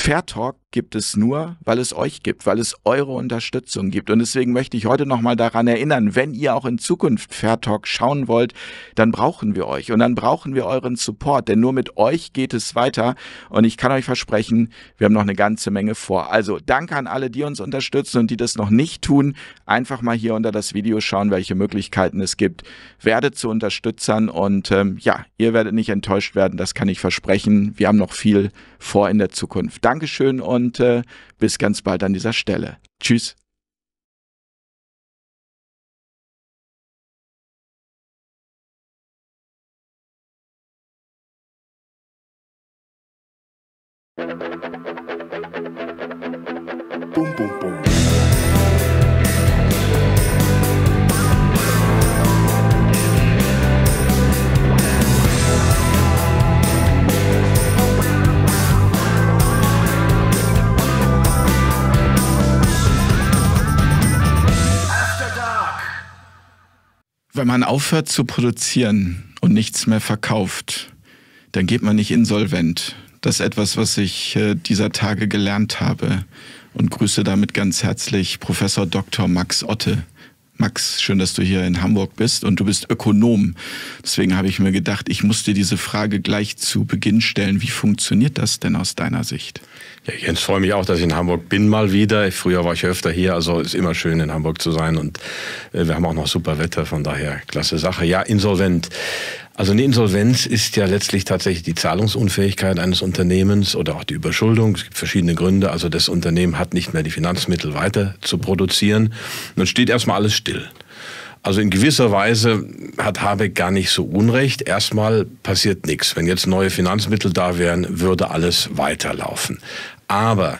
Fair Talk gibt es nur, weil es euch gibt, weil es eure Unterstützung gibt. Und deswegen möchte ich heute nochmal daran erinnern, wenn ihr auch in Zukunft Fair Talk schauen wollt, dann brauchen wir euch und dann brauchen wir euren Support, denn nur mit euch geht es weiter und ich kann euch versprechen, wir haben noch eine ganze Menge vor. Also danke an alle, die uns unterstützen und die das noch nicht tun. Einfach mal hier unter das Video schauen, welche Möglichkeiten es gibt. Werdet zu Unterstützern und ihr werdet nicht enttäuscht werden, das kann ich versprechen. Wir haben noch viel vor in der Zukunft. Dankeschön und bis ganz bald an dieser Stelle. Tschüss. Bum, bum, bum. Wenn man aufhört zu produzieren und nichts mehr verkauft, dann geht man nicht insolvent. Das ist etwas, was ich dieser Tage gelernt habe und grüße damit ganz herzlich Professor Dr. Max Otte. Max, schön, dass du hier in Hamburg bist und du bist Ökonom. Deswegen habe ich mir gedacht, ich muss dir diese Frage gleich zu Beginn stellen. Wie funktioniert das denn aus deiner Sicht? Ja, Jens, freue mich auch, dass ich in Hamburg bin mal wieder. Früher war ich öfter hier, also ist immer schön in Hamburg zu sein und wir haben auch noch super Wetter, von daher klasse Sache. Ja, insolvent. Also eine Insolvenz ist ja letztlich tatsächlich die Zahlungsunfähigkeit eines Unternehmens oder auch die Überschuldung. Es gibt verschiedene Gründe. Also das Unternehmen hat nicht mehr die Finanzmittel weiter zu produzieren. Und dann steht erstmal alles still. Also in gewisser Weise hat Habeck gar nicht so unrecht. Erstmal passiert nichts. Wenn jetzt neue Finanzmittel da wären, würde alles weiterlaufen. Aber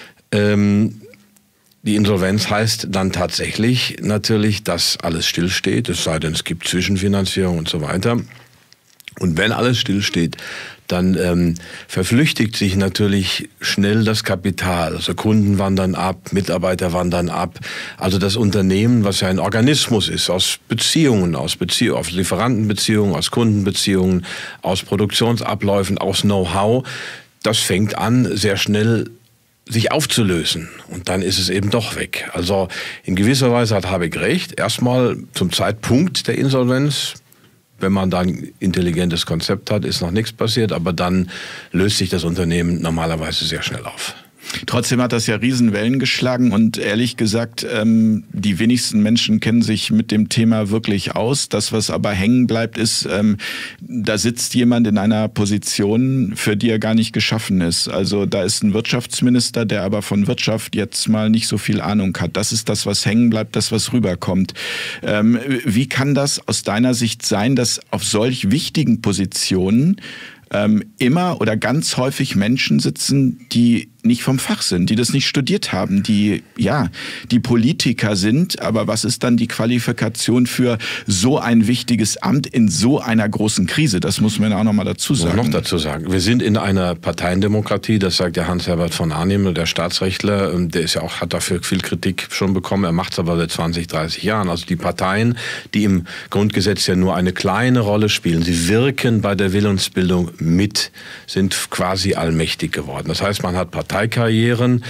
die Insolvenz heißt dann tatsächlich natürlich, dass alles stillsteht, es sei denn, es gibt Zwischenfinanzierung und so weiter. Und wenn alles stillsteht, dann verflüchtigt sich natürlich schnell das Kapital. Also Kunden wandern ab, Mitarbeiter wandern ab. Also das Unternehmen, was ja ein Organismus ist, aus Beziehungen, aus Lieferantenbeziehungen, aus Kundenbeziehungen, aus Produktionsabläufen, aus Know-how, das fängt an, sehr schnell sich aufzulösen. Und dann ist es eben doch weg. Also in gewisser Weise hat Habeck recht. Erstmal zum Zeitpunkt der Insolvenz, wenn man dann ein intelligentes Konzept hat, ist noch nichts passiert, aber dann löst sich das Unternehmen normalerweise sehr schnell auf. Trotzdem hat das ja Riesenwellen geschlagen und ehrlich gesagt, die wenigsten Menschen kennen sich mit dem Thema wirklich aus. Das, was aber hängen bleibt, ist, da sitzt jemand in einer Position, für die er gar nicht geschaffen ist. Also da ist ein Wirtschaftsminister, der aber von Wirtschaft jetzt mal nicht so viel Ahnung hat. Das ist das, was hängen bleibt, das, was rüberkommt. Wie kann das aus deiner Sicht sein, dass auf solch wichtigen Positionen immer oder ganz häufig Menschen sitzen, die nicht vom Fach sind, die das nicht studiert haben, die Politiker sind, aber was ist dann die Qualifikation für so ein wichtiges Amt in so einer großen Krise? Das muss man auch noch mal dazu sagen. Noch dazu sagen, wir sind in einer Parteiendemokratie, das sagt der Hans-Herbert von Arnim, der Staatsrechtler, der ist ja auch, hat dafür viel Kritik schon bekommen, er macht es aber seit 20, 30 Jahren. Also die Parteien, die im Grundgesetz ja nur eine kleine Rolle spielen, sie wirken bei der Willensbildung mit, sind quasi allmächtig geworden. Das heißt, man hat Parteikarrieren,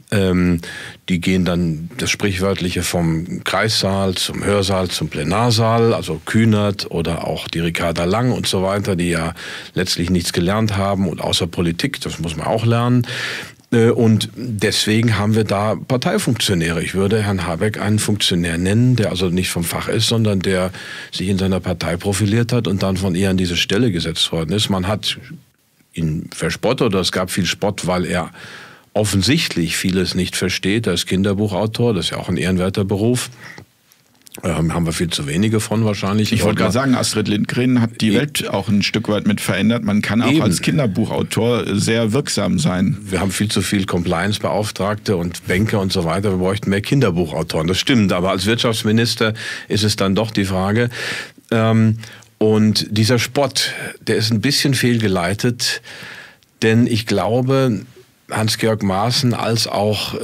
die gehen dann das Sprichwörtliche vom Kreissaal zum Hörsaal zum Plenarsaal, also Kühnert oder auch die Ricarda Lang und so weiter, die ja letztlich nichts gelernt haben und außer Politik, das muss man auch lernen. Und deswegen haben wir da Parteifunktionäre. Ich würde Herrn Habeck einen Funktionär nennen, der also nicht vom Fach ist, sondern der sich in seiner Partei profiliert hat und dann von ihr an diese Stelle gesetzt worden ist. Man hat ihn verspottet oder es gab viel Spott, weil er offensichtlich vieles nicht versteht. Er ist Kinderbuchautor, das ist ja auch ein ehrenwerter Beruf. Haben wir viel zu wenige von wahrscheinlich. Ich wollte gerade sagen, Astrid Lindgren hat die Welt auch ein Stück weit mit verändert. Man kann auch als Kinderbuchautor sehr wirksam sein. Wir haben viel zu viel Compliance-Beauftragte und Banker und so weiter. Wir bräuchten mehr Kinderbuchautoren. Das stimmt, aber als Wirtschaftsminister ist es dann doch die Frage. Und dieser Spott, der ist ein bisschen fehlgeleitet, denn ich glaube, Hans-Georg Maaßen als auch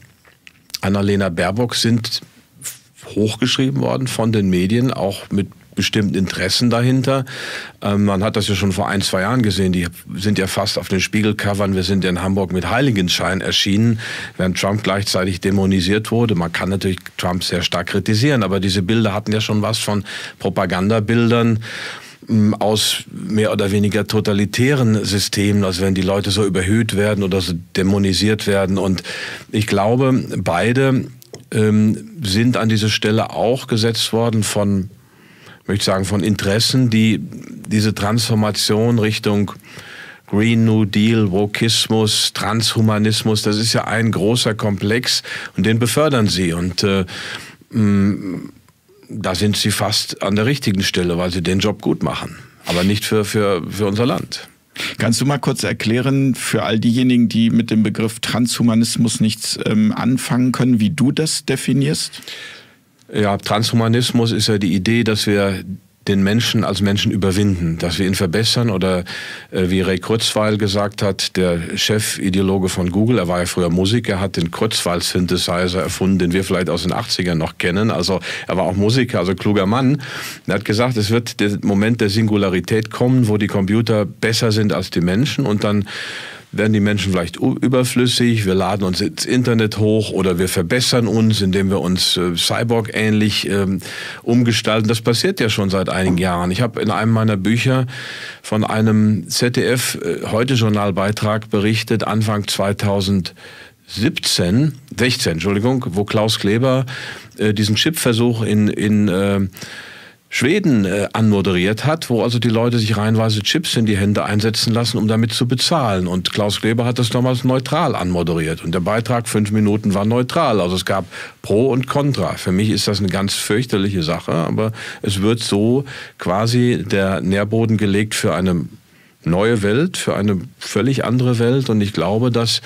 Annalena Baerbock sind hochgeschrieben worden von den Medien, auch mit bestimmten Interessen dahinter. Man hat das ja schon vor 1-2 Jahren gesehen. Die sind ja fast auf den Spiegelcovern. Wir sind ja in Hamburg mit Heiligenschein erschienen, während Trump gleichzeitig dämonisiert wurde. Man kann natürlich Trump sehr stark kritisieren, aber diese Bilder hatten ja schon was von Propagandabildern aus mehr oder weniger totalitären Systemen, also wenn die Leute so überhöht werden oder so dämonisiert werden. Und ich glaube, beide sind an diese Stelle auch gesetzt worden von, möchte ich sagen, von Interessen, die diese Transformation Richtung Green New Deal, Wokismus, Transhumanismus, das ist ja ein großer Komplex und den befördern sie. Und da sind sie fast an der richtigen Stelle, weil sie den Job gut machen, aber nicht für unser Land. Kannst du mal kurz erklären, für all diejenigen, die mit dem Begriff Transhumanismus nichts anfangen können, wie du das definierst? Ja, Transhumanismus ist ja die Idee, dass wir den Menschen als Menschen überwinden, dass wir ihn verbessern oder wie Ray Kurzweil gesagt hat, der Chefideologe von Google, er war ja früher Musiker, hat den Kurzweil-Synthesizer erfunden, den wir vielleicht aus den 80ern noch kennen, also er war auch Musiker, also kluger Mann. Er hat gesagt, es wird der Moment der Singularität kommen, wo die Computer besser sind als die Menschen und dann werden die Menschen vielleicht überflüssig, wir laden uns ins Internet hoch oder wir verbessern uns, indem wir uns Cyborg-ähnlich umgestalten. Das passiert ja schon seit einigen Jahren. Ich habe in einem meiner Bücher von einem ZDF-Heute-Journal-Beitrag berichtet, Anfang 16, wo Klaus Kleber diesen Chipversuch in Schweden anmoderiert hat, wo also die Leute sich reihenweise Chips in die Hände einsetzen lassen, um damit zu bezahlen. Und Klaus Kleber hat das damals neutral anmoderiert. Und der Beitrag 5 Minuten war neutral. Also es gab Pro und Contra. Für mich ist das eine ganz fürchterliche Sache, aber es wird so quasi der Nährboden gelegt für eine neue Welt, für eine völlig andere Welt. Und ich glaube, dass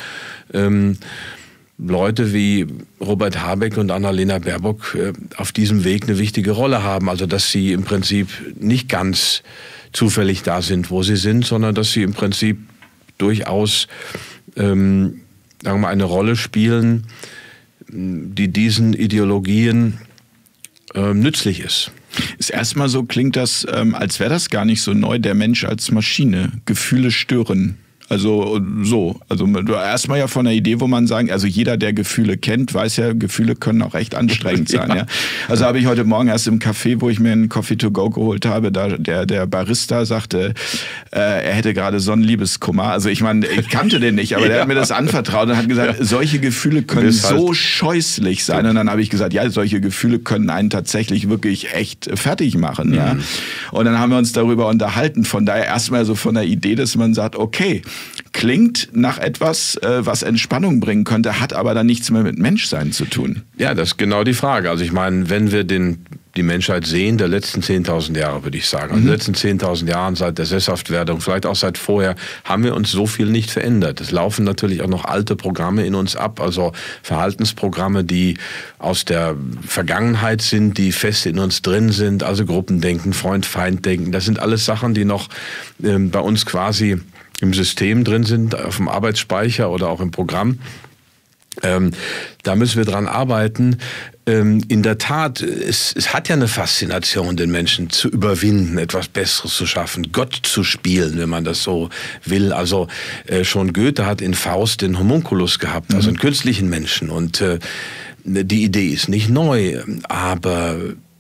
Leute wie Robert Habeck und Annalena Baerbock auf diesem Weg eine wichtige Rolle haben. Also dass sie im Prinzip nicht ganz zufällig da sind, wo sie sind, sondern dass sie im Prinzip durchaus sagen wir mal, eine Rolle spielen, die diesen Ideologien nützlich ist. Ist erstmal so, klingt das, als wäre das gar nicht so neu, der Mensch als Maschine. Gefühle stören. Also erstmal ja von der Idee, wo man sagen, also jeder, der Gefühle kennt, weiß ja, Gefühle können auch echt anstrengend sein. Ja. Also habe ich heute Morgen erst im Café, wo ich mir einen Coffee to go geholt habe, da der Barista sagte, er hätte gerade Sonnenliebeskummer. Also ich meine, ich kannte den nicht, aber der hat mir das anvertraut und hat gesagt, solche Gefühle können so scheußlich sein. Und dann habe ich gesagt, ja, solche Gefühle können einen tatsächlich wirklich echt fertig machen. Ja. Und dann haben wir uns darüber unterhalten. Von daher erstmal so von der Idee, dass man sagt, okay, klingt nach etwas, was Entspannung bringen könnte, hat aber dann nichts mehr mit Menschsein zu tun. Ja, das ist genau die Frage. Also ich meine, wenn wir die Menschheit sehen, der letzten 10.000 Jahre, würde ich sagen. Also in den letzten 10.000 Jahren, seit der Sesshaftwerdung, vielleicht auch seit vorher, haben wir uns so viel nicht verändert. Es laufen natürlich auch noch alte Programme in uns ab, also Verhaltensprogramme, die aus der Vergangenheit sind, die fest in uns drin sind, also Gruppendenken, Freund-Feind-Denken. Das sind alles Sachen, die noch bei uns quasi im System drin sind, auf dem Arbeitsspeicher oder auch im Programm. Da müssen wir dran arbeiten. In der Tat, es hat ja eine Faszination, den Menschen zu überwinden, etwas Besseres zu schaffen, Gott zu spielen, wenn man das so will. Also schon Goethe hat in Faust den Homunculus gehabt, also einen künstlichen Menschen. Und die Idee ist nicht neu, aber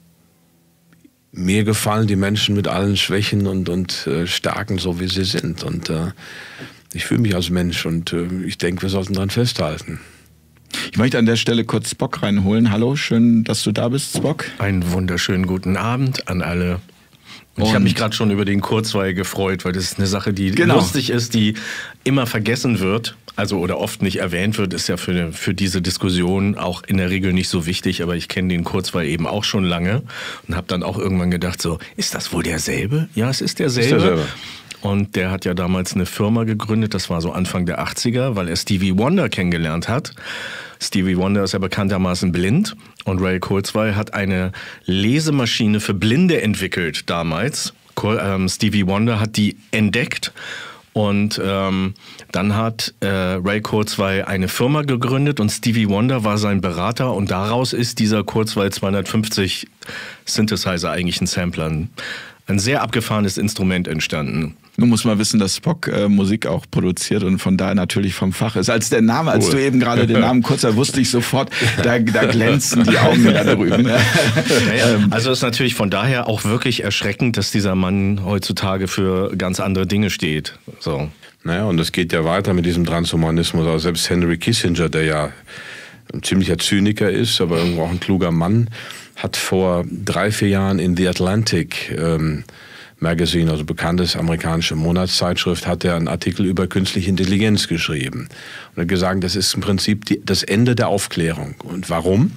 mir gefallen die Menschen mit allen Schwächen und Stärken, so wie sie sind. Und ich fühle mich als Mensch und ich denke, wir sollten daran festhalten. Ich möchte an der Stelle kurz Spock reinholen. Hallo, schön, dass du da bist, Spock. Einen wunderschönen guten Abend an alle. Und ich habe mich gerade schon über den Kurzweil gefreut, weil das ist eine Sache, die lustig ist, die immer vergessen wird. Also oder oft nicht erwähnt wird, ist ja für diese Diskussion auch in der Regel nicht so wichtig. Aber ich kenne den Kurzweil eben auch schon lange und habe dann auch irgendwann gedacht, so, ist das wohl derselbe? Ja, es ist derselbe. Und der hat ja damals eine Firma gegründet, das war so Anfang der 80er, weil er Stevie Wonder kennengelernt hat. Stevie Wonder ist ja bekanntermaßen blind und Ray Kurzweil hat eine Lesemaschine für Blinde entwickelt damals. Stevie Wonder hat die entdeckt Und dann hat Ray Kurzweil eine Firma gegründet und Stevie Wonder war sein Berater und daraus ist dieser Kurzweil 250 Synthesizer, eigentlich ein Sampler, ein sehr abgefahrenes Instrument entstanden. Nun muss man wissen, dass Spock Musik auch produziert und von daher natürlich vom Fach ist. Als du eben gerade den Namen Kurzweil, wusste ich sofort, da glänzen die Augen da drüben. Also ist natürlich von daher auch wirklich erschreckend, dass dieser Mann heutzutage für ganz andere Dinge steht. So. Naja, und es geht ja weiter mit diesem Transhumanismus. Also selbst Henry Kissinger, der ja ein ziemlicher Zyniker ist, aber irgendwo auch ein kluger Mann, hat vor 3-4 Jahren in The Atlantic Magazine, also bekanntes amerikanische Monatszeitschrift, hat er einen Artikel über künstliche Intelligenz geschrieben. Und hat gesagt, das ist im Prinzip das Ende der Aufklärung. Und warum?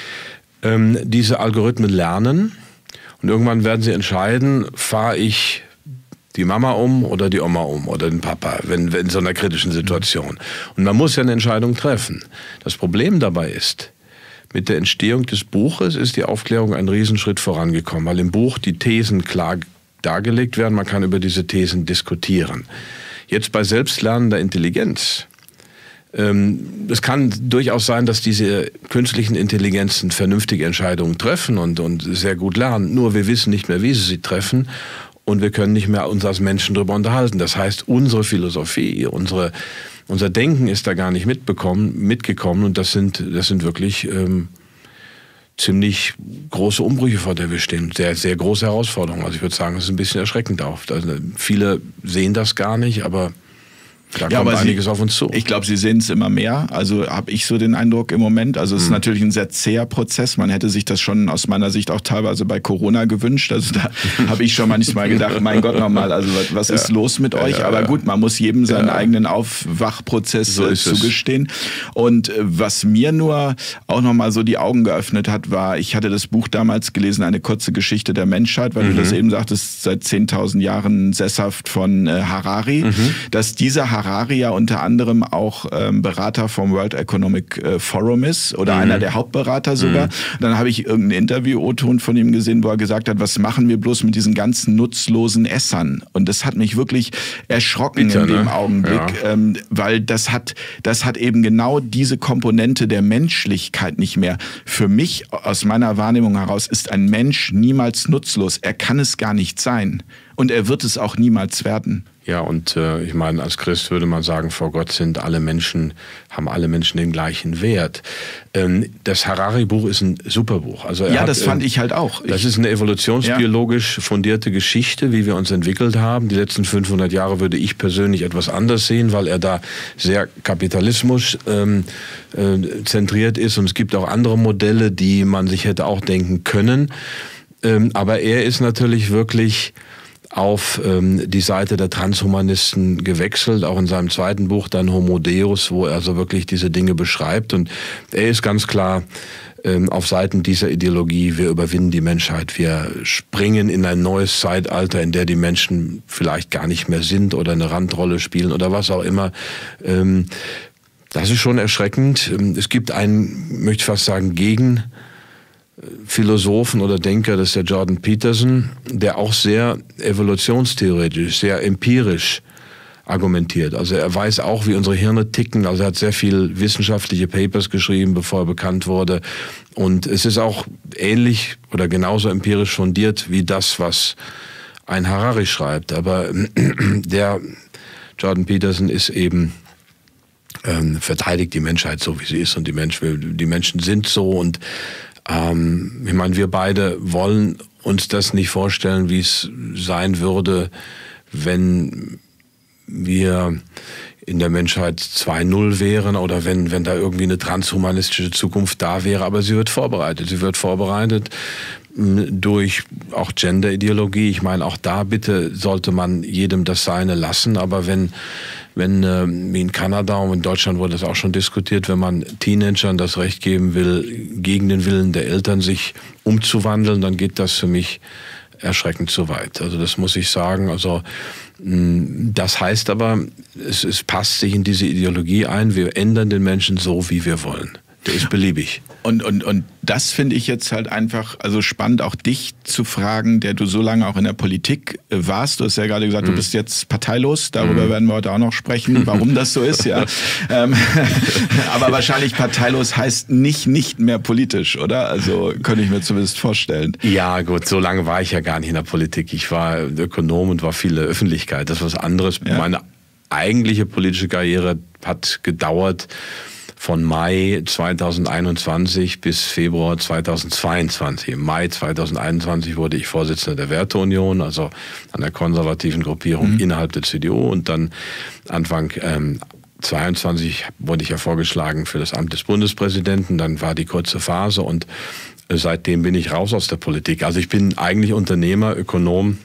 Diese Algorithmen lernen und irgendwann werden sie entscheiden, fahre ich die Mama um oder die Oma um oder den Papa, wenn in so einer kritischen Situation. Und man muss ja eine Entscheidung treffen. Das Problem dabei ist, mit der Entstehung des Buches ist die Aufklärung einen Riesenschritt vorangekommen, weil im Buch die Thesen klar dargelegt werden, man kann über diese Thesen diskutieren. Jetzt bei selbstlernender Intelligenz. Es kann durchaus sein, dass diese künstlichen Intelligenzen vernünftige Entscheidungen treffen und sehr gut lernen. Nur wir wissen nicht mehr, wie sie treffen und wir können nicht mehr uns als Menschen darüber unterhalten. Das heißt, unsere Philosophie, unser Denken ist da gar nicht mitgekommen und das sind wirklich ziemlich große Umbrüche, vor der wir stehen. Sehr, sehr große Herausforderungen. Also ich würde sagen, das ist ein bisschen erschreckend auch. Also viele sehen das gar nicht, aber da kommt einiges auf uns zu. Ich glaube, Sie sehen es immer mehr. Also habe ich so den Eindruck im Moment. Also es ist natürlich ein sehr zäher Prozess. Man hätte sich das schon aus meiner Sicht auch teilweise bei Corona gewünscht. Also da habe ich schon manchmal gedacht, mein Gott nochmal, also was ist los mit euch? Aber gut, man muss jedem seinen eigenen Aufwachprozess zugestehen. Und was mir nur auch nochmal so die Augen geöffnet hat, war, ich hatte das Buch damals gelesen, Eine kurze Geschichte der Menschheit, weil du das eben sagtest, seit 10.000 Jahren sesshaft von Harari, dass dieser Harari ja unter anderem auch Berater vom World Economic Forum ist oder einer der Hauptberater sogar. Dann habe ich irgendeinen Interview-O-Ton von ihm gesehen, wo er gesagt hat, was machen wir bloß mit diesen ganzen nutzlosen Essern? Und das hat mich wirklich erschrocken in dem Augenblick, weil das hat eben genau diese Komponente der Menschlichkeit nicht mehr. Für mich, aus meiner Wahrnehmung heraus, ist ein Mensch niemals nutzlos. Er kann es gar nicht sein. Und er wird es auch niemals werden. Ja, und ich meine, als Christ würde man sagen, vor Gott haben alle Menschen den gleichen Wert. Das Harari-Buch ist ein super Buch. Also das fand ich halt auch. Das ist eine evolutionsbiologisch fundierte Geschichte, wie wir uns entwickelt haben. Die letzten 500 Jahre würde ich persönlich etwas anders sehen, weil er da sehr Kapitalismus zentriert ist. Und es gibt auch andere Modelle, die man sich hätte auch denken können. Aber er ist natürlich wirklich auf die Seite der Transhumanisten gewechselt, auch in seinem zweiten Buch dann Homo Deus, wo er so wirklich diese Dinge beschreibt. Und er ist ganz klar auf Seiten dieser Ideologie, wir überwinden die Menschheit, wir springen in ein neues Zeitalter, in der die Menschen vielleicht gar nicht mehr sind oder eine Randrolle spielen oder was auch immer. Das ist schon erschreckend. Es gibt einen, möchte ich fast sagen, Philosophen oder Denker, das ist der Jordan Peterson, der auch sehr evolutionstheoretisch, sehr empirisch argumentiert. Also er weiß auch, wie unsere Hirne ticken. Also er hat sehr viel wissenschaftliche Papers geschrieben, bevor er bekannt wurde. Und es ist auch ähnlich oder genauso empirisch fundiert wie das, was ein Harari schreibt. Aber der Jordan Peterson ist eben verteidigt die Menschheit so, wie sie ist. Und die Menschen sind so. Und ich meine, wir beide wollen uns das nicht vorstellen, wie es sein würde, wenn wir in der Menschheit 2.0 wären oder wenn da irgendwie eine transhumanistische Zukunft da wäre. Aber sie wird vorbereitet. Sie wird vorbereitet durch auch Gender-Ideologie. Ich meine, auch da bitte sollte man jedem das Seine lassen. Aber wenn wie in Kanada und in Deutschland wurde das auch schon diskutiert, wenn man Teenagern das Recht geben will, gegen den Willen der Eltern sich umzuwandeln, dann geht das für mich erschreckend zu weit. Also das muss ich sagen. Also das heißt aber, es passt sich in diese Ideologie ein, wir ändern den Menschen so, wie wir wollen. Der ist beliebig. Und das finde ich jetzt halt einfach also spannend, auch dich zu fragen, der du so lange auch in der Politik warst. Du hast ja gerade gesagt, du bist jetzt parteilos. Darüber werden wir heute auch noch sprechen, warum das so ist. Ja. Aber wahrscheinlich parteilos heißt nicht mehr politisch, oder? Also könnte ich mir zumindest vorstellen. Ja gut, so lange war ich ja gar nicht in der Politik. Ich war Ökonom und war viel in der Öffentlichkeit. Das ist was anderes. Ja. Meine eigentliche politische Karriere hat gedauert von Mai 2021 bis Februar 2022. Im Mai 2021 wurde ich Vorsitzender der Werteunion, also einer konservativen Gruppierung innerhalb der CDU. Und dann Anfang 2022 wurde ich ja vorgeschlagen für das Amt des Bundespräsidenten. Dann war die kurze Phase und seitdem bin ich raus aus der Politik. Also ich bin eigentlich Unternehmer, Ökonom.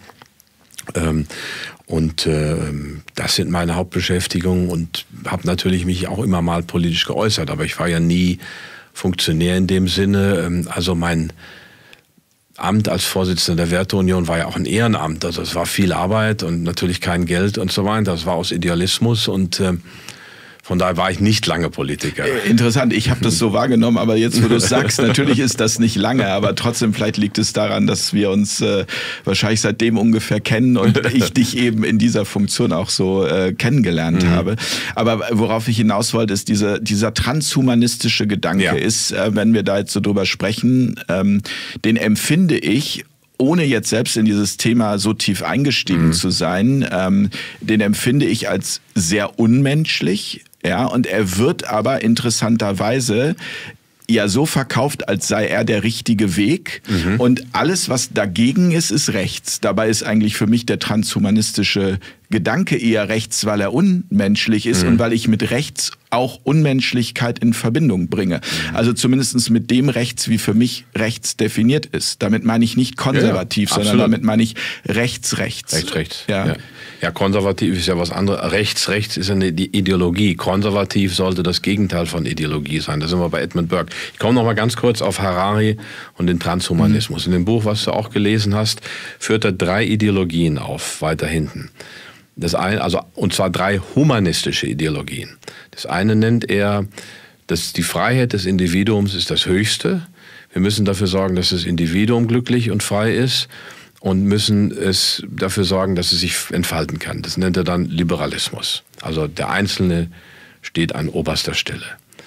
Das sind meine Hauptbeschäftigungen und habe natürlich mich auch immer mal politisch geäußert, aber ich war ja nie Funktionär in dem Sinne. Also mein Amt als Vorsitzender der Werteunion war ja auch ein Ehrenamt, also es war viel Arbeit und natürlich kein Geld und so weiter. Das war aus Idealismus und von daher war ich nicht lange Politiker. Interessant, ich habe das so wahrgenommen, aber jetzt, wo du es sagst, natürlich ist das nicht lange, aber trotzdem vielleicht liegt es daran, dass wir uns wahrscheinlich seitdem ungefähr kennen und ich dich eben in dieser Funktion auch so kennengelernt habe. Aber worauf ich hinaus wollte, ist dieser transhumanistische Gedanke ist, wenn wir da jetzt so drüber sprechen, den empfinde ich, ohne jetzt selbst in dieses Thema so tief eingestiegen zu sein, den empfinde ich als sehr unmenschlich. Ja, und er wird aber interessanterweise ja so verkauft, als sei er der richtige Weg. Und alles, was dagegen ist, ist rechts. Dabei ist eigentlich für mich der transhumanistische Gedanke eher rechts, weil er unmenschlich ist und weil ich mit rechts auch Unmenschlichkeit in Verbindung bringe. Also zumindest mit dem rechts, wie für mich rechts definiert ist. Damit meine ich nicht konservativ, sondern damit meine ich rechts. Rechts. Ja, konservativ ist ja was anderes. Rechts ist eine Ideologie. Konservativ sollte das Gegenteil von Ideologie sein. Da sind wir bei Edmund Burke. Ich komme noch mal ganz kurz auf Harari und den Transhumanismus. In dem Buch, was du auch gelesen hast, führt er 3 Ideologien auf, weiter hinten. Das eine, und zwar 3 humanistische Ideologien. Das eine nennt er, dass die Freiheit des Individuums ist das Höchste. Wir müssen dafür sorgen, dass das Individuum glücklich und frei ist. Und müssen es dafür sorgen, dass es sich entfalten kann. Das nennt er dann Liberalismus. Also der Einzelne steht an oberster Stelle.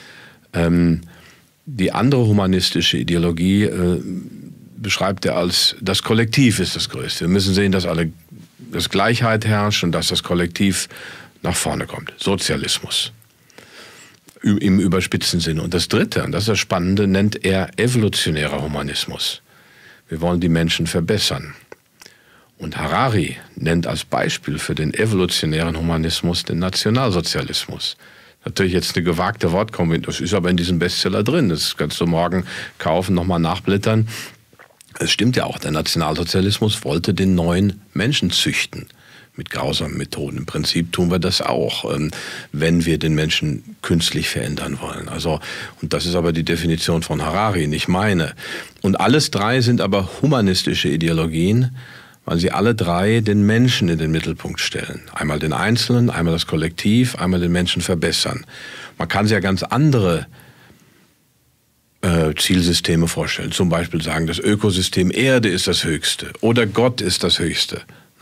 Die andere humanistische Ideologie beschreibt er als, das Kollektiv ist das Größte. Wir müssen sehen, dass Gleichheit herrscht und dass das Kollektiv nach vorne kommt. Sozialismus. Im überspitzten Sinne. Und das dritte, und das ist das Spannende, nennt er evolutionärer Humanismus. Wir wollen die Menschen verbessern. Und Harari nennt als Beispiel für den evolutionären Humanismus den Nationalsozialismus. Natürlich jetzt eine gewagte Wortkombination, das ist aber in diesem Bestseller drin. Das kannst du morgen kaufen, nochmal nachblättern. Es stimmt ja auch, der Nationalsozialismus wollte den neuen Menschen züchten. Mit grausamen Methoden. Im Prinzip tun wir das auch, wenn wir den Menschen künstlich verändern wollen. Also, und das ist aber die Definition von Harari, nicht meine. Und alles 3 sind aber humanistische Ideologien, weil sie alle 3 den Menschen in den Mittelpunkt stellen. Einmal den Einzelnen, einmal das Kollektiv, einmal den Menschen verbessern. Man kann sich ja ganz andere Zielsysteme vorstellen. Zum Beispiel sagen, das Ökosystem Erde ist das Höchste oder Gott ist das Höchste.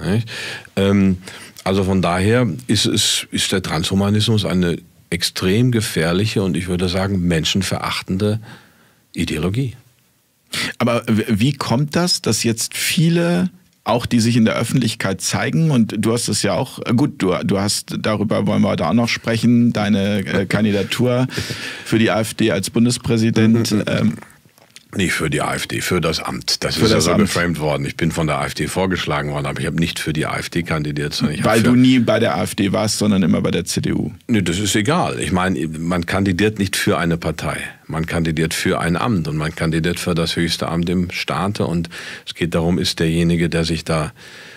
Also von daher ist der Transhumanismus eine extrem gefährliche und ich würde sagen menschenverachtende Ideologie. Aber wie kommt das, dass jetzt viele, auch die sich in der Öffentlichkeit zeigen, und du hast es ja auch, gut, du hast, darüber wollen wir heute auch noch sprechen, deine Kandidatur für die AfD als Bundespräsident. Nicht für die AfD, für das Amt. Das ist ja so geframed worden. Ich bin von der AfD vorgeschlagen worden, aber ich habe nicht für die AfD kandidiert. Sondern weil du nie bei der AfD warst, sondern immer bei der CDU. Nee, das ist egal. Ich meine, man kandidiert nicht für eine Partei. Man kandidiert für ein Amt und man kandidiert für das höchste Amt im Staate. Und es geht darum, ist derjenige, der sich da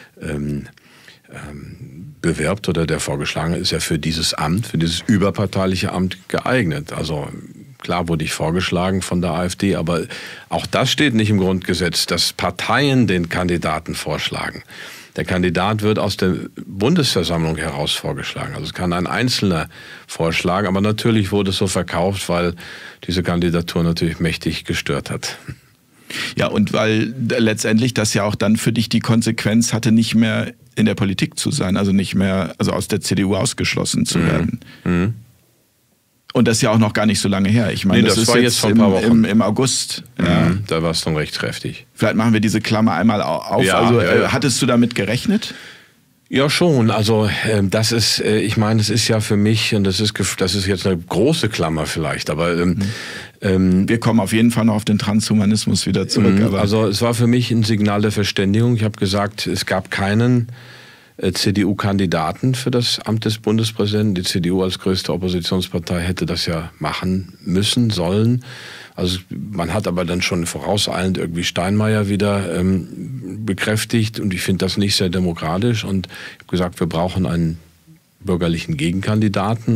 bewirbt oder der Vorgeschlagene, ist ja für dieses Amt, für dieses überparteiliche Amt geeignet. Also klar wurde ich vorgeschlagen von der AfD, aber auch das steht nicht im Grundgesetz, dass Parteien den Kandidaten vorschlagen. Der Kandidat wird aus der Bundesversammlung heraus vorgeschlagen. Also es kann ein Einzelner vorschlagen, aber natürlich wurde es so verkauft, weil diese Kandidatur natürlich mächtig gestört hat. Ja, und weil letztendlich das ja auch dann für dich die Konsequenz hatte, nicht mehr in der Politik zu sein, also nicht mehr, also aus der CDU ausgeschlossen zu werden. Mhm. Und das ist ja auch noch gar nicht so lange her. Ich meine, das ist war jetzt vor ein paar Wochen. Im August. Ja. Da war es dann recht kräftig. Vielleicht machen wir diese Klammer einmal auf. Ja, also ja. Hattest du damit gerechnet? Ja, schon. Also das ist, ich meine, das ist ja für mich, und das ist jetzt eine große Klammer vielleicht, aber wir kommen auf jeden Fall noch auf den Transhumanismus wieder zurück. Aber also es war für mich ein Signal der Verständigung. Ich habe gesagt, es gab keinen CDU-Kandidaten für das Amt des Bundespräsidenten. Die CDU als größte Oppositionspartei hätte das ja machen müssen, sollen. Also man hat aber dann schon vorauseilend irgendwie Steinmeier wieder bekräftigt und ich finde das nicht sehr demokratisch und ich habe gesagt, wir brauchen einen bürgerlichen Gegenkandidaten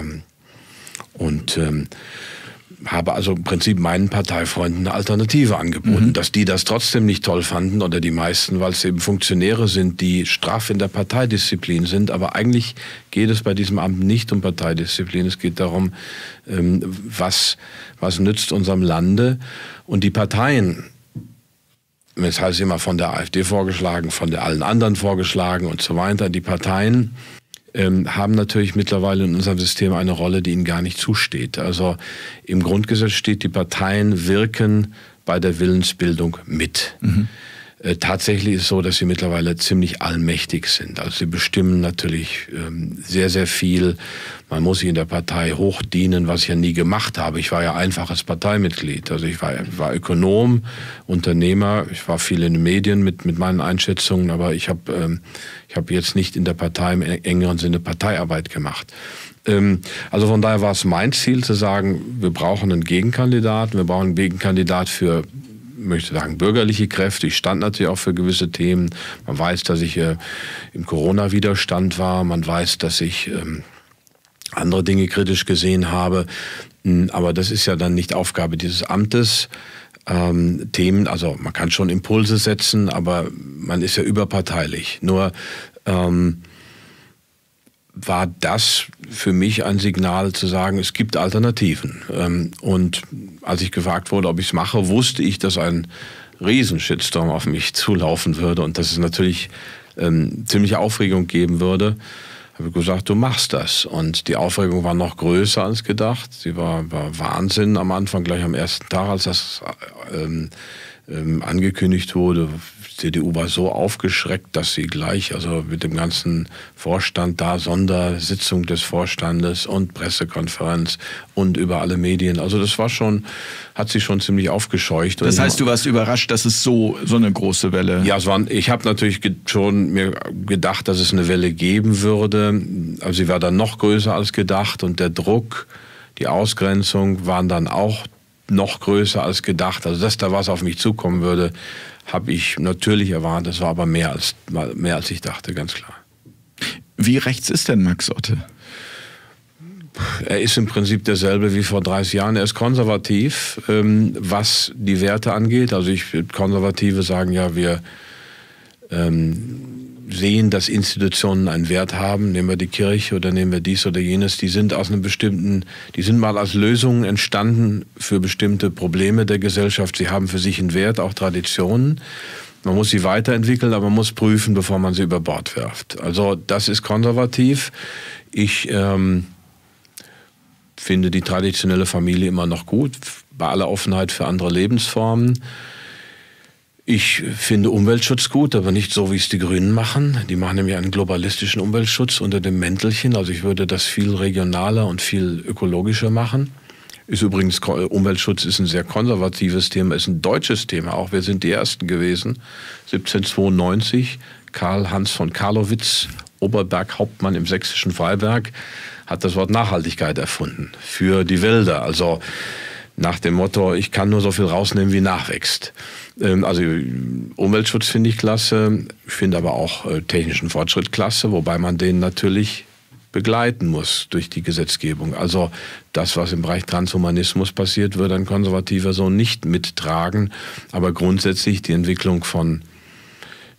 und habe also im Prinzip meinen Parteifreunden eine Alternative angeboten. Dass die das trotzdem nicht toll fanden oder die meisten, weil es eben Funktionäre sind, die straff in der Parteidisziplin sind. Aber eigentlich geht es bei diesem Amt nicht um Parteidisziplin. Es geht darum, was nützt unserem Lande. Und die Parteien, das heißt immer von der AfD vorgeschlagen, von allen anderen vorgeschlagen und so weiter, die Parteien haben natürlich mittlerweile in unserem System eine Rolle, die ihnen gar nicht zusteht. Also im Grundgesetz steht, die Parteien wirken bei der Willensbildung mit. Tatsächlich ist es so, dass sie mittlerweile ziemlich allmächtig sind. Also sie bestimmen natürlich sehr, sehr viel. Man muss sich in der Partei hochdienen, was ich ja nie gemacht habe. Ich war ja einfaches Parteimitglied. Also ich war Ökonom, Unternehmer. Ich war viel in den Medien mit meinen Einschätzungen, aber ich habe jetzt nicht in der Partei im engeren Sinne Parteiarbeit gemacht. Also von daher war es mein Ziel zu sagen, wir brauchen einen Gegenkandidaten. Wir brauchen einen Gegenkandidat für, möchte sagen, bürgerliche Kräfte. Ich stand natürlich auch für gewisse Themen. Man weiß, dass ich im Corona-Widerstand war. Man weiß, dass ich andere Dinge kritisch gesehen habe. Aber das ist ja dann nicht Aufgabe dieses Amtes. Themen, also man kann schon Impulse setzen, aber man ist ja überparteilich. Nur war das für mich ein Signal zu sagen, es gibt Alternativen. Und als ich gefragt wurde, ob ich es mache, wusste ich, dass ein Riesen-Shitstorm auf mich zulaufen würde und dass es natürlich ziemliche Aufregung geben würde. Habe ich gesagt, du machst das. Und die Aufregung war noch größer als gedacht. Sie war Wahnsinn am Anfang, gleich am ersten Tag, als das angekündigt wurde. Die CDU war so aufgeschreckt, dass sie gleich, also mit dem ganzen Vorstand da, Sondersitzung des Vorstandes und Pressekonferenz und über alle Medien. Also das war schon, hat sie schon ziemlich aufgescheucht. Das heißt, du warst überrascht, dass es so eine große Welle... Ja, ich habe natürlich schon mir gedacht, dass es eine Welle geben würde. Also sie war dann noch größer als gedacht und der Druck, die Ausgrenzung waren dann auch noch größer als gedacht. Also dass da was auf mich zukommen würde, habe ich natürlich erwartet. Das war aber mehr als ich dachte, ganz klar. Wie rechts ist denn Max Otte? Er ist im Prinzip derselbe wie vor 30 Jahren. Er ist konservativ, was die Werte angeht. Also Konservative sagen ja, wir sehen, dass Institutionen einen Wert haben. Nehmen wir die Kirche oder nehmen wir dies oder jenes. Die sind die sind mal als Lösungen entstanden für bestimmte Probleme der Gesellschaft. Sie haben für sich einen Wert, auch Traditionen. Man muss sie weiterentwickeln, aber man muss prüfen, bevor man sie über Bord wirft. Also das ist konservativ. Ich finde die traditionelle Familie immer noch gut, bei aller Offenheit für andere Lebensformen. Ich finde Umweltschutz gut, aber nicht so, wie es die Grünen machen. Die machen nämlich einen globalistischen Umweltschutz unter dem Mäntelchen. Also ich würde das viel regionaler und viel ökologischer machen. Umweltschutz ist ein sehr konservatives Thema, ist ein deutsches Thema auch. Wir sind die Ersten gewesen. 1792, Karl-Hans von Karlowitz, Oberberghauptmann im sächsischen Freiberg, hat das Wort Nachhaltigkeit erfunden für die Wälder. Also nach dem Motto, ich kann nur so viel rausnehmen, wie nachwächst. Also Umweltschutz finde ich klasse, ich finde aber auch technischen Fortschritt klasse, wobei man den natürlich begleiten muss durch die Gesetzgebung. Also das, was im Bereich Transhumanismus passiert, wird ein Konservativer so nicht mittragen, aber grundsätzlich die Entwicklung von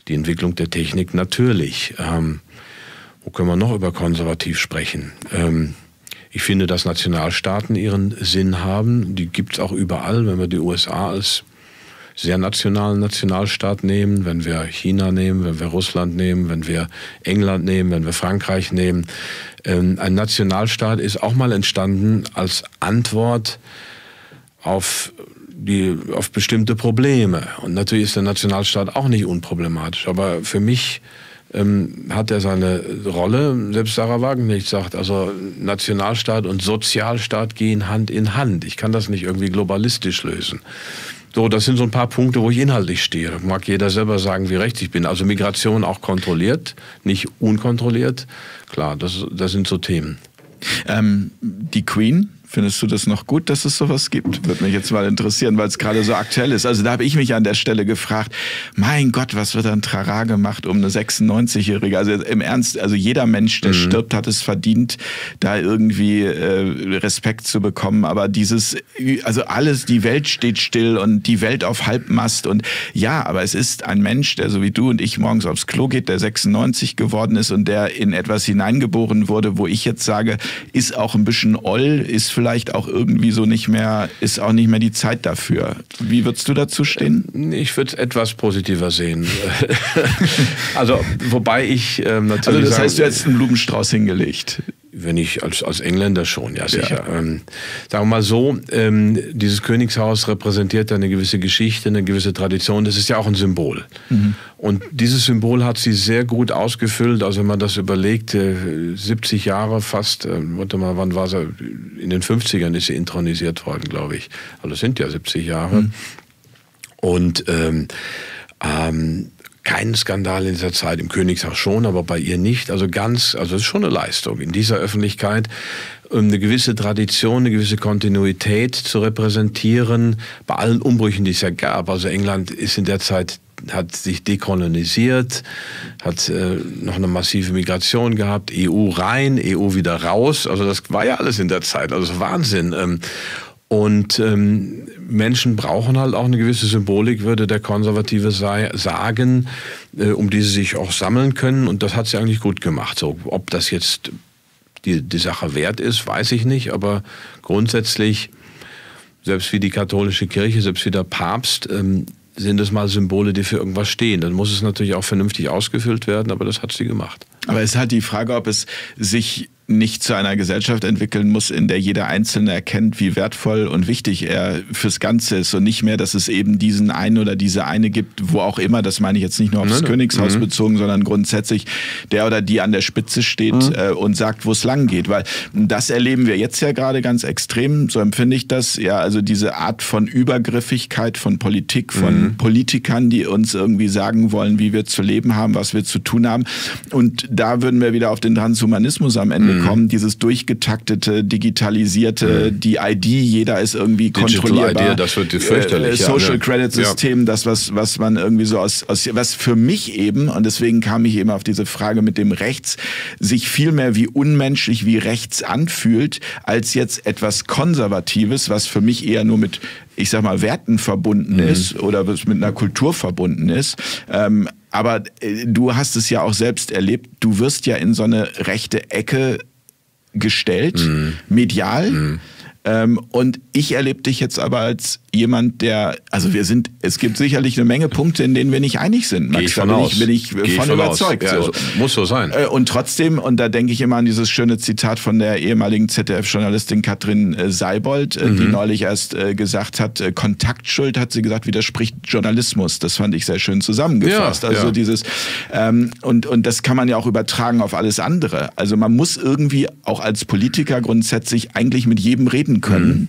Die Entwicklung der Technik natürlich. Wo können wir noch über konservativ sprechen? Ich finde, dass Nationalstaaten ihren Sinn haben. Die gibt es auch überall, wenn wir die USA als sehr nationalen Nationalstaat nehmen, wenn wir China nehmen, wenn wir Russland nehmen, wenn wir England nehmen, wenn wir Frankreich nehmen. Ein Nationalstaat ist auch mal entstanden als Antwort auf bestimmte Probleme. Und natürlich ist der Nationalstaat auch nicht unproblematisch. Aber für mich hat er seine Rolle, selbst Sarah Wagenknecht sagt, also Nationalstaat und Sozialstaat gehen Hand in Hand. Ich kann das nicht irgendwie globalistisch lösen. So, das sind so ein paar Punkte, wo ich inhaltlich stehe. Mag jeder selber sagen, wie rechts ich bin. Also Migration auch kontrolliert, nicht unkontrolliert. Klar, das sind so Themen. Die Queen, findest du das noch gut, dass es sowas gibt? Würde mich jetzt mal interessieren, weil es gerade so aktuell ist. Also da habe ich mich an der Stelle gefragt, mein Gott, was wird ein Trara gemacht um eine 96-Jährige? Also im Ernst, also jeder Mensch, der stirbt, hat es verdient, da irgendwie Respekt zu bekommen. Aber also alles, die Welt steht still und die Welt auf Halbmast. Und ja, aber es ist ein Mensch, der so wie du und ich morgens aufs Klo geht, der 96 geworden ist und der in etwas hineingeboren wurde, wo ich jetzt sage, ist auch ein bisschen oll, ist vielleicht auch irgendwie so ist auch nicht mehr die Zeit dafür. Wie würdest du dazu stehen? Ich würde es etwas positiver sehen. Also, wobei ich natürlich. Also, das heißt, du hättest einen Blumenstrauß hingelegt. Wenn ich als Engländer schon, ja sicher. Ja. Sagen wir mal so, dieses Königshaus repräsentiert eine gewisse Geschichte, eine gewisse Tradition. Das ist ja auch ein Symbol. Mhm. Und dieses Symbol hat sie sehr gut ausgefüllt. Also wenn man das überlegt, 70 Jahre fast, warte mal, wann war sie? In den 50ern ist sie intronisiert worden, glaube ich. Also das sind ja 70 Jahre. Mhm. Und keinen Skandal in dieser Zeit, im Königshaus schon, aber bei ihr nicht. Also es ist schon eine Leistung in dieser Öffentlichkeit, eine gewisse Tradition, eine gewisse Kontinuität zu repräsentieren, bei allen Umbrüchen, die es ja gab. Also England ist in der Zeit, hat sich dekolonisiert, hat noch eine massive Migration gehabt, EU rein, EU wieder raus. Also das war ja alles in der Zeit, also Wahnsinn. Und Menschen brauchen halt auch eine gewisse Symbolik, würde der Konservative sagen, um die sie sich auch sammeln können. Und das hat sie eigentlich gut gemacht. So, ob das jetzt die Sache wert ist, weiß ich nicht. Aber grundsätzlich, selbst wie die katholische Kirche, selbst wie der Papst, sind es mal Symbole, die für irgendwas stehen. Dann muss es natürlich auch vernünftig ausgefüllt werden, aber das hat sie gemacht. Aber es ist halt die Frage, ob es sich nicht zu einer Gesellschaft entwickeln muss, in der jeder Einzelne erkennt, wie wertvoll und wichtig er fürs Ganze ist und nicht mehr, dass es eben diesen einen oder diese eine gibt, wo auch immer, das meine ich jetzt nicht nur aufs Königshaus bezogen, sondern grundsätzlich der oder die an der Spitze steht und sagt, wo es lang geht, weil das erleben wir jetzt ja gerade ganz extrem, so empfinde ich das, ja, also diese Art von Übergriffigkeit von Politik, von Politikern, die uns irgendwie sagen wollen, wie wir zu leben haben, was wir zu tun haben, und da würden wir wieder auf den Transhumanismus am Ende kommen, dieses durchgetaktete, digitalisierte, die ID, jeder ist irgendwie kontrollierbar. ID, das wird fürchterlich. Social Credit System, das was man irgendwie so was für mich eben, und deswegen kam ich eben auf diese Frage mit dem Rechts, sich viel mehr wie unmenschlich, wie rechts anfühlt, als jetzt etwas Konservatives, was für mich eher nur mit, ich sag mal, Werten verbunden ist oder was mit einer Kultur verbunden ist. Aber du hast es ja auch selbst erlebt, du wirst ja in so eine rechte Ecke gestellt, medial. Und ich erlebe dich jetzt aber als jemand, es gibt sicherlich eine Menge Punkte, in denen wir nicht einig sind. Max, bin ich von überzeugt. Ja, also, muss so sein. Und trotzdem, und da denke ich immer an dieses schöne Zitat von der ehemaligen ZDF-Journalistin Katrin Seibold, die neulich erst gesagt hat, Kontaktschuld, hat sie gesagt, widerspricht Journalismus. Das fand ich sehr schön zusammengefasst. Dieses, und das kann man ja auch übertragen auf alles andere. Also man muss irgendwie auch als Politiker grundsätzlich eigentlich mit jedem reden können,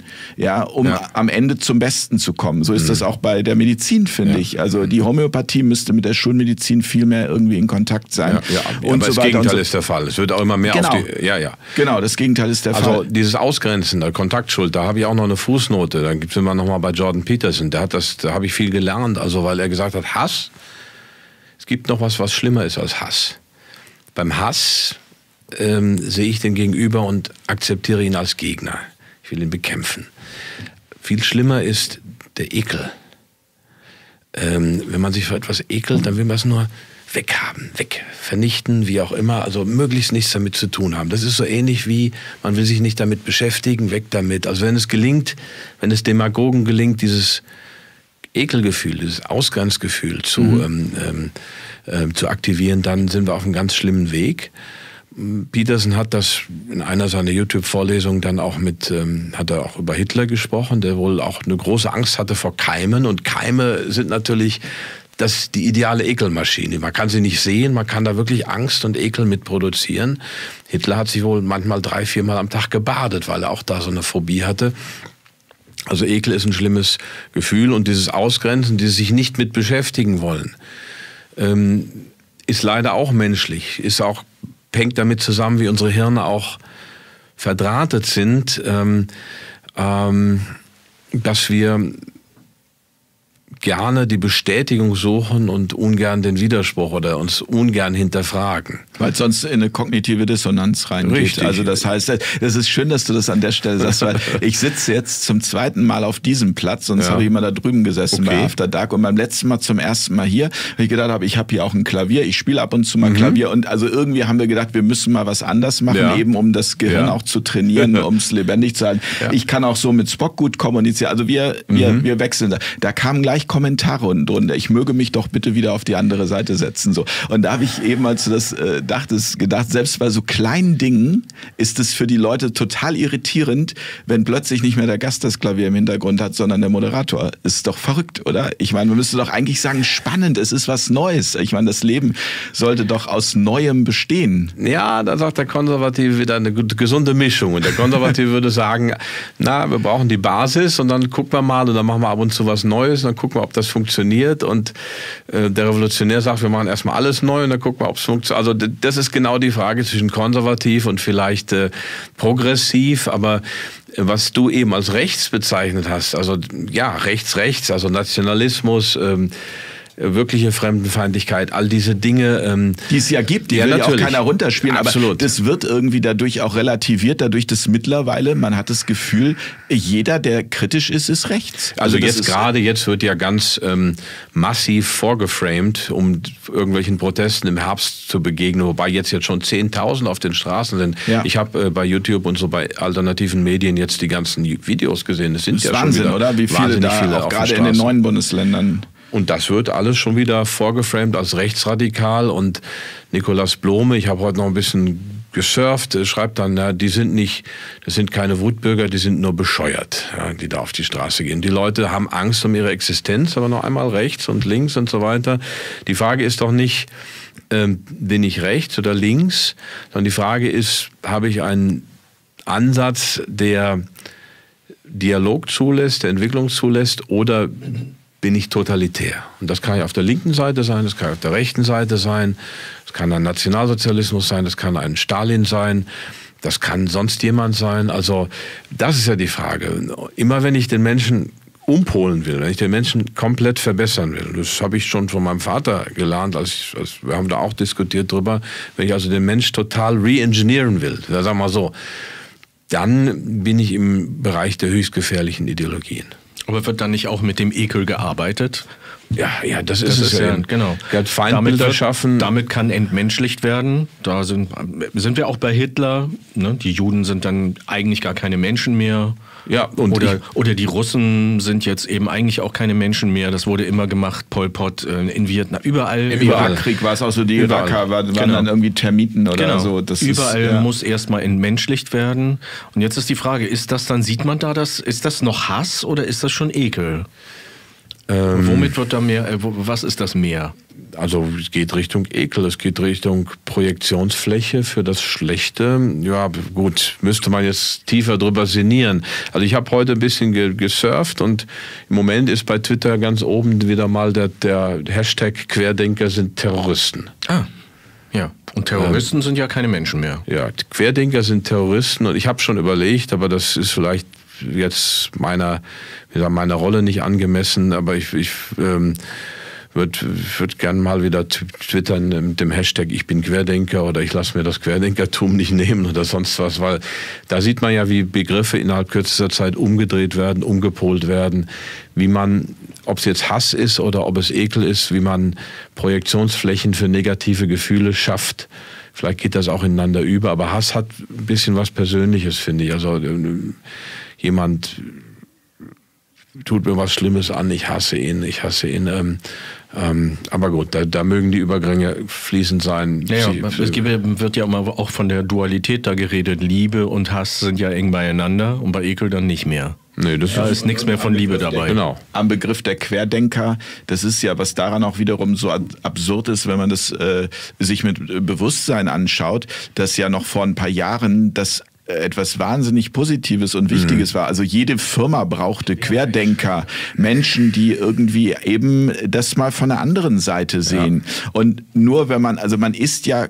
am Ende zum Besten zu kommen. So ist das auch bei der Medizin, finde ich. Also die Homöopathie müsste mit der Schulmedizin viel mehr irgendwie in Kontakt sein. Und aber so das Gegenteil ist der Fall. Es wird auch immer mehr auf die... Genau, das Gegenteil ist der Fall. Also dieses Ausgrenzen der Kontaktschuld, da habe ich auch noch eine Fußnote. Dann gibt es immer noch mal bei Jordan Peterson. Da habe ich viel gelernt, also weil er gesagt hat, Hass, es gibt noch was schlimmer ist als Hass. Beim Hass sehe ich den Gegenüber und akzeptiere ihn als Gegner. Ich will ihn bekämpfen. Viel schlimmer ist der Ekel. wenn man sich vor etwas ekelt, dann will man es nur weghaben, vernichten, wie auch immer, also möglichst nichts damit zu tun haben. Das ist so ähnlich wie, man will sich nicht damit beschäftigen, weg damit. Also wenn es Demagogen gelingt, dieses Ekelgefühl, dieses Ausgrenzgefühl zu aktivieren, dann sind wir auf einem ganz schlimmen Weg. Peterson hat das in einer seiner YouTube-Vorlesungen dann auch hat er auch über Hitler gesprochen, der wohl auch eine große Angst hatte vor Keimen. Und Keime sind natürlich die ideale Ekelmaschine. Man kann sie nicht sehen, man kann da wirklich Angst und Ekel mit produzieren. Hitler hat sich wohl manchmal 3-4 Mal am Tag gebadet, weil er auch da so eine Phobie hatte. Also Ekel ist ein schlimmes Gefühl und dieses Ausgrenzen, dieses sich nicht mit beschäftigen wollen, ist leider auch menschlich, hängt damit zusammen, wie unsere Hirne auch verdrahtet sind, dass wir gerne die Bestätigung suchen und ungern den Widerspruch oder uns ungern hinterfragen. Weil es sonst in eine kognitive Dissonanz reingeht. Richtig. Also das heißt, das ist schön, dass du das an der Stelle sagst, weil ich sitze jetzt zum 2. Mal auf diesem Platz, sonst habe ich immer da drüben gesessen bei After Dark und beim letzten Mal zum ersten Mal hier, weil ich gedacht habe, ich habe hier auch ein Klavier, ich spiele ab und zu mal Klavier und also irgendwie haben wir gedacht, wir müssen mal was anders machen, eben um das Gehirn auch zu trainieren, um es lebendig zu halten. Ja. Ich kann auch so mit Spock gut kommunizieren, also wir wechseln. Da kamen gleich Kommentare unten drunter. Ich möge mich doch bitte wieder auf die andere Seite setzen. So. Und da habe ich eben, als du das dachtest, gedacht, selbst bei so kleinen Dingen ist es für die Leute total irritierend, wenn plötzlich nicht mehr der Gast das Klavier im Hintergrund hat, sondern der Moderator. Ist doch verrückt, oder? Ich meine, man müsste doch eigentlich sagen, spannend, es ist was Neues. Ich meine, das Leben sollte doch aus Neuem bestehen. Ja, da sagt der Konservative wieder eine gesunde Mischung. Und der Konservative würde sagen, wir brauchen die Basis und dann gucken wir mal und dann machen wir ab und zu was Neues und dann gucken wir, ob das funktioniert. Und der Revolutionär sagt, wir machen erstmal alles neu und dann gucken wir, ob es funktioniert. Also das ist genau die Frage zwischen konservativ und vielleicht progressiv, aber was du eben als rechts bezeichnet hast, also ja, rechts, also Nationalismus, wirkliche Fremdenfeindlichkeit, all diese Dinge. Die es ja gibt, die will ja auch keiner runterspielen, absolut. Aber das wird irgendwie dadurch auch relativiert, dadurch, dass mittlerweile, man hat das Gefühl, jeder, der kritisch ist rechts. Also jetzt wird ja ganz massiv vorgeframed, um irgendwelchen Protesten im Herbst zu begegnen, wobei jetzt schon 10.000 auf den Straßen sind. Ja. Ich habe bei YouTube und so bei alternativen Medien jetzt die ganzen Videos gesehen. Das sind ja Wahnsinn, schon wieder oder? Wie viele da auch gerade in den neuen Bundesländern. Und das wird alles schon wieder vorgeframed als rechtsradikal. Und Nikolaus Blome, ich habe heute noch ein bisschen gesurft, schreibt dann, das sind keine Wutbürger, die sind nur bescheuert, die da auf die Straße gehen. Die Leute haben Angst um ihre Existenz, aber noch einmal rechts und links und so weiter. Die Frage ist doch nicht, bin ich rechts oder links, sondern die Frage ist, habe ich einen Ansatz, der Dialog zulässt, der Entwicklung zulässt, oder bin ich totalitär? Und das kann ja auf der linken Seite sein, das kann auf der rechten Seite sein, das kann ein Nationalsozialismus sein, das kann ein Stalin sein, das kann sonst jemand sein. Also das ist ja die Frage. Immer wenn ich den Menschen umpolen will, wenn ich den Menschen komplett verbessern will, das habe ich schon von meinem Vater gelernt, wir haben da auch diskutiert drüber, wenn ich also den Menschen total re-engineeren will, sagen wir mal so, dann bin ich im Bereich der höchst gefährlichen Ideologien. Aber wird dann nicht auch mit dem Ekel gearbeitet? Ja, das ist es ja. Genau. Feindbilder schaffen. Damit kann entmenschlicht werden. Da sind wir auch bei Hitler. Ne? Die Juden sind dann eigentlich gar keine Menschen mehr. Ja, oder die Russen sind jetzt eben eigentlich auch keine Menschen mehr. Das wurde immer gemacht. Pol Pot in Vietnam. Überall. Im Irakkrieg war es auch so, die Iraker waren dann irgendwie Termiten oder so. Das überall muss erstmal entmenschlicht werden. Und jetzt ist die Frage, ist das ist das noch Hass oder ist das schon Ekel? Womit wird da mehr, was ist das mehr? Also es geht Richtung Ekel, es geht Richtung Projektionsfläche für das Schlechte. Ja gut, müsste man jetzt tiefer drüber sinnieren. Also ich habe heute ein bisschen gesurft und im Moment ist bei Twitter ganz oben wieder mal der Hashtag Querdenker sind Terroristen. Ah, ja. Und Terroristen sind ja keine Menschen mehr. Ja, Querdenker sind Terroristen und ich habe schon überlegt, aber das ist vielleicht jetzt meiner Rolle nicht angemessen, aber ich würde gern mal wieder twittern mit dem Hashtag ich bin Querdenker oder ich lasse mir das Querdenkertum nicht nehmen oder sonst was, weil da sieht man ja, wie Begriffe innerhalb kürzester Zeit umgedreht werden, umgepolt werden, wie man ob es jetzt Hass ist oder ob es Ekel ist, wie man Projektionsflächen für negative Gefühle schafft. Vielleicht geht das auch ineinander über, aber Hass hat ein bisschen was Persönliches, finde ich. Also jemand tut mir was Schlimmes an, ich hasse ihn. Aber gut, da mögen die Übergänge fließend sein. Ja, es wird ja auch von der Dualität da geredet. Liebe und Hass sind ja eng beieinander und bei Ekel dann nicht mehr. Nee, da ist nichts mehr von Liebe dabei. Genau. Am Begriff der Querdenker, das ist ja, was daran auch wiederum so absurd ist, wenn man das sich mit Bewusstsein anschaut, dass ja noch vor ein paar Jahren das etwas wahnsinnig Positives und Wichtiges war. Also jede Firma brauchte Querdenker, Menschen, die irgendwie eben das mal von der anderen Seite sehen. Ja. Und nur wenn man ist ja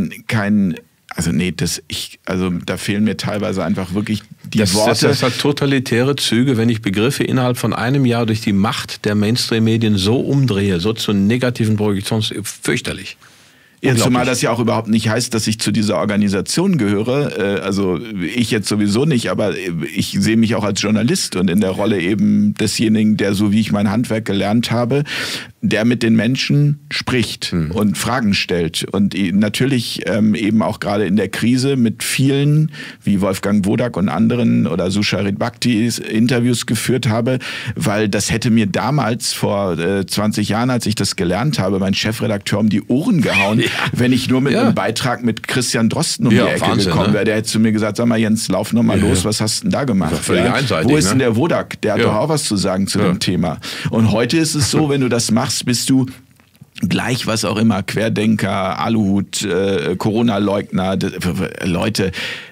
da fehlen mir teilweise einfach wirklich die Worte. Das hat totalitäre Züge, wenn ich Begriffe innerhalb von einem Jahr durch die Macht der Mainstream-Medien so umdrehe, so zu negativen Projektions, fürchterlich. Ja, zumal das ja auch überhaupt nicht heißt, dass ich zu dieser Organisation gehöre. Also ich jetzt sowieso nicht, aber ich sehe mich auch als Journalist und in der Rolle eben desjenigen, der, so wie ich mein Handwerk gelernt habe, der mit den Menschen spricht und Fragen stellt. Und natürlich eben auch gerade in der Krise mit vielen, wie Wolfgang Wodak und anderen oder Susharit Bhakti Interviews geführt habe, weil das hätte mir damals vor 20 Jahren, als ich das gelernt habe, mein Chefredakteur um die Ohren gehauen, wenn ich nur mit einem Beitrag mit Christian Drosten um die Ecke gekommen wäre. Der hätte zu mir gesagt, sag mal Jens, lauf noch mal los, was hast du denn da gemacht? Einseitig, wo ist denn der Wodak? Der hat doch auch was zu sagen zu dem Thema. Und heute ist es so, wenn du das machst, bist du gleich was auch immer, Querdenker, Aluhut, Corona-Leugner, Leute,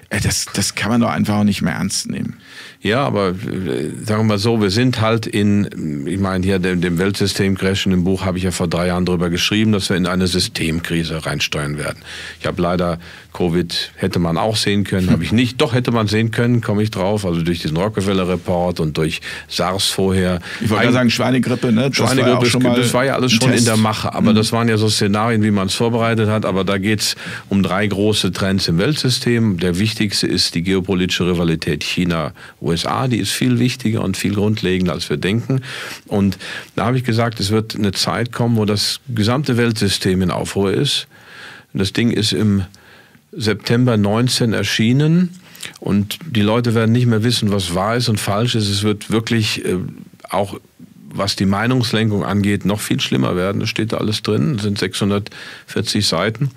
das kann man doch einfach auch nicht mehr ernst nehmen. Ja, aber sagen wir mal so, wir sind halt ich meine hier dem Weltsystem-Crash in dem Buch habe ich ja vor 3 Jahren drüber geschrieben, dass wir in eine Systemkrise reinsteuern werden. Ich habe leider Covid hätte man auch sehen können, habe ich nicht. Doch hätte man sehen können, komme ich drauf. Also durch diesen Rockefeller-Report und durch SARS vorher. Ich wollte sagen Schweinegrippe, ne? Das war ja alles schon in der Mache. Aber das waren ja so Szenarien, wie man es vorbereitet hat. Aber da geht es um 3 große Trends im Weltsystem. Der wichtigste ist die geopolitische Rivalität China-USA. Die ist viel wichtiger und viel grundlegender, als wir denken. Und da habe ich gesagt, es wird eine Zeit kommen, wo das gesamte Weltsystem in Aufruhr ist. Und das Ding ist im September 19 erschienen und die Leute werden nicht mehr wissen, was wahr ist und falsch ist. Es wird wirklich auch, was die Meinungslenkung angeht, noch viel schlimmer werden. Das steht da alles drin, das sind 640 Seiten.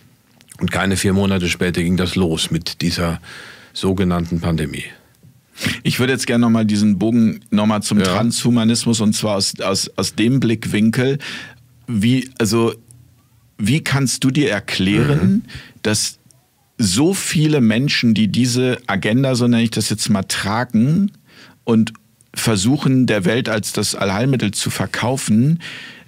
Und keine 4 Monate später ging das los mit dieser sogenannten Pandemie. Ich würde jetzt gerne nochmal diesen Bogen nochmal zum Transhumanismus und zwar aus dem Blickwinkel, wie kannst du dir erklären, dass so viele Menschen, die diese Agenda, so nenne ich das jetzt mal, tragen und versuchen, der Welt als das Allheilmittel zu verkaufen,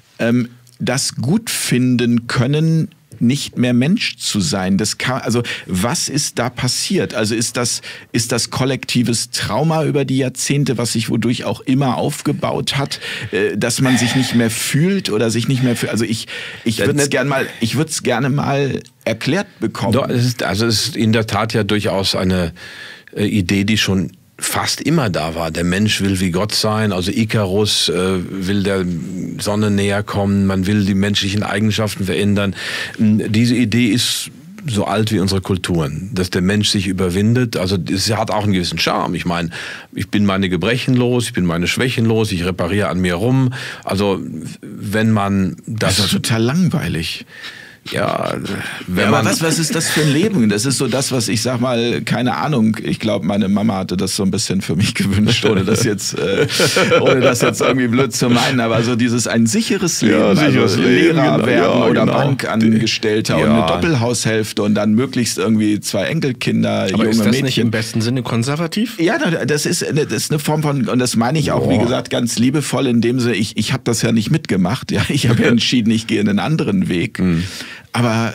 das gut finden können, nicht mehr Mensch zu sein. Was ist da passiert? Also ist das kollektives Trauma über die Jahrzehnte, was sich wodurch auch immer aufgebaut hat, dass man sich nicht mehr fühlt oder sich nicht mehr fühlt? Also ich würde es gerne mal erklärt bekommen. Doch, es ist in der Tat ja durchaus eine Idee, die schon fast immer da war. Der Mensch will wie Gott sein, also Ikarus will der Sonne näher kommen, man will die menschlichen Eigenschaften verändern. Diese Idee ist so alt wie unsere Kulturen, dass der Mensch sich überwindet. Also es hat auch einen gewissen Charme. Ich meine, ich bin meine Gebrechen los, ich bin meine Schwächen los, ich repariere an mir rum. Also wenn man das... Das ist total langweilig. Ja, aber was ist das für ein Leben? Das ist so das, was ich sag mal, keine Ahnung, ich glaube, meine Mama hatte das so ein bisschen für mich gewünscht, ohne das jetzt irgendwie blöd zu meinen, aber so dieses ein sicheres Leben, also Lehrer werden oder Bankangestellter und eine Doppelhaushälfte und dann möglichst irgendwie 2 Enkelkinder, aber junge Mädchen. Ist das nicht im besten Sinne konservativ? Ja, das ist eine Form von, und das meine ich auch, wie gesagt, ganz liebevoll in dem Sinne, ich habe das ja nicht mitgemacht, ja, ich habe ja entschieden, ich gehe einen anderen Weg. Aber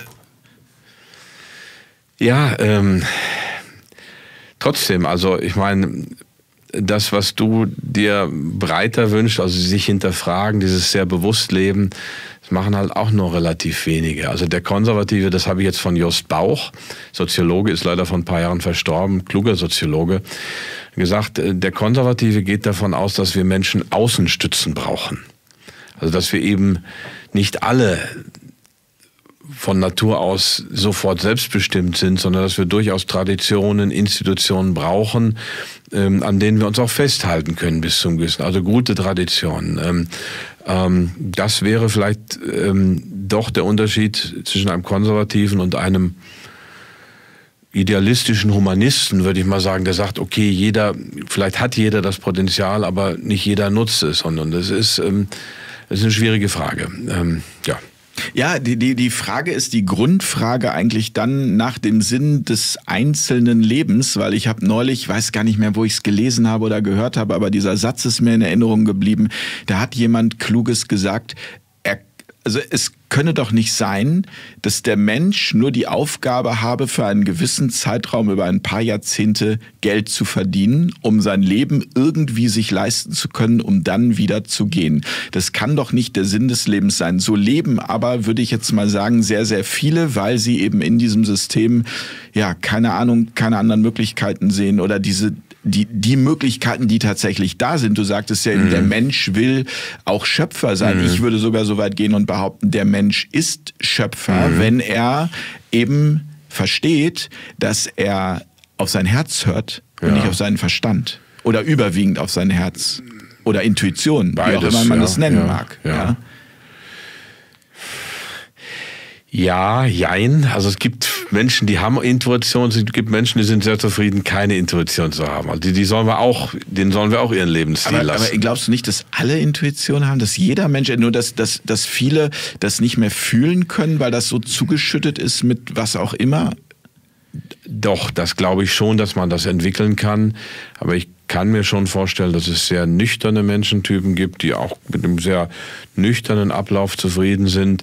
ja, trotzdem, also ich meine, das, was du dir breiter wünschst, also sich hinterfragen, dieses sehr bewusst Leben, das machen halt auch nur relativ wenige. Also der Konservative, das habe ich jetzt von Jost Bauch, Soziologe, ist leider vor ein paar Jahren verstorben, kluger Soziologe, gesagt, der Konservative geht davon aus, dass wir Menschen Außenstützen brauchen. Also dass wir eben nicht alle von Natur aus sofort selbstbestimmt sind, sondern dass wir durchaus Traditionen, Institutionen brauchen, an denen wir uns auch festhalten können bis zum gewissen, also gute Traditionen. Das wäre vielleicht doch der Unterschied zwischen einem Konservativen und einem idealistischen Humanisten, würde ich mal sagen, der sagt, okay, vielleicht hat jeder das Potenzial, aber nicht jeder nutzt es. Und das ist eine schwierige Frage. Ja. Ja, die Frage ist die Grundfrage eigentlich dann nach dem Sinn des einzelnen Lebens, weil ich habe neulich, weiß gar nicht mehr, wo ich es gelesen habe oder gehört habe, aber dieser Satz ist mir in Erinnerung geblieben. Da hat jemand Kluges gesagt, also es könne doch nicht sein, dass der Mensch nur die Aufgabe habe, für einen gewissen Zeitraum über ein paar Jahrzehnte Geld zu verdienen, um sein Leben irgendwie sich leisten zu können, um dann wieder zu gehen. Das kann doch nicht der Sinn des Lebens sein. So leben aber, würde ich jetzt mal sagen, sehr, sehr viele, weil sie eben in diesem System, ja, keine Ahnung, keine anderen Möglichkeiten sehen oder die Möglichkeiten, die tatsächlich da sind. Du sagtest ja, der Mensch will auch Schöpfer sein. Ich würde sogar so weit gehen und behaupten, der Mensch ist Schöpfer, wenn er eben versteht, dass er auf sein Herz hört und nicht auf seinen Verstand. Oder überwiegend auf sein Herz. Oder Intuition, beides, wie auch immer man das nennen mag. Ja. Ja, jein. Also es gibt Menschen, die haben Intuition, es gibt Menschen, die sind sehr zufrieden, keine Intuition zu haben. Also denen sollen wir auch ihren Lebensstil lassen. Aber glaubst du nicht, dass alle Intuition haben, dass jeder Mensch, nur dass viele das nicht mehr fühlen können, weil das so zugeschüttet ist mit was auch immer? Doch, das glaube ich schon, dass man das entwickeln kann. Aber ich kann mir schon vorstellen, dass es sehr nüchterne Menschentypen gibt, die auch mit einem sehr nüchternen Ablauf zufrieden sind.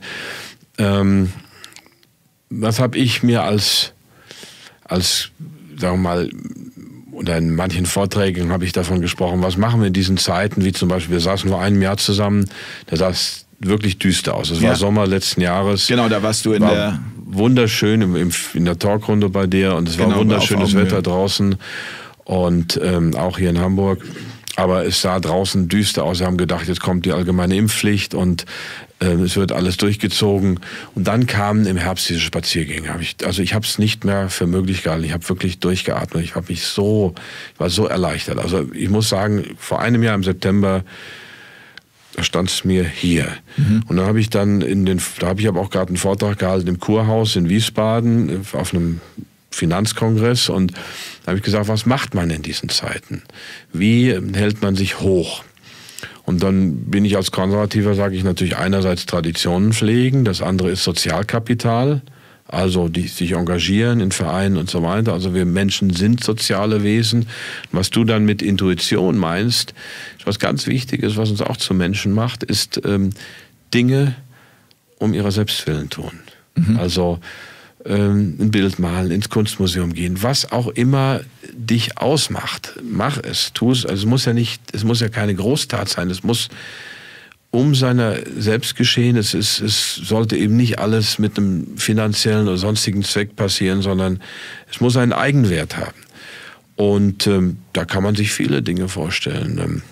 Was habe ich mir als sagen wir mal, oder in manchen Vorträgen habe ich davon gesprochen, was machen wir in diesen Zeiten, wie zum Beispiel, wir saßen vor einem Jahr zusammen, da sah es wirklich düster aus. Es war Sommer letzten Jahres. Genau, da warst du wunderschön in der Talkrunde bei dir und es war wunderschönes Wetter draußen und auch hier in Hamburg. Aber es sah draußen düster aus. Wir haben gedacht, jetzt kommt die allgemeine Impfpflicht und es wird alles durchgezogen. Und dann kamen im Herbst diese Spaziergänge. Ich habe es nicht mehr für möglich gehalten. Ich habe wirklich durchgeatmet. Ich war so erleichtert. Also ich muss sagen, vor einem Jahr im September, da stand es mir hier. Und dann habe ich da habe ich aber auch gerade einen Vortrag gehalten im Kurhaus in Wiesbaden auf einem Finanzkongress und da habe ich gesagt, was macht man in diesen Zeiten? Wie hält man sich hoch? Und dann bin ich als Konservativer, sage ich natürlich einerseits Traditionen pflegen, das andere ist Sozialkapital, also die sich engagieren in Vereinen und so weiter. Also wir Menschen sind soziale Wesen. Was du dann mit Intuition meinst, was ganz wichtig ist, was uns auch zu Menschen macht, ist Dinge um ihrer selbst willen tun. Also ein Bild malen, ins Kunstmuseum gehen, was auch immer dich ausmacht. Mach es, tu es. Also es muss ja keine Großtat sein, es muss um seiner selbst geschehen. Es sollte eben nicht alles mit einem finanziellen oder sonstigen Zweck passieren, sondern es muss einen Eigenwert haben. Und da kann man sich viele Dinge vorstellen.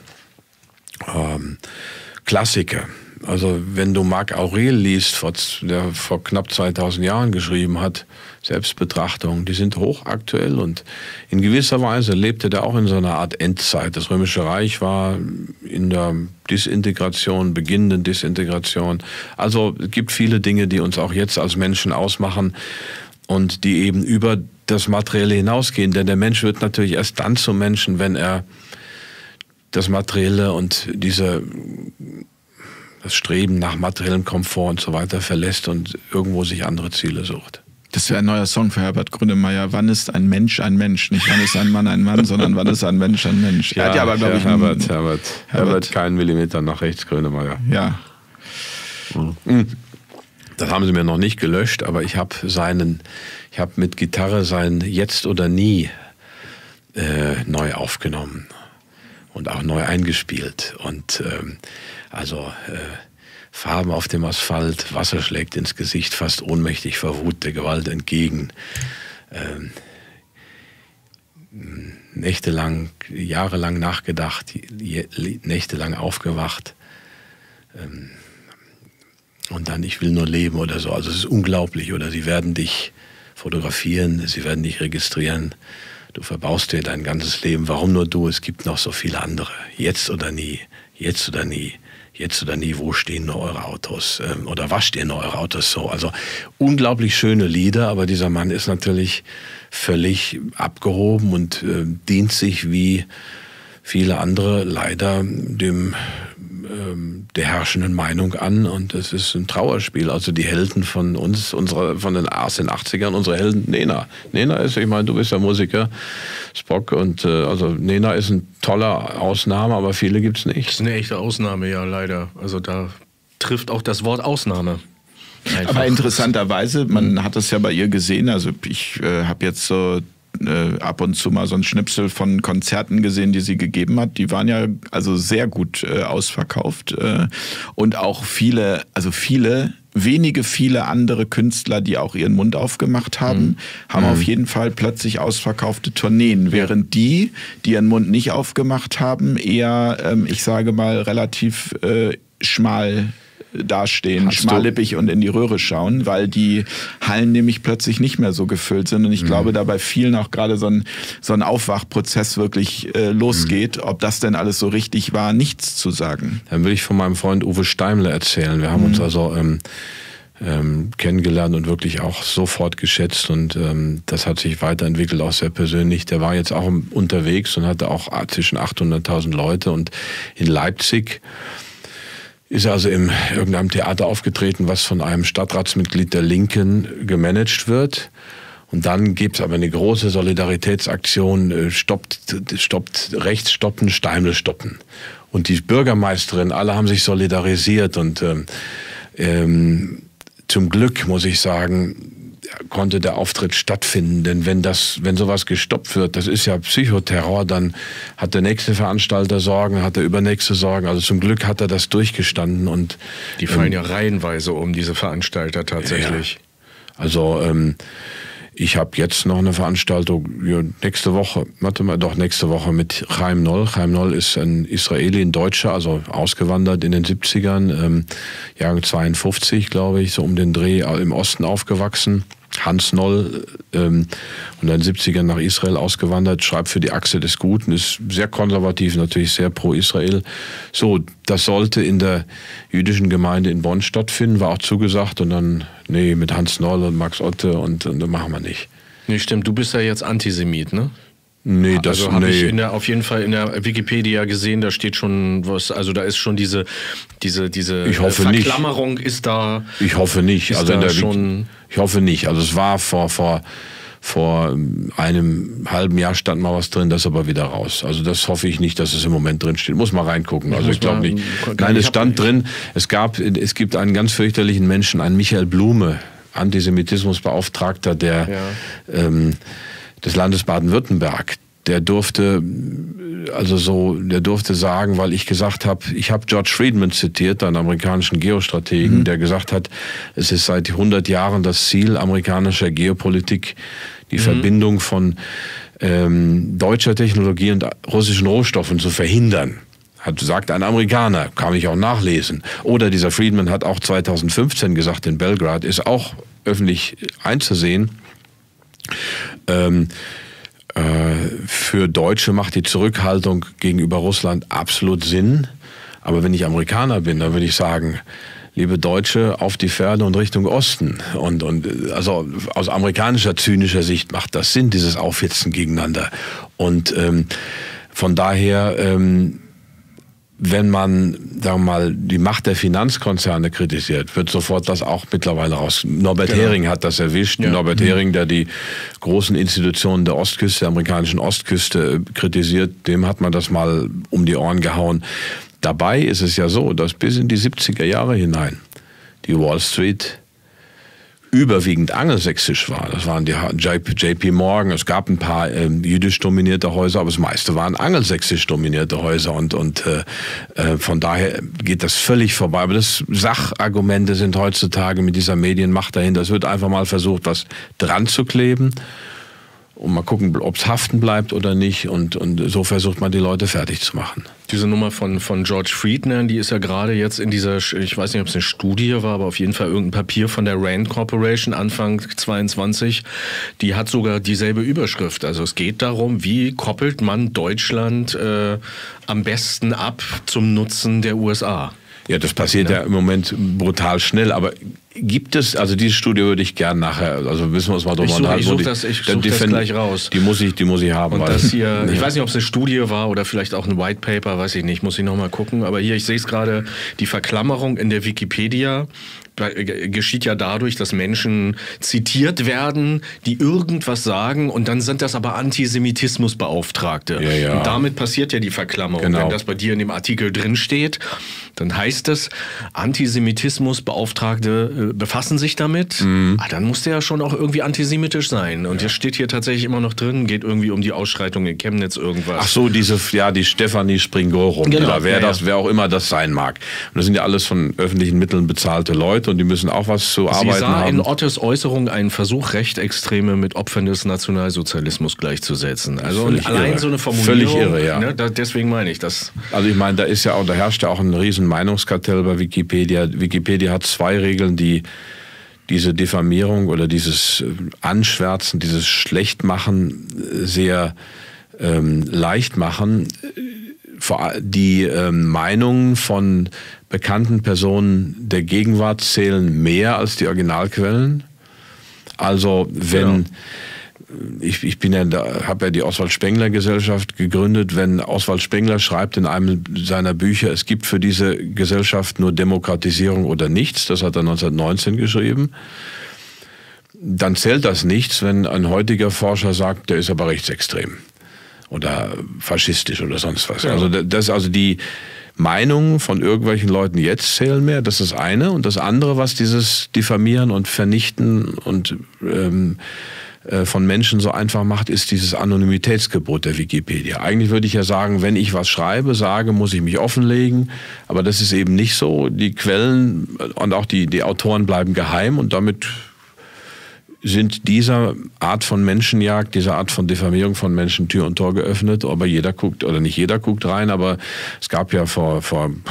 Klassiker. Also wenn du Marc Aurel liest, der vor knapp 2000 Jahren geschrieben hat, Selbstbetrachtungen, die sind hochaktuell und in gewisser Weise lebte der auch in so einer Art Endzeit. Das Römische Reich war in der Disintegration, beginnenden Disintegration. Also es gibt viele Dinge, die uns auch jetzt als Menschen ausmachen und die eben über das Materielle hinausgehen. Denn der Mensch wird natürlich erst dann zum Menschen, wenn er das Materielle und das Streben nach materiellem Komfort und so weiter verlässt und irgendwo sich andere Ziele sucht. Das wäre ein neuer Song für Herbert Grönemeyer. Wann ist ein Mensch ein Mensch? Nicht wann ist ein Mann, sondern wann ist ein Mensch ein Mensch? Ja, aber glaube ich Herbert keinen Millimeter nach rechts, Grönemeyer. Ja. Das haben sie mir noch nicht gelöscht, aber ich habe mit Gitarre sein Jetzt oder Nie neu aufgenommen. und auch neu eingespielt. Und Farben auf dem Asphalt, Wasser schlägt ins Gesicht, fast ohnmächtig vor Wut der Gewalt entgegen. Nächtelang, jahrelang nachgedacht, nächtelang aufgewacht. Und dann, ich will nur leben oder so. Also es ist unglaublich. Oder sie werden dich fotografieren, sie werden dich registrieren. Du verbaust dir dein ganzes Leben. Warum nur du? Es gibt noch so viele andere. Jetzt oder nie, jetzt oder nie. Jetzt oder nie, wo stehen nur eure Autos? Oder was stehen nur eure Autos so? Also unglaublich schöne Lieder, aber dieser Mann ist natürlich völlig abgehoben und dient sich wie viele andere leider der herrschenden Meinung an. Und es ist ein Trauerspiel. Also die Helden von uns, von den 80ern, unsere Helden, Nena. Nena ist, ich meine, du bist ja Musiker, Spock, und also Nena ist ein toller Ausnahme, aber viele gibt's nicht. Das ist eine echte Ausnahme, ja, leider. Also da trifft auch das Wort Ausnahme. Einfach. Aber interessanterweise, man hat es ja bei ihr gesehen, also ich habe jetzt so ab und zu mal so ein Schnipsel von Konzerten gesehen, die sie gegeben hat. Die waren ja also sehr gut ausverkauft. Und auch viele andere Künstler, die auch ihren Mund aufgemacht haben, haben auf jeden Fall plötzlich ausverkaufte Tourneen. Während die ihren Mund nicht aufgemacht haben, eher, ich sage mal, relativ schmal dastehen, schmallippig und in die Röhre schauen, weil die Hallen nämlich plötzlich nicht mehr so gefüllt sind. Und ich glaube, da bei vielen auch gerade so ein Aufwachprozess wirklich losgeht. Ob das denn alles so richtig war, nichts zu sagen. Dann will ich von meinem Freund Uwe Steimle erzählen. Wir haben uns also kennengelernt und wirklich auch sofort geschätzt, und das hat sich weiterentwickelt, auch sehr persönlich. Der war jetzt auch unterwegs und hatte auch zwischen 800.000 Leute, und in Leipzig ist also in irgendeinem Theater aufgetreten, was von einem Stadtratsmitglied der Linken gemanagt wird. Und dann gibt's aber eine große Solidaritätsaktion, stoppt rechts stoppen, Steimle stoppen. Und die Bürgermeisterin, alle haben sich solidarisiert, und zum Glück, muss ich sagen, konnte der Auftritt stattfinden, denn wenn sowas gestoppt wird, das ist ja Psychoterror, dann hat der nächste Veranstalter Sorgen, hat der übernächste Sorgen. Also zum Glück hat er das durchgestanden, und die fallen ja reihenweise um, diese Veranstalter tatsächlich. Ja. Also ich habe jetzt noch eine Veranstaltung nächste Woche mit Chaim Noll. Chaim Noll ist ein Israeli, ein Deutscher, also ausgewandert in den 70ern, Jahrgang 52, glaube ich, so um den Dreh, im Osten aufgewachsen. Hans Noll, und dann 70ern nach Israel ausgewandert, schreibt für die Achse des Guten, ist sehr konservativ, natürlich sehr pro Israel. So, das sollte in der jüdischen Gemeinde in Bonn stattfinden, war auch zugesagt, und dann, nee, mit Hans Noll und Max Otte, und machen wir nicht. Nee, stimmt, du bist ja jetzt Antisemit, ne? Nee, das also habe ich auf jeden Fall in der Wikipedia gesehen, da steht schon was, also da ist schon diese Verklammerung nicht. Ist da. Ich hoffe nicht. Also ich hoffe nicht. Also es war vor einem halben Jahr stand mal was drin, das ist aber wieder raus. Also das hoffe ich nicht, dass es im Moment drin steht. Muss mal reingucken. Also ich glaube nicht. Nein, es stand drin. Es gibt einen ganz fürchterlichen Menschen, einen Michael Blume, Antisemitismusbeauftragter des Landes Baden-Württemberg, der durfte sagen, weil ich gesagt habe, ich habe George Friedman zitiert, einen amerikanischen Geostrategen, der gesagt hat, es ist seit 100 Jahren das Ziel amerikanischer Geopolitik, die Verbindung von deutscher Technologie und russischen Rohstoffen zu verhindern. Sagt ein Amerikaner, kann ich auch nachlesen. Oder dieser Friedman hat auch 2015 gesagt in Belgrad, ist auch öffentlich einzusehen, für Deutsche macht die Zurückhaltung gegenüber Russland absolut Sinn. Aber wenn ich Amerikaner bin, dann würde ich sagen, liebe Deutsche, auf die Pferde und Richtung Osten. Und also aus amerikanischer, zynischer Sicht macht das Sinn, dieses Aufhitzen gegeneinander. Und von daher, wenn man, sagen wir mal, die Macht der Finanzkonzerne kritisiert, wird sofort das auch mittlerweile raus. Norbert Hering hat das erwischt. Ja. Norbert Hering, der die großen Institutionen der Ostküste, der amerikanischen Ostküste kritisiert, dem hat man das mal um die Ohren gehauen. Dabei ist es ja so, dass bis in die 70er Jahre hinein die Wall Street überwiegend angelsächsisch war. Das waren die JP Morgan, es gab ein paar jüdisch dominierte Häuser, aber das meiste waren angelsächsisch dominierte Häuser und von daher geht das völlig vorbei. Aber das Sachargumente sind heutzutage mit dieser Medienmacht dahinter. Es wird einfach mal versucht, was dran zu kleben und mal gucken, ob es haften bleibt oder nicht und so versucht man die Leute fertig zu machen. Diese Nummer von George Friedman, die ist ja gerade jetzt in dieser, ich weiß nicht, ob es eine Studie war, aber auf jeden Fall irgendein Papier von der Rand Corporation Anfang 22, die hat sogar dieselbe Überschrift. Also es geht darum, wie koppelt man Deutschland am besten ab zum Nutzen der USA. Ja, das passiert ja im Moment brutal schnell, aber gibt es, also diese Studie würde ich gern nachher, also müssen wir uns mal drüber unterhalten. Ich suche das gleich raus. Die muss ich haben. Und das hier, ich weiß nicht, ob es eine Studie war oder vielleicht auch ein White Paper, weiß ich nicht, muss ich nochmal gucken. Aber hier, ich sehe es gerade, die Verklammerung in der Wikipedia geschieht ja dadurch, dass Menschen zitiert werden, die irgendwas sagen und dann sind das aber Antisemitismusbeauftragte. Ja. Und damit passiert ja die Verklammerung. Genau. Wenn das bei dir in dem Artikel drin steht, dann heißt es, Antisemitismusbeauftragte befassen sich damit. Dann muss der ja schon auch irgendwie antisemitisch sein. Und jetzt steht hier tatsächlich immer noch drin, geht irgendwie um die Ausschreitung in Chemnitz irgendwas. Ach so, die Stefanie Springorum, genau, wer auch immer das sein mag. Und das sind ja alles von öffentlichen Mitteln bezahlte Leute und die müssen auch was zu arbeiten haben. Sie sah in Ottes Äußerung einen Versuch, Rechtsextreme mit Opfern des Nationalsozialismus gleichzusetzen. Also und allein so eine Formulierung. Völlig irre, ja. Ne, deswegen meine ich das. Also ich meine, da herrscht ja auch ein riesen Meinungskartell bei Wikipedia. Wikipedia hat 2 Regeln, die diese Diffamierung oder dieses Anschwärzen, dieses Schlechtmachen sehr leicht machen. Die Meinungen von bekannten Personen der Gegenwart zählen mehr als die Originalquellen. Also wenn ich habe ja die Oswald Spengler Gesellschaft gegründet, wenn Oswald Spengler schreibt in einem seiner Bücher, es gibt für diese Gesellschaft nur Demokratisierung oder nichts, das hat er 1919 geschrieben, dann zählt das nichts, wenn ein heutiger Forscher sagt, der ist aber rechtsextrem oder faschistisch oder sonst was. Ja. Also die Meinungen von irgendwelchen Leuten jetzt zählen mehr, das ist das eine. Und das andere, was dieses Diffamieren und Vernichten und von Menschen so einfach macht, ist dieses Anonymitätsgebot der Wikipedia. Eigentlich würde ich ja sagen, wenn ich was sage, muss ich mich offenlegen. Aber das ist eben nicht so. Die Quellen und auch die Autoren bleiben geheim und damit sind dieser Art von Menschenjagd, dieser Art von Diffamierung von Menschen Tür und Tor geöffnet. Aber jeder guckt, oder nicht jeder guckt rein, aber es gab ja vor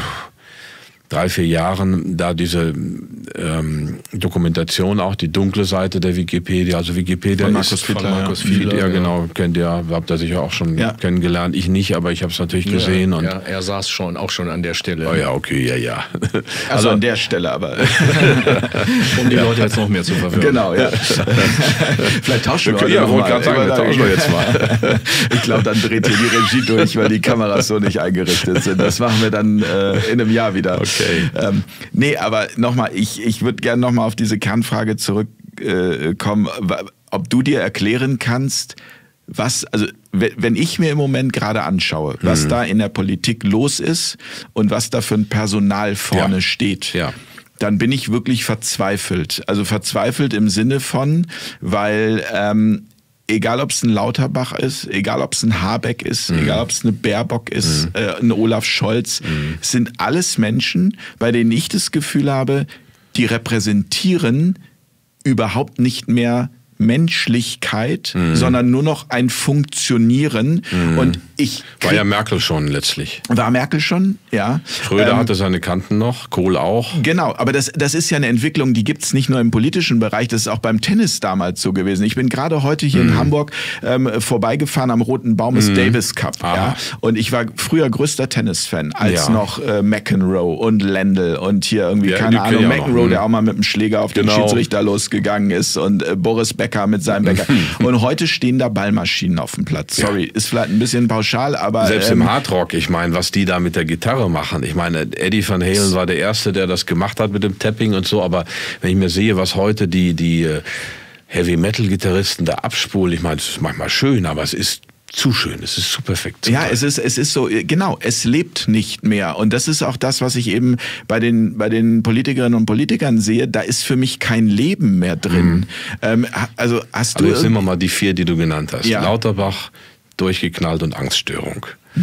3-4 Jahren da diese Dokumentation, auch die dunkle Seite der Wikipedia. Also Wikipedia von Markus Fiedler. Ja, genau, kennt ihr, habt ihr sicher auch schon kennengelernt. Ich nicht, aber ich habe es natürlich gesehen. Und er saß auch schon an der Stelle. Oh ja, okay, ja. Also an der Stelle, aber um die Leute jetzt noch mehr zu verwirren. Genau, ja. Vielleicht tauschen wir ja, wollte gerade sagen, tauschen wir jetzt mal. Ich glaube, dann dreht hier die Regie durch, weil die Kameras so nicht eingerichtet sind. Das machen wir dann in einem Jahr wieder. Okay. Nee, aber nochmal, ich würde gerne nochmal auf diese Kernfrage zurückkommen, ob du dir erklären kannst, wenn ich mir im Moment gerade anschaue, was da in der Politik los ist und was da für ein Personal vorne steht, dann bin ich wirklich verzweifelt. Also verzweifelt im Sinne von, weil egal ob es ein Lauterbach ist, egal ob es ein Habeck ist, egal ob es eine Baerbock ist, ein Olaf Scholz, es sind alles Menschen, bei denen ich das Gefühl habe, die repräsentieren überhaupt nicht mehr Menschlichkeit, sondern nur noch ein Funktionieren. Und war ja Merkel schon letztlich. War Merkel schon, ja. Schröder hatte seine Kanten noch, Kohl auch. Genau, aber das ist ja eine Entwicklung, die gibt's nicht nur im politischen Bereich, das ist auch beim Tennis damals so gewesen. Ich bin gerade heute hier in Hamburg vorbeigefahren am Roten Baum des Davis Cup. Ja? Und ich war früher größter Tennisfan, als noch McEnroe und Lendl und hier irgendwie, keine Ahnung, McEnroe, der auch mal mit dem Schläger auf den Schiedsrichter losgegangen ist und Boris Becker mit seinem Bäcker. Und heute stehen da Ballmaschinen auf dem Platz. Sorry, ist vielleicht ein bisschen pauschal, aber... Selbst im Hardrock, ich meine, was die da mit der Gitarre machen. Ich meine, Eddie Van Halen war der Erste, der das gemacht hat mit dem Tapping und so, aber wenn ich mir sehe, was heute die Heavy-Metal-Gitarristen da abspulen, ich meine, es ist manchmal schön, aber es ist zu schön, es ist zu perfekt. Ja, es ist so, genau, es lebt nicht mehr. Und das ist auch das, was ich eben bei den Politikerinnen und Politikern sehe, da ist für mich kein Leben mehr drin. Also hast du... jetzt nehmen wir mal die 4, die du genannt hast. Ja. Lauterbach, durchgeknallt und Angststörung.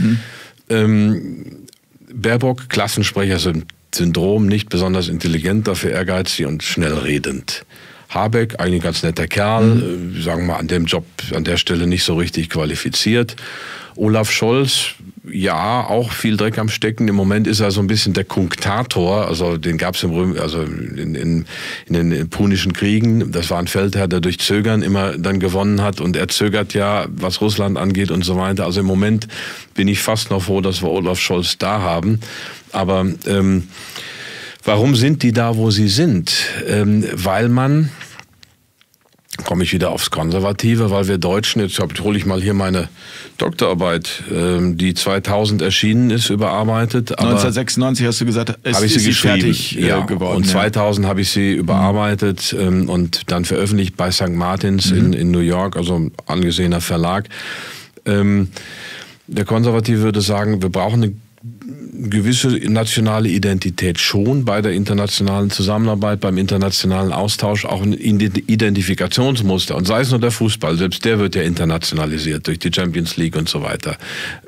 Baerbock, Klassensprecher-Syndrom, nicht besonders intelligent, dafür ehrgeizig und schnell redend. Habeck, eigentlich ein ganz netter Kerl, sagen wir mal an dem Job, an der Stelle nicht so richtig qualifiziert. Olaf Scholz, ja, auch viel Dreck am Stecken. Im Moment ist er so ein bisschen der Kunktator, also den gab es in den Punischen Kriegen. Das war ein Feldherr, der durch Zögern immer dann gewonnen hat und er zögert ja, was Russland angeht und so weiter. Also im Moment bin ich fast noch froh, dass wir Olaf Scholz da haben. Aber warum sind die da, wo sie sind? Weil man, komme ich wieder aufs Konservative, weil wir Deutschen, jetzt hole ich mal hier meine Doktorarbeit, die 2000 erschienen ist, überarbeitet. 1996 hast du gesagt, ist sie fertig geworden. Und 2000 habe ich sie überarbeitet und dann veröffentlicht bei St. Martins in New York, also ein angesehener Verlag. Der Konservative würde sagen, wir brauchen eine gewisse nationale Identität schon bei der internationalen Zusammenarbeit, beim internationalen Austausch, auch ein Identifikationsmuster. Und sei es nur der Fußball, selbst der wird ja internationalisiert durch die Champions League und so weiter.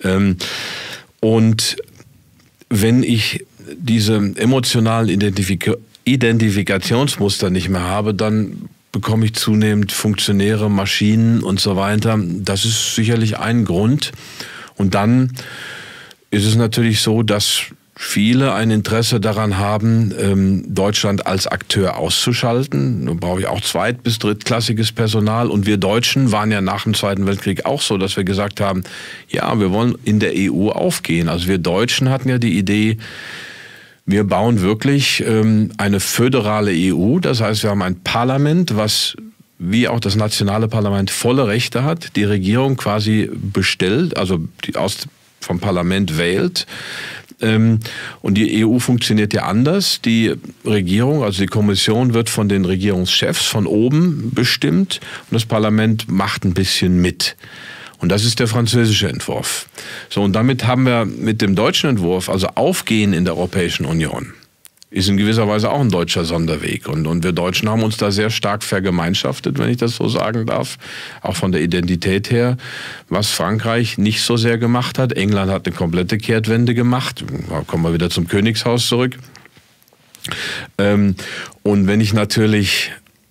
Und wenn ich diese emotionalen Identifikationsmuster nicht mehr habe, dann bekomme ich zunehmend Funktionäre, Maschinen und so weiter. Das ist sicherlich ein Grund. Und dann ist es natürlich so, dass viele ein Interesse daran haben, Deutschland als Akteur auszuschalten. Da brauche ich auch zweit- bis drittklassiges Personal. Und wir Deutschen waren ja nach dem Zweiten Weltkrieg auch so, dass wir gesagt haben, ja, wir wollen in der EU aufgehen. Also wir Deutschen hatten ja die Idee, wir bauen wirklich eine föderale EU. Das heißt, wir haben ein Parlament, was wie auch das nationale Parlament volle Rechte hat, die Regierung quasi bestellt, also vom Parlament wählt. Und die EU funktioniert ja anders. Die Regierung, also die Kommission, wird von den Regierungschefs von oben bestimmt und das Parlament macht ein bisschen mit. Und das ist der französische Entwurf. So, und damit haben wir mit dem deutschen Entwurf, also Aufgehen in der Europäischen Union, ist in gewisser Weise auch ein deutscher Sonderweg. Und wir Deutschen haben uns da sehr stark vergemeinschaftet, wenn ich das so sagen darf, auch von der Identität her, was Frankreich nicht so sehr gemacht hat. England hat eine komplette Kehrtwende gemacht. Da kommen wir wieder zum Königshaus zurück. Und wenn ich natürlich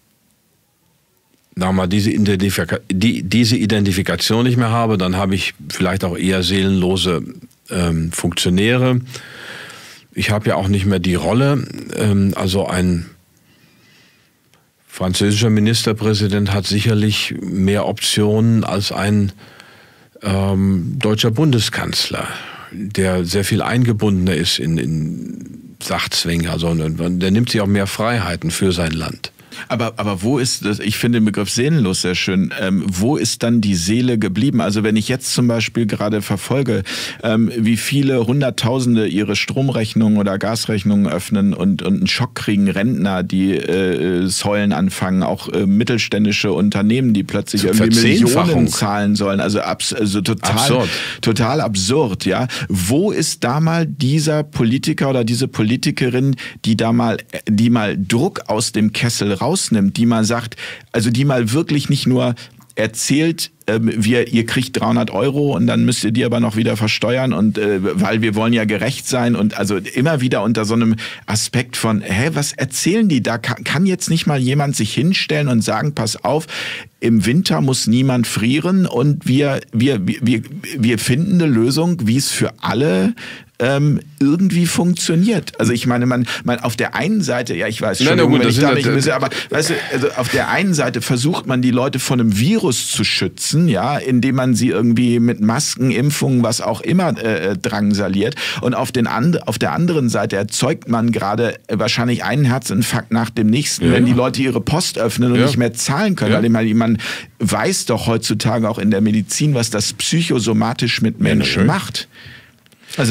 diese Identifikation nicht mehr habe, dann habe ich vielleicht auch eher seelenlose Funktionäre. Ich habe ja auch nicht mehr die Rolle. Also ein französischer Ministerpräsident hat sicherlich mehr Optionen als ein deutscher Bundeskanzler, der sehr viel eingebundener ist in Sachzwänge. Also der nimmt sich auch mehr Freiheiten für sein Land. Aber wo ist das? Ich finde den Begriff seelenlos sehr schön. Wo ist dann die Seele geblieben? Also wenn ich jetzt zum Beispiel gerade verfolge, wie viele Hunderttausende ihre Stromrechnungen oder Gasrechnungen öffnen und einen Schock kriegen, Rentner, die Säulen anfangen, auch mittelständische Unternehmen, die plötzlich irgendwie Millionen zahlen sollen. Also total absurd, ja. Wo ist da mal dieser Politiker oder diese Politikerin, die mal Druck aus dem Kessel rausnimmt, die mal sagt, also die mal wirklich nicht nur erzählt, ihr kriegt 300 € und dann müsst ihr die aber noch wieder versteuern und weil wir wollen ja gerecht sein und also immer wieder unter so einem Aspekt von, was erzählen die da? Kann jetzt nicht mal jemand sich hinstellen und sagen, pass auf, im Winter muss niemand frieren und wir finden eine Lösung, wie es für alle irgendwie funktioniert. Also ich meine, man auf der einen Seite, ja ich weiß, aber weißt du, also auf der einen Seite versucht man die Leute von einem Virus zu schützen, ja, indem man sie irgendwie mit Masken, Impfungen, was auch immer drangsaliert. Und auf der anderen Seite erzeugt man gerade wahrscheinlich einen Herzinfarkt nach dem nächsten, wenn die Leute ihre Post öffnen und nicht mehr zahlen können. Weil man weiß doch heutzutage auch in der Medizin, was das psychosomatisch mit Menschen macht. Also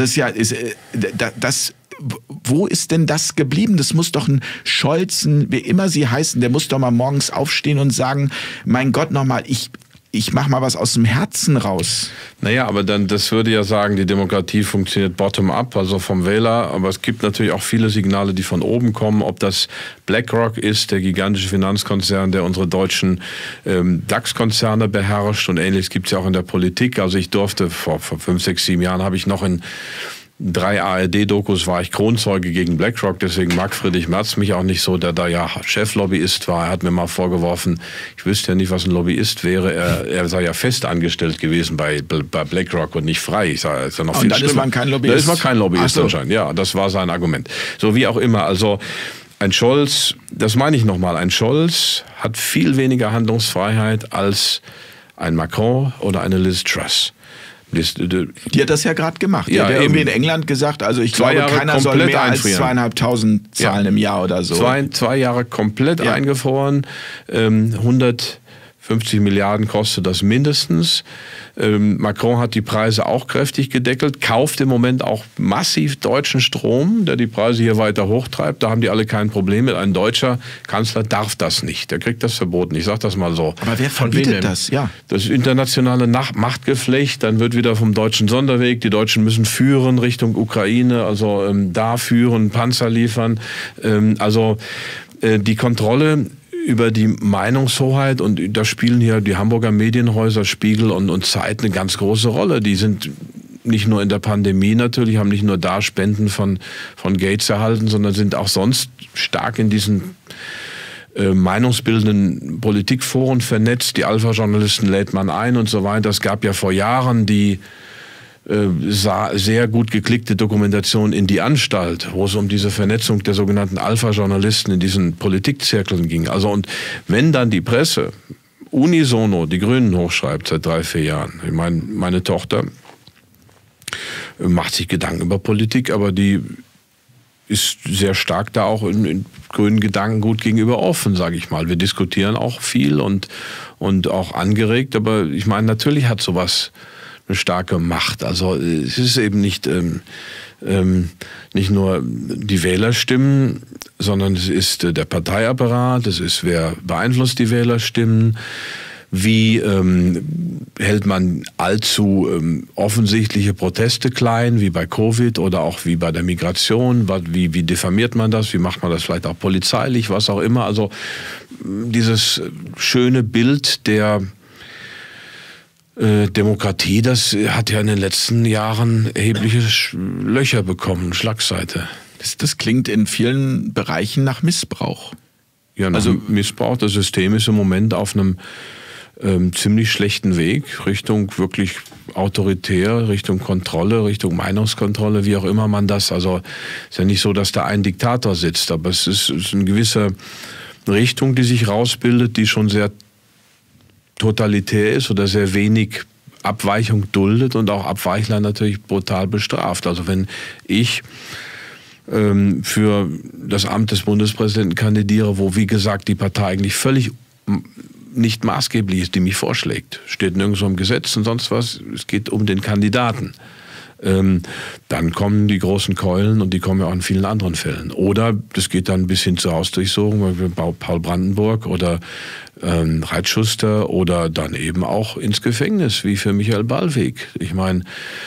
wo ist denn das geblieben? Das muss doch ein Scholzen, wie immer sie heißen, der muss doch mal morgens aufstehen und sagen, mein Gott, nochmal, ich ich mache mal was aus dem Herzen raus. Naja, aber dann, das würde ja sagen, die Demokratie funktioniert bottom-up, also vom Wähler. Aber es gibt natürlich auch viele Signale, die von oben kommen. Ob das BlackRock ist, der gigantische Finanzkonzern, der unsere deutschen DAX-Konzerne beherrscht, und Ähnliches gibt es ja auch in der Politik. Also ich durfte vor 5, 6, 7 Jahren habe ich noch in 3 ARD-Dokus war ich Kronzeuge gegen BlackRock, deswegen mag Friedrich Merz mich auch nicht so, der da ja Cheflobbyist war. Er hat mir mal vorgeworfen, ich wüsste ja nicht, was ein Lobbyist wäre. Er sei ja fest angestellt gewesen bei BlackRock und nicht frei. Ich sage, ist ja noch viel schlimmer. Ist man kein Lobbyist? Da ist man kein Lobbyist anscheinend. Ja, das war sein Argument. So wie auch immer, also ein Scholz, das meine ich nochmal, ein Scholz hat viel weniger Handlungsfreiheit als ein Macron oder eine Liz Truss. Die hat das ja gerade gemacht. Ja, die hat irgendwie in England gesagt, also ich glaube, keiner soll mehr als 2.500 zahlen im Jahr oder so. 2 Jahre komplett eingefroren, 150 Milliarden kostet das mindestens. Macron hat die Preise auch kräftig gedeckelt, kauft im Moment auch massiv deutschen Strom, der die Preise hier weiter hochtreibt. Da haben die alle kein Problem mit. Ein deutscher Kanzler darf das nicht. Der kriegt das verboten. Ich sage das mal so. Aber wer verbietet das? Ja. Das internationale Machtgeflecht, dann wird wieder vom deutschen Sonderweg. Die Deutschen müssen führen Richtung Ukraine, also da führen, Panzer liefern. Die Kontrolle über die Meinungshoheit, und da spielen hier die Hamburger Medienhäuser Spiegel und Zeit eine ganz große Rolle. Die sind nicht nur in der Pandemie natürlich, haben nicht nur da Spenden von Gates erhalten, sondern sind auch sonst stark in diesen meinungsbildenden Politikforen vernetzt. Die Alpha-Journalisten lädt man ein und so weiter. Es gab ja vor Jahren die sehr gut geklickte Dokumentation in die Anstalt, wo es um diese Vernetzung der sogenannten Alpha-Journalisten in diesen Politikzirkeln ging. Also, und wenn dann die Presse unisono die Grünen hochschreibt seit 3, 4 Jahren, ich meine, meine Tochter macht sich Gedanken über Politik, aber die ist sehr stark da auch in grünen Gedankengut gegenüber offen, sage ich mal. Wir diskutieren auch viel und auch angeregt, aber ich meine, natürlich hat sowas eine starke Macht. Also es ist eben nicht nur die Wählerstimmen, sondern es ist der Parteiapparat, es ist, wer beeinflusst die Wählerstimmen, wie hält man allzu offensichtliche Proteste klein, wie bei Covid oder auch wie bei der Migration, wie diffamiert man das, wie macht man das vielleicht auch polizeilich, was auch immer. Also dieses schöne Bild der Demokratie, das hat ja in den letzten Jahren erhebliche Löcher bekommen, Schlagseite. Das klingt in vielen Bereichen nach Missbrauch. Ja, also Missbrauch. Das System ist im Moment auf einem ziemlich schlechten Weg, Richtung wirklich autoritär, Richtung Kontrolle, Richtung Meinungskontrolle, wie auch immer man das, also ist ja nicht so, dass da ein Diktator sitzt, aber es ist eine gewisse Richtung, die sich rausbildet, die schon sehr totalitär ist oder sehr wenig Abweichung duldet und auch Abweichler natürlich brutal bestraft. Also wenn ich für das Amt des Bundespräsidenten kandidiere, wo wie gesagt die Partei eigentlich völlig nicht maßgeblich ist, die mich vorschlägt, steht nirgendwo im Gesetz und sonst was, es geht um den Kandidaten. Dann kommen die großen Keulen und die kommen ja auch in vielen anderen Fällen. Oder das geht dann bis hin zur Hausdurchsuchung, wie Paul Brandenburg oder Reitschuster oder dann eben auch ins Gefängnis, wie für Michael Ballweg. Ich meine,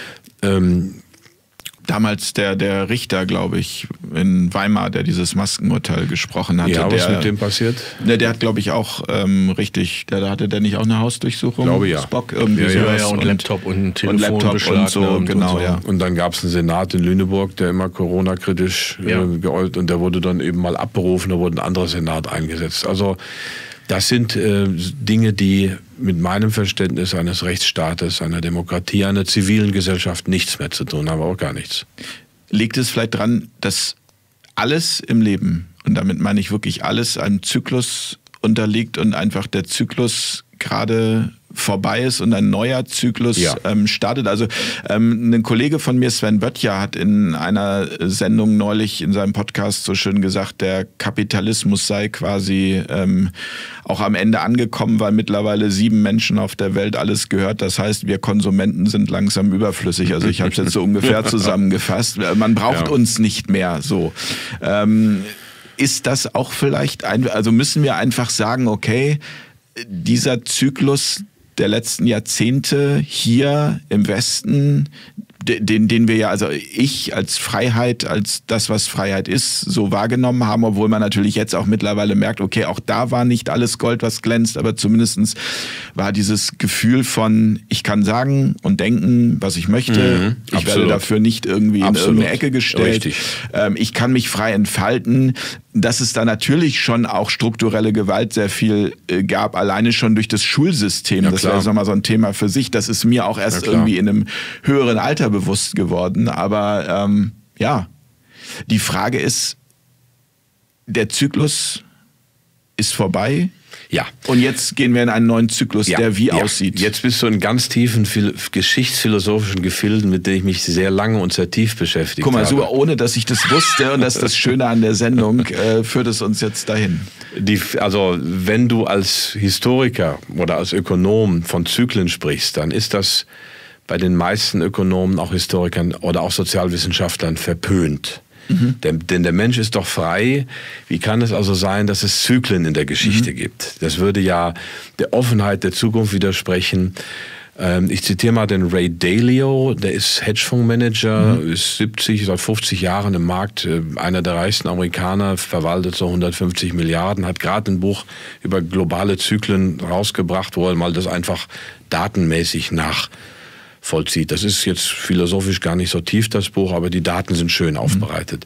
damals der Richter, glaube ich, in Weimar, der dieses Maskenurteil gesprochen hatte. Ja, was mit dem passiert? Der hat, glaube ich, auch da hatte der nicht auch eine Hausdurchsuchung? Glaube ja. Spock irgendwie ja, und Laptop und Telefon und so, genau, so. Ja. Und dann gab es einen Senat in Lüneburg, der immer Corona-kritisch geäußert, und der wurde dann eben mal abberufen, da wurde ein anderer Senat eingesetzt. Also das sind Dinge, die mit meinem Verständnis eines Rechtsstaates, einer Demokratie, einer zivilen Gesellschaft nichts mehr zu tun haben, auch gar nichts. Liegt es vielleicht dran, dass alles im Leben, und damit meine ich wirklich alles, einem Zyklus unterliegt und einfach der Zyklus gerade vorbei ist und ein neuer Zyklus startet. Also ein Kollege von mir, Sven Böttcher, hat in einer Sendung neulich in seinem Podcast so schön gesagt, der Kapitalismus sei quasi auch am Ende angekommen, weil mittlerweile 7 Menschen auf der Welt alles gehört. Das heißt, wir Konsumenten sind langsam überflüssig. Also ich habe es jetzt so ungefähr zusammengefasst. Man braucht uns nicht mehr so. Ist das auch vielleicht, also müssen wir einfach sagen, okay, dieser Zyklus, der letzten Jahrzehnte hier im Westen, den wir ja, also ich als Freiheit, als das, was Freiheit ist, so wahrgenommen haben, obwohl man natürlich jetzt auch mittlerweile merkt, okay, auch da war nicht alles Gold, was glänzt, aber zumindestens war dieses Gefühl von, ich kann sagen und denken, was ich möchte. Ich werde dafür nicht irgendwie in irgendeine Ecke gestellt. Ich kann mich frei entfalten. Dass es da natürlich schon auch strukturelle Gewalt sehr viel gab, alleine schon durch das Schulsystem. Ja, das wäre nochmal so ein Thema für sich. Das ist mir auch erst irgendwie in einem höheren Alter bewusst geworden. Aber die Frage ist, der Zyklus ist vorbei. Ja. Und jetzt gehen wir in einen neuen Zyklus, der wie aussieht. Jetzt bist du in ganz tiefen geschichtsphilosophischen Gefilden, mit denen ich mich sehr lange und sehr tief beschäftigt habe. Guck mal, so ohne, dass ich das wusste, und das ist das Schöne an der Sendung, führt es uns jetzt dahin. Also wenn du als Historiker oder als Ökonom von Zyklen sprichst, dann ist das bei den meisten Ökonomen, auch Historikern oder auch Sozialwissenschaftlern verpönt. Denn der Mensch ist doch frei. Wie kann es also sein, dass es Zyklen in der Geschichte gibt? Das würde ja der Offenheit der Zukunft widersprechen. Ich zitiere mal den Ray Dalio, der ist Hedgefondsmanager, ist 70, seit 50 Jahren im Markt, einer der reichsten Amerikaner, verwaltet so 150 Milliarden, hat gerade ein Buch über globale Zyklen rausgebracht, wo er mal das einfach datenmäßig vollzieht. Das ist jetzt philosophisch gar nicht so tief, das Buch, aber die Daten sind schön aufbereitet.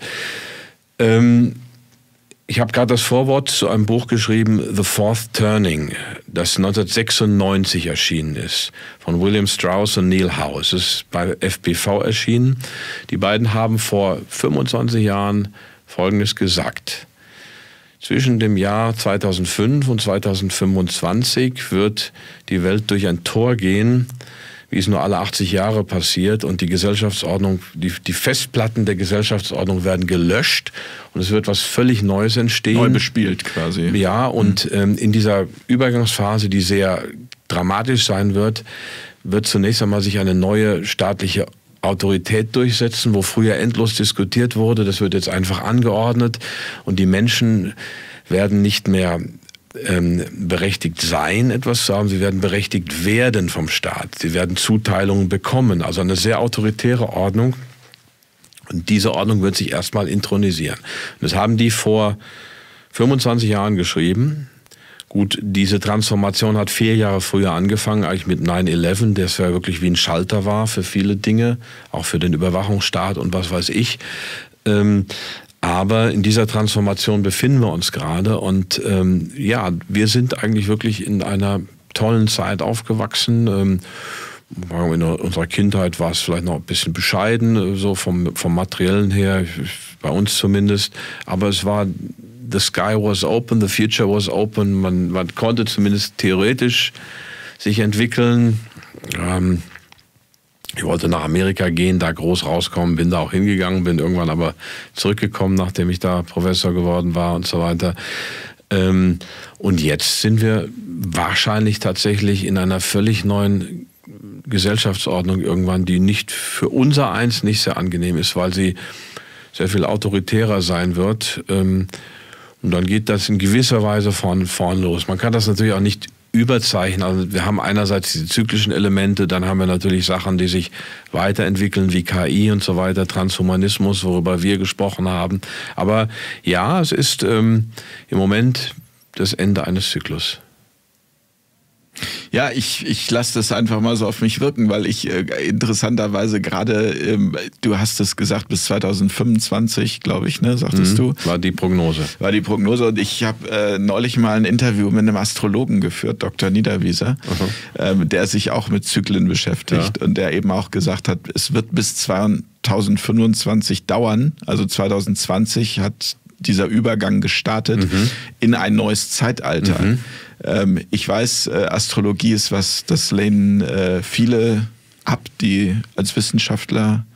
Ich habe gerade das Vorwort zu einem Buch geschrieben, The Fourth Turning, das 1996 erschienen ist, von William Strauss und Neil Howe. Es ist bei FPV erschienen. Die beiden haben vor 25 Jahren Folgendes gesagt. Zwischen dem Jahr 2005 und 2025 wird die Welt durch ein Tor gehen, wie es nur alle 80 Jahre passiert, und die Gesellschaftsordnung, die Festplatten der Gesellschaftsordnung werden gelöscht und es wird was völlig Neues entstehen. Neu bespielt quasi. Ja, und in dieser Übergangsphase, die sehr dramatisch sein wird, wird zunächst einmal sich eine neue staatliche Autorität durchsetzen, wo früher endlos diskutiert wurde. Das wird jetzt einfach angeordnet und die Menschen werden nicht mehr berechtigt sein, etwas zu haben. Sie werden berechtigt werden vom Staat. Sie werden Zuteilungen bekommen. Also eine sehr autoritäre Ordnung. Und diese Ordnung wird sich erstmal intronisieren. Und das haben die vor 25 Jahren geschrieben. Gut, diese Transformation hat 4 Jahre früher angefangen, eigentlich mit 9/11, das ja wirklich wie ein Schalter war für viele Dinge, auch für den Überwachungsstaat und was weiß ich. Aber in dieser Transformation befinden wir uns gerade und wir sind eigentlich wirklich in einer tollen Zeit aufgewachsen. In unserer Kindheit war es vielleicht noch ein bisschen bescheiden, so vom Materiellen her, bei uns zumindest. Aber es war, the sky was open, the future was open. Man konnte zumindest theoretisch sich entwickeln. Ich wollte nach Amerika gehen, da groß rauskommen, bin da auch hingegangen, bin irgendwann aber zurückgekommen, nachdem ich da Professor geworden war und so weiter. Und jetzt sind wir wahrscheinlich tatsächlich in einer völlig neuen Gesellschaftsordnung irgendwann, die nicht für unser Eins nicht sehr angenehm ist, weil sie sehr viel autoritärer sein wird. Und dann geht das in gewisser Weise von vorn los. Man kann das natürlich auch nicht überzeichnen. Also wir haben einerseits diese zyklischen Elemente, dann haben wir natürlich Sachen, die sich weiterentwickeln, wie KI und so weiter, Transhumanismus, worüber wir gesprochen haben. Aber ja, es ist im Moment das Ende eines Zyklus. Ja, ich lasse das einfach mal so auf mich wirken, weil ich interessanterweise gerade, du hast es gesagt, bis 2025, glaube ich, ne, sagtest du? War die Prognose. Und ich habe neulich mal ein Interview mit einem Astrologen geführt, Dr. Niederwieser, der sich auch mit Zyklen beschäftigt und der eben auch gesagt hat, es wird bis 2025 dauern, also 2020 hat dieser Übergang gestartet in ein neues Zeitalter. Ich weiß, Astrologie ist was, das lehnen viele ab, die als Wissenschaftler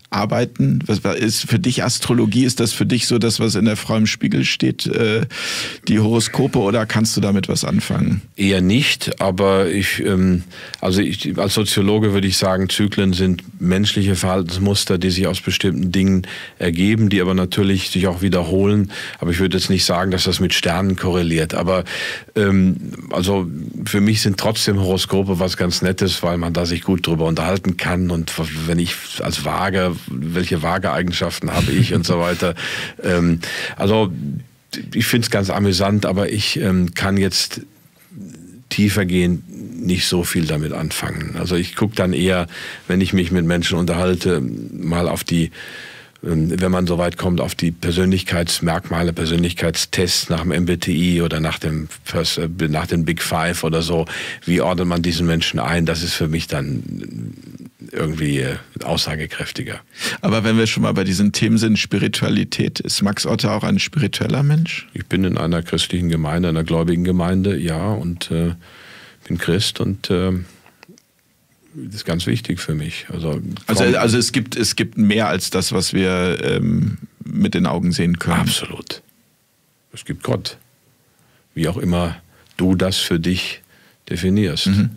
arbeiten? Was ist für dich Astrologie? Ist das für dich so das, was in der Frau im Spiegel steht, die Horoskope, oder kannst du damit was anfangen? Eher nicht, aber als Soziologe würde ich sagen, Zyklen sind menschliche Verhaltensmuster, die sich aus bestimmten Dingen ergeben, die aber natürlich sich auch wiederholen. Aber ich würde jetzt nicht sagen, dass das mit Sternen korreliert. Aber also für mich sind trotzdem Horoskope was ganz Nettes, weil man da sich gut drüber unterhalten kann. Und wenn ich als Waage, welche Waageeigenschaften habe ich und so weiter. Also ich finde es ganz amüsant, aber ich kann jetzt tiefergehend nicht so viel damit anfangen. Also ich gucke dann eher, wenn ich mich mit Menschen unterhalte, mal auf die, wenn man so weit kommt, auf die Persönlichkeitsmerkmale, Persönlichkeitstests nach dem MBTI oder nach den Big Five oder so. Wie ordnet man diesen Menschen ein? Das ist für mich dann irgendwie aussagekräftiger. Aber wenn wir schon mal bei diesen Themen sind, Spiritualität, ist Max Otte auch ein spiritueller Mensch? Ich bin in einer christlichen Gemeinde, einer gläubigen Gemeinde, ja, und bin Christ und das ist ganz wichtig für mich. Also es gibt mehr als das, was wir mit den Augen sehen können. Absolut. Es gibt Gott. Wie auch immer du das für dich definierst. Mhm.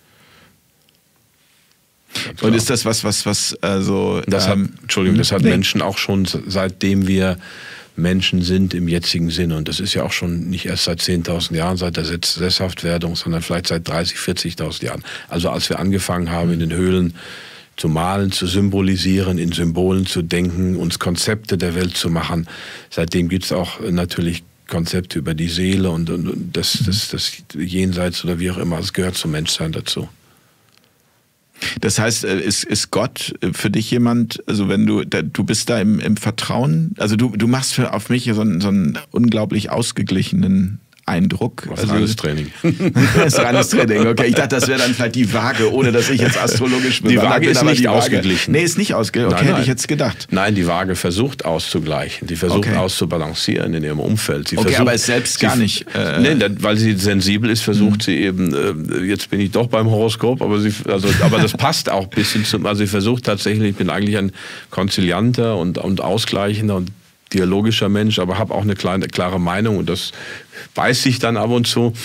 Und ist das was also... Das hat Menschen auch schon, seitdem wir Menschen sind im jetzigen Sinne. Und das ist ja auch schon nicht erst seit 10.000 Jahren, seit der Sesshaftwerdung, sondern vielleicht seit 30.000, 40.000 Jahren. Also als wir angefangen haben, in den Höhlen zu malen, zu symbolisieren, in Symbolen zu denken, uns Konzepte der Welt zu machen. Seitdem gibt es auch natürlich Konzepte über die Seele und das Jenseits oder wie auch immer. Es gehört zum Menschsein dazu. Das heißt, ist Gott für dich jemand, also wenn du bist da im Vertrauen, also du machst auf mich so einen unglaublich ausgeglichenen Eindruck. Das ist reines Training. Das ist reines Training, okay. Ich dachte, das wäre dann vielleicht die Waage, ohne dass ich jetzt astrologisch bin. Die Waage ist nicht ausgeglichen. Nee, ist nicht ausgeglichen. Okay, hätte ich jetzt gedacht. Nein, die Waage versucht auszugleichen. Die versucht auszubalancieren in ihrem Umfeld. Sie versucht, aber ist selbst gar nicht. Weil sie sensibel ist, versucht sie eben, jetzt bin ich doch beim Horoskop, aber das passt auch ein bisschen zum, also sie versucht tatsächlich, ich bin eigentlich ein konzilianter und ausgleichender und dialogischer Mensch, aber habe auch eine klare Meinung und das beißt sich dann ab und zu.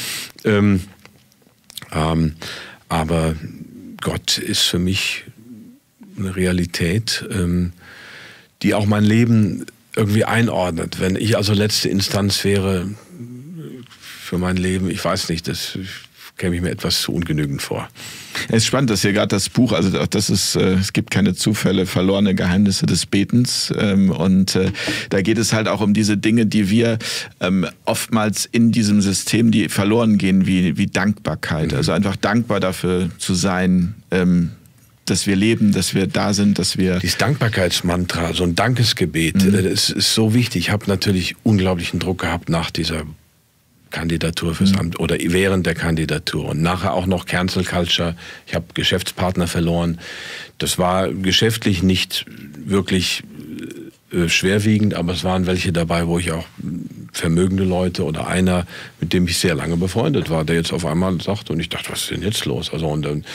Aber Gott ist für mich eine Realität, die auch mein Leben irgendwie einordnet. Wenn ich also letzte Instanz wäre für mein Leben, ich weiß nicht, das käme ich mir etwas zu ungenügend vor. Es ist spannend, dass hier gerade das Buch, also das ist, es gibt keine Zufälle, verlorene Geheimnisse des Betens. Da geht es halt auch um diese Dinge, die wir oftmals in diesem System, die verloren gehen, wie Dankbarkeit. Also einfach dankbar dafür zu sein, dass wir leben, dass wir da sind, dass wir... Dieses Dankbarkeitsmantra, so ein Dankesgebet, das ist so wichtig. Ich habe natürlich unglaublichen Druck gehabt nach dieser Kandidatur fürs Amt oder während der Kandidatur und nachher auch noch Cancel Culture. Ich habe Geschäftspartner verloren. Das war geschäftlich nicht wirklich schwerwiegend, aber es waren welche dabei, wo ich auch vermögende Leute oder einer, mit dem ich sehr lange befreundet war, der jetzt auf einmal sagt und ich dachte, was ist denn jetzt los? Also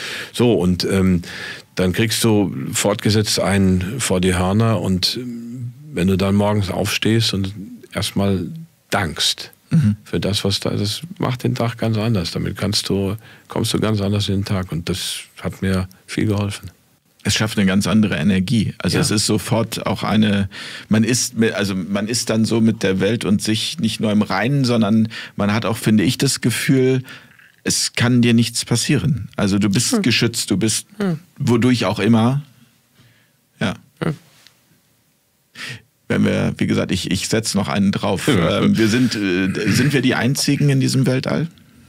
dann kriegst du fortgesetzt einen vor die Hörner und wenn du dann morgens aufstehst und erstmal dankst für das, was da ist, das macht den Tag ganz anders. Damit kommst du ganz anders in den Tag und das hat mir viel geholfen. Es schafft eine ganz andere Energie. Also es ist sofort auch man ist dann so mit der Welt und sich nicht nur im Reinen, sondern man hat auch, finde ich, das Gefühl, es kann dir nichts passieren. Also du bist geschützt, du bist wodurch auch immer. Ja. Wenn wir, wie gesagt, ich setze noch einen drauf. Sind wir die Einzigen in diesem Weltall?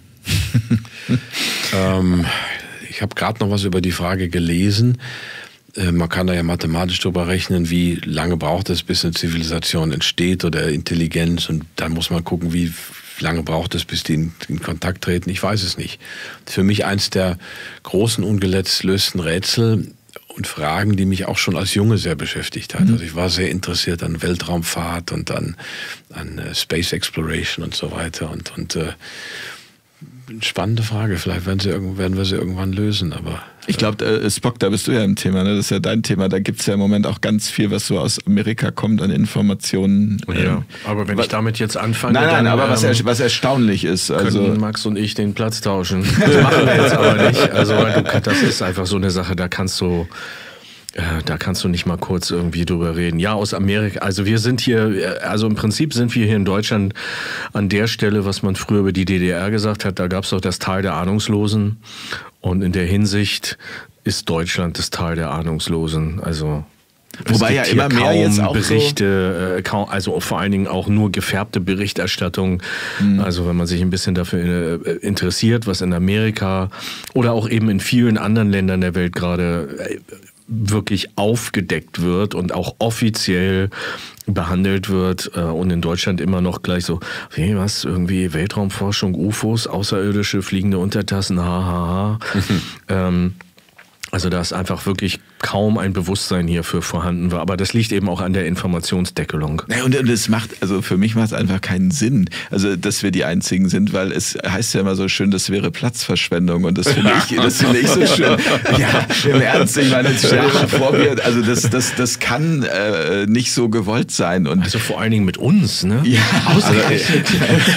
Ich habe gerade noch was über die Frage gelesen. Man kann da ja mathematisch drüber rechnen, wie lange braucht es, bis eine Zivilisation entsteht oder Intelligenz. Und dann muss man gucken, wie lange braucht es, bis die in Kontakt treten. Ich weiß es nicht. Für mich eins der großen, ungelösten Rätsel und Fragen, die mich auch schon als Junge sehr beschäftigt hat. Also ich war sehr interessiert an Weltraumfahrt und an Space Exploration und so weiter. Und spannende Frage. Vielleicht werden wir sie irgendwann lösen, aber Ich glaube, Spock, da bist du ja im Thema, ne? Das ist ja dein Thema. Da gibt es ja im Moment auch ganz viel, was so aus Amerika kommt an Informationen. Ja, aber wenn ich damit jetzt anfange... Nein, aber was erstaunlich ist... Können Max und ich den Platz tauschen. Das machen wir jetzt aber nicht. Also das ist einfach so eine Sache, da kannst du nicht mal kurz irgendwie drüber reden. Ja, aus Amerika, also wir sind hier, also im Prinzip sind wir hier in Deutschland an der Stelle, was man früher über die DDR gesagt hat, da gab es doch das Tal der Ahnungslosen. Und in der Hinsicht ist Deutschland das Tal der Ahnungslosen. Also wobei ja immer mehr jetzt auch Berichte, also vor allen Dingen auch nur gefärbte Berichterstattung. Also wenn man sich ein bisschen dafür interessiert, was in Amerika oder auch eben in vielen anderen Ländern der Welt gerade wirklich aufgedeckt wird und auch offiziell behandelt wird und in Deutschland immer noch gleich so, wie was, irgendwie Weltraumforschung, UFOs, außerirdische fliegende Untertassen, hahaha. Also da ist einfach wirklich kaum ein Bewusstsein hierfür vorhanden war. Aber das liegt eben auch an der Informationsdeckelung. Ja, und es macht, also für mich macht es einfach keinen Sinn, also dass wir die Einzigen sind, weil es heißt ja immer so schön, das wäre Platzverschwendung und das finde ich so schön. Ja, im Ernst, ich meine, stell dir mal vor, also das kann nicht so gewollt sein. Und also vor allen Dingen mit uns, ne? Ja, ausgerechnet.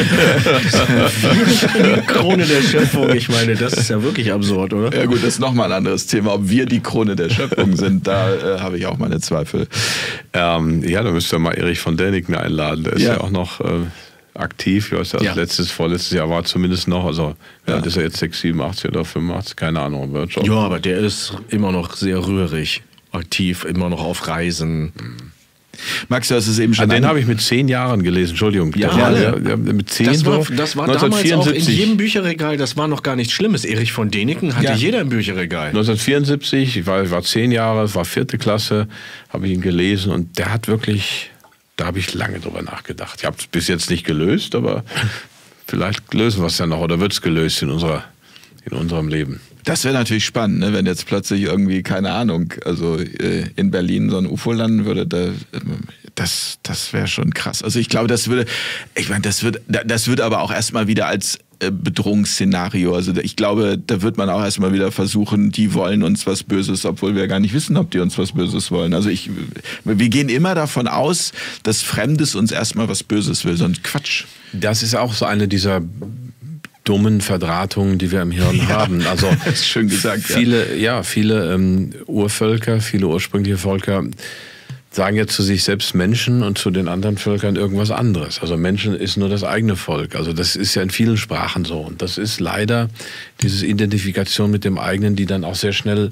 Die Krone der Schöpfung, ich meine, das ist ja wirklich absurd, oder? Ja gut, das ist nochmal ein anderes Thema, ob wir die Krone der Schöpfung sind, da habe ich auch meine Zweifel. Ja, da müsst ihr mal Erich von Däniken einladen, der ist ja auch noch aktiv, ich weiß ja, vorletztes Jahr war zumindest noch, also das ist ja jetzt 6, 87 oder 85, keine Ahnung. Ja, aber der ist immer noch sehr rührig, aktiv, immer noch auf Reisen. Max, du hast es eben schon... Den habe ich mit 10 Jahren gelesen, Entschuldigung. Ja, mit 10 das war damals auch in jedem Bücherregal, das war noch gar nichts Schlimmes. Erich von Däniken hatte jeder im Bücherregal. 1974, ich war 10 Jahre, war 4. Klasse, habe ich ihn gelesen und der hat wirklich, da habe ich lange drüber nachgedacht. Ich habe es bis jetzt nicht gelöst, aber vielleicht lösen wir es ja noch oder wird es gelöst in unserem Leben. Das wäre natürlich spannend, ne, wenn jetzt plötzlich irgendwie, keine Ahnung, also in Berlin so ein UFO landen würde, das wäre schon krass. Also ich glaube, das wird aber auch erstmal wieder als Bedrohungsszenario. Also ich glaube, da wird man auch erstmal wieder versuchen, die wollen uns was Böses, obwohl wir gar nicht wissen, ob die uns was Böses wollen. Also wir gehen immer davon aus, dass Fremdes uns erstmal was Böses will, sonst Quatsch. Das ist auch so eine dieser dummen Verdrahtungen, die wir im Hirn haben. Also das ist schön gesagt. Viele Urvölker, viele ursprüngliche Völker sagen jetzt zu sich selbst Menschen und zu den anderen Völkern irgendwas anderes. Also Menschen ist nur das eigene Volk. Also das ist ja in vielen Sprachen so. Und das ist leider diese Identifikation mit dem eigenen, die dann auch sehr schnell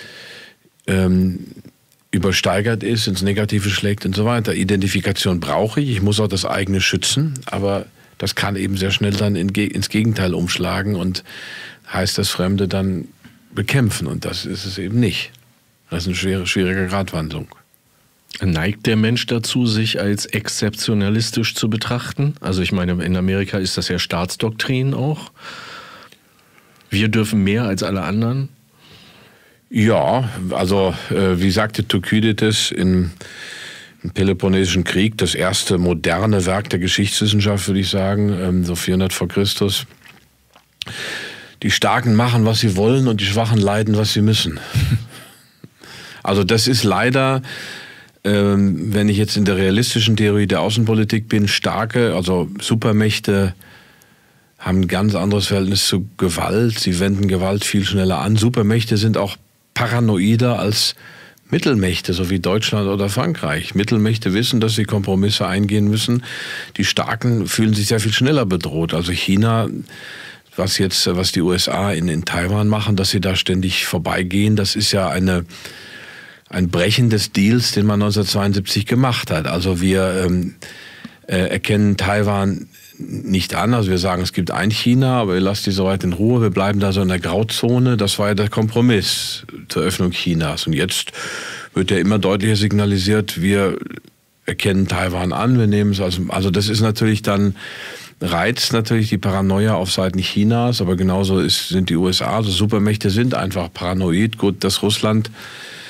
übersteigert ist, ins Negative schlägt und so weiter. Identifikation brauche ich. Ich muss auch das eigene schützen, aber das kann eben sehr schnell dann ins Gegenteil umschlagen und heißt das Fremde dann bekämpfen. Und das ist es eben nicht. Das ist eine schwierige Gratwanderung. Neigt der Mensch dazu, sich als exzeptionalistisch zu betrachten? Also ich meine, in Amerika ist das ja Staatsdoktrin auch. Wir dürfen mehr als alle anderen. Ja, also wie sagte Thukydides im Peloponnesischen Krieg, das erste moderne Werk der Geschichtswissenschaft, würde ich sagen, so 400 vor Christus. Die Starken machen, was sie wollen und die Schwachen leiden, was sie müssen. Also das ist leider, wenn ich jetzt in der realistischen Theorie der Außenpolitik bin, starke, also Supermächte haben ein ganz anderes Verhältnis zu Gewalt. Sie wenden Gewalt viel schneller an. Supermächte sind auch paranoider als Mittelmächte, so wie Deutschland oder Frankreich. Mittelmächte wissen, dass sie Kompromisse eingehen müssen. Die Starken fühlen sich sehr viel schneller bedroht. Also China, was die USA in Taiwan machen, dass sie da ständig vorbeigehen, das ist ja ein Brechen des Deals, den man 1972 gemacht hat. Also wir erkennen Taiwan nicht an. Also wir sagen, es gibt ein China, aber ihr lasst die so weit in Ruhe. Wir bleiben da so in der Grauzone. Das war ja der Kompromiss zur Öffnung Chinas. Und jetzt wird ja immer deutlicher signalisiert, wir erkennen Taiwan an, wir nehmen es also das ist natürlich dann, reizt natürlich die Paranoia auf Seiten Chinas, aber genauso sind die USA, also Supermächte sind einfach paranoid. Gut, dass Russland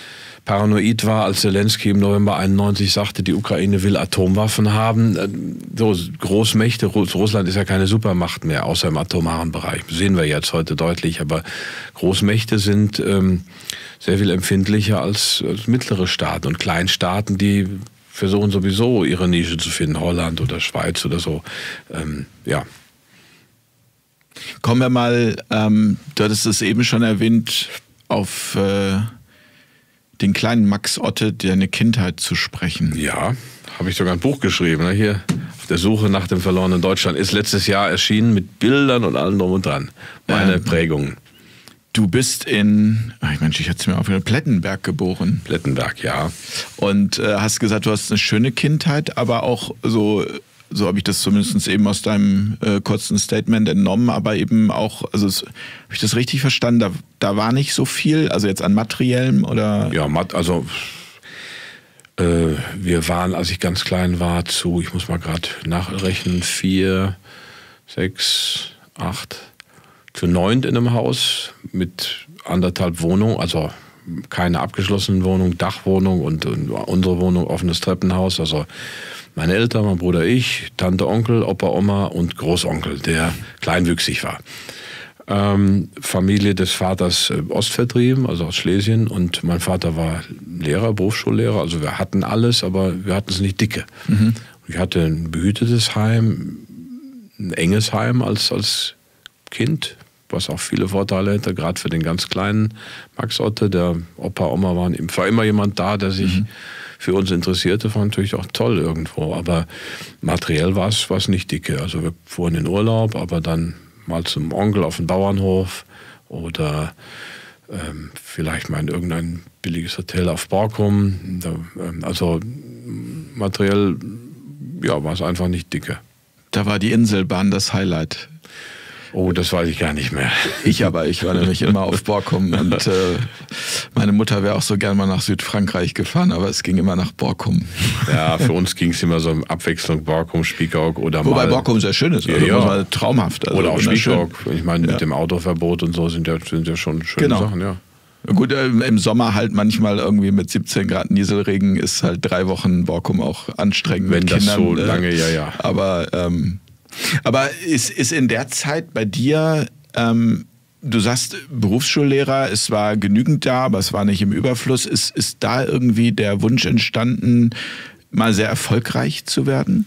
paranoid war, als Zelensky im November 91 sagte, die Ukraine will Atomwaffen haben. So Großmächte, Russland ist ja keine Supermacht mehr, außer im atomaren Bereich. Das sehen wir jetzt heute deutlich. Aber Großmächte sind sehr viel empfindlicher als mittlere Staaten und Kleinstaaten, die versuchen sowieso ihre Nische zu finden, Holland oder Schweiz oder so. Ja. Kommen wir mal, du hattest es eben schon erwähnt, auf den kleinen Max Otte, deine Kindheit zu sprechen. Ja, habe ich sogar ein Buch geschrieben. Ne? Hier, auf der Suche nach dem verlorenen Deutschland, ist letztes Jahr erschienen mit Bildern und allem drum und dran. Meine Prägungen. Du bist in, ich hatte es mir auf Plettenberg geboren. Plettenberg, ja. Und hast gesagt, du hast eine schöne Kindheit, aber auch so habe ich das zumindest eben aus deinem kurzen Statement entnommen, aber eben auch, also habe ich das richtig verstanden, da war nicht so viel, also jetzt an materiellem oder? Ja, wir waren, als ich ganz klein war, ich muss mal gerade nachrechnen, 4, 6, 8, zu 9 in einem Haus mit 1,5 Wohnungen, also keine abgeschlossenen Wohnungen, Dachwohnung und unsere Wohnung, offenes Treppenhaus, also meine Eltern, mein Bruder, ich, Tante, Onkel, Opa, Oma und Großonkel, der kleinwüchsig war. Familie des Vaters ostvertrieben, also aus Schlesien, und mein Vater war Lehrer, Berufsschullehrer, also wir hatten alles, aber wir hatten es nicht dicke. Mhm. Ich hatte ein behütetes Heim, ein enges Heim als Kind, was auch viele Vorteile hätte, gerade für den ganz kleinen Max Otte. Der Opa, Oma war immer jemand da, der sich für uns interessierte, war natürlich auch toll irgendwo. Aber materiell war es nicht dicke. Also wir fuhren in Urlaub, aber dann mal zum Onkel auf den Bauernhof oder vielleicht mal in irgendein billiges Hotel auf Borkum. Also materiell war es einfach nicht dicke. Da war die Inselbahn das Highlight. Oh, das weiß ich gar nicht mehr. Ich war nämlich immer auf Borkum und meine Mutter wäre auch so gern mal nach Südfrankreich gefahren, aber es ging immer nach Borkum. Ja, für uns ging es immer so in Abwechslung Borkum, Spiekeroog oder Wobei Borkum sehr schön ist, also ja. Traumhaft. Also oder auch Spiekeroog. Ich meine, mit dem Autoverbot und so sind ja schon schöne Sachen, ja. Gut, im Sommer halt manchmal irgendwie mit 17 Grad Nieselregen ist halt 3 Wochen Borkum auch anstrengend. Wenn mit das Kindern, so lange, ja. Aber ist in der Zeit bei dir, du sagst Berufsschullehrer, es war genügend da, aber es war nicht im Überfluss. Ist da irgendwie der Wunsch entstanden, mal sehr erfolgreich zu werden?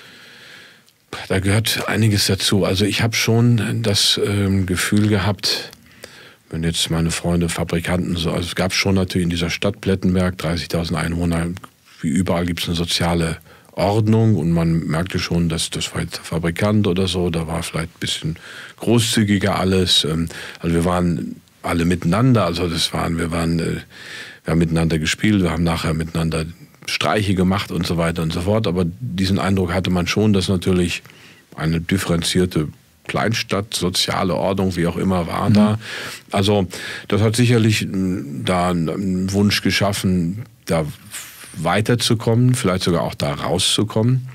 Da gehört einiges dazu. Also ich habe schon das Gefühl gehabt, wenn jetzt meine Freunde, Fabrikanten, also es gab schon natürlich in dieser Stadt Plettenberg, 30.000 Einwohner, wie überall gibt es eine soziale Ordnung und man merkte schon, dass das war jetzt Fabrikant oder so, da war vielleicht ein bisschen großzügiger alles. Also wir waren alle miteinander, also wir haben miteinander gespielt, wir haben nachher miteinander Streiche gemacht und so weiter und so fort, aber diesen Eindruck hatte man schon, dass natürlich eine differenzierte Kleinstadt, soziale Ordnung, wie auch immer, war da. Also das hat sicherlich da einen Wunsch geschaffen, da weiterzukommen, vielleicht sogar auch da rauszukommen.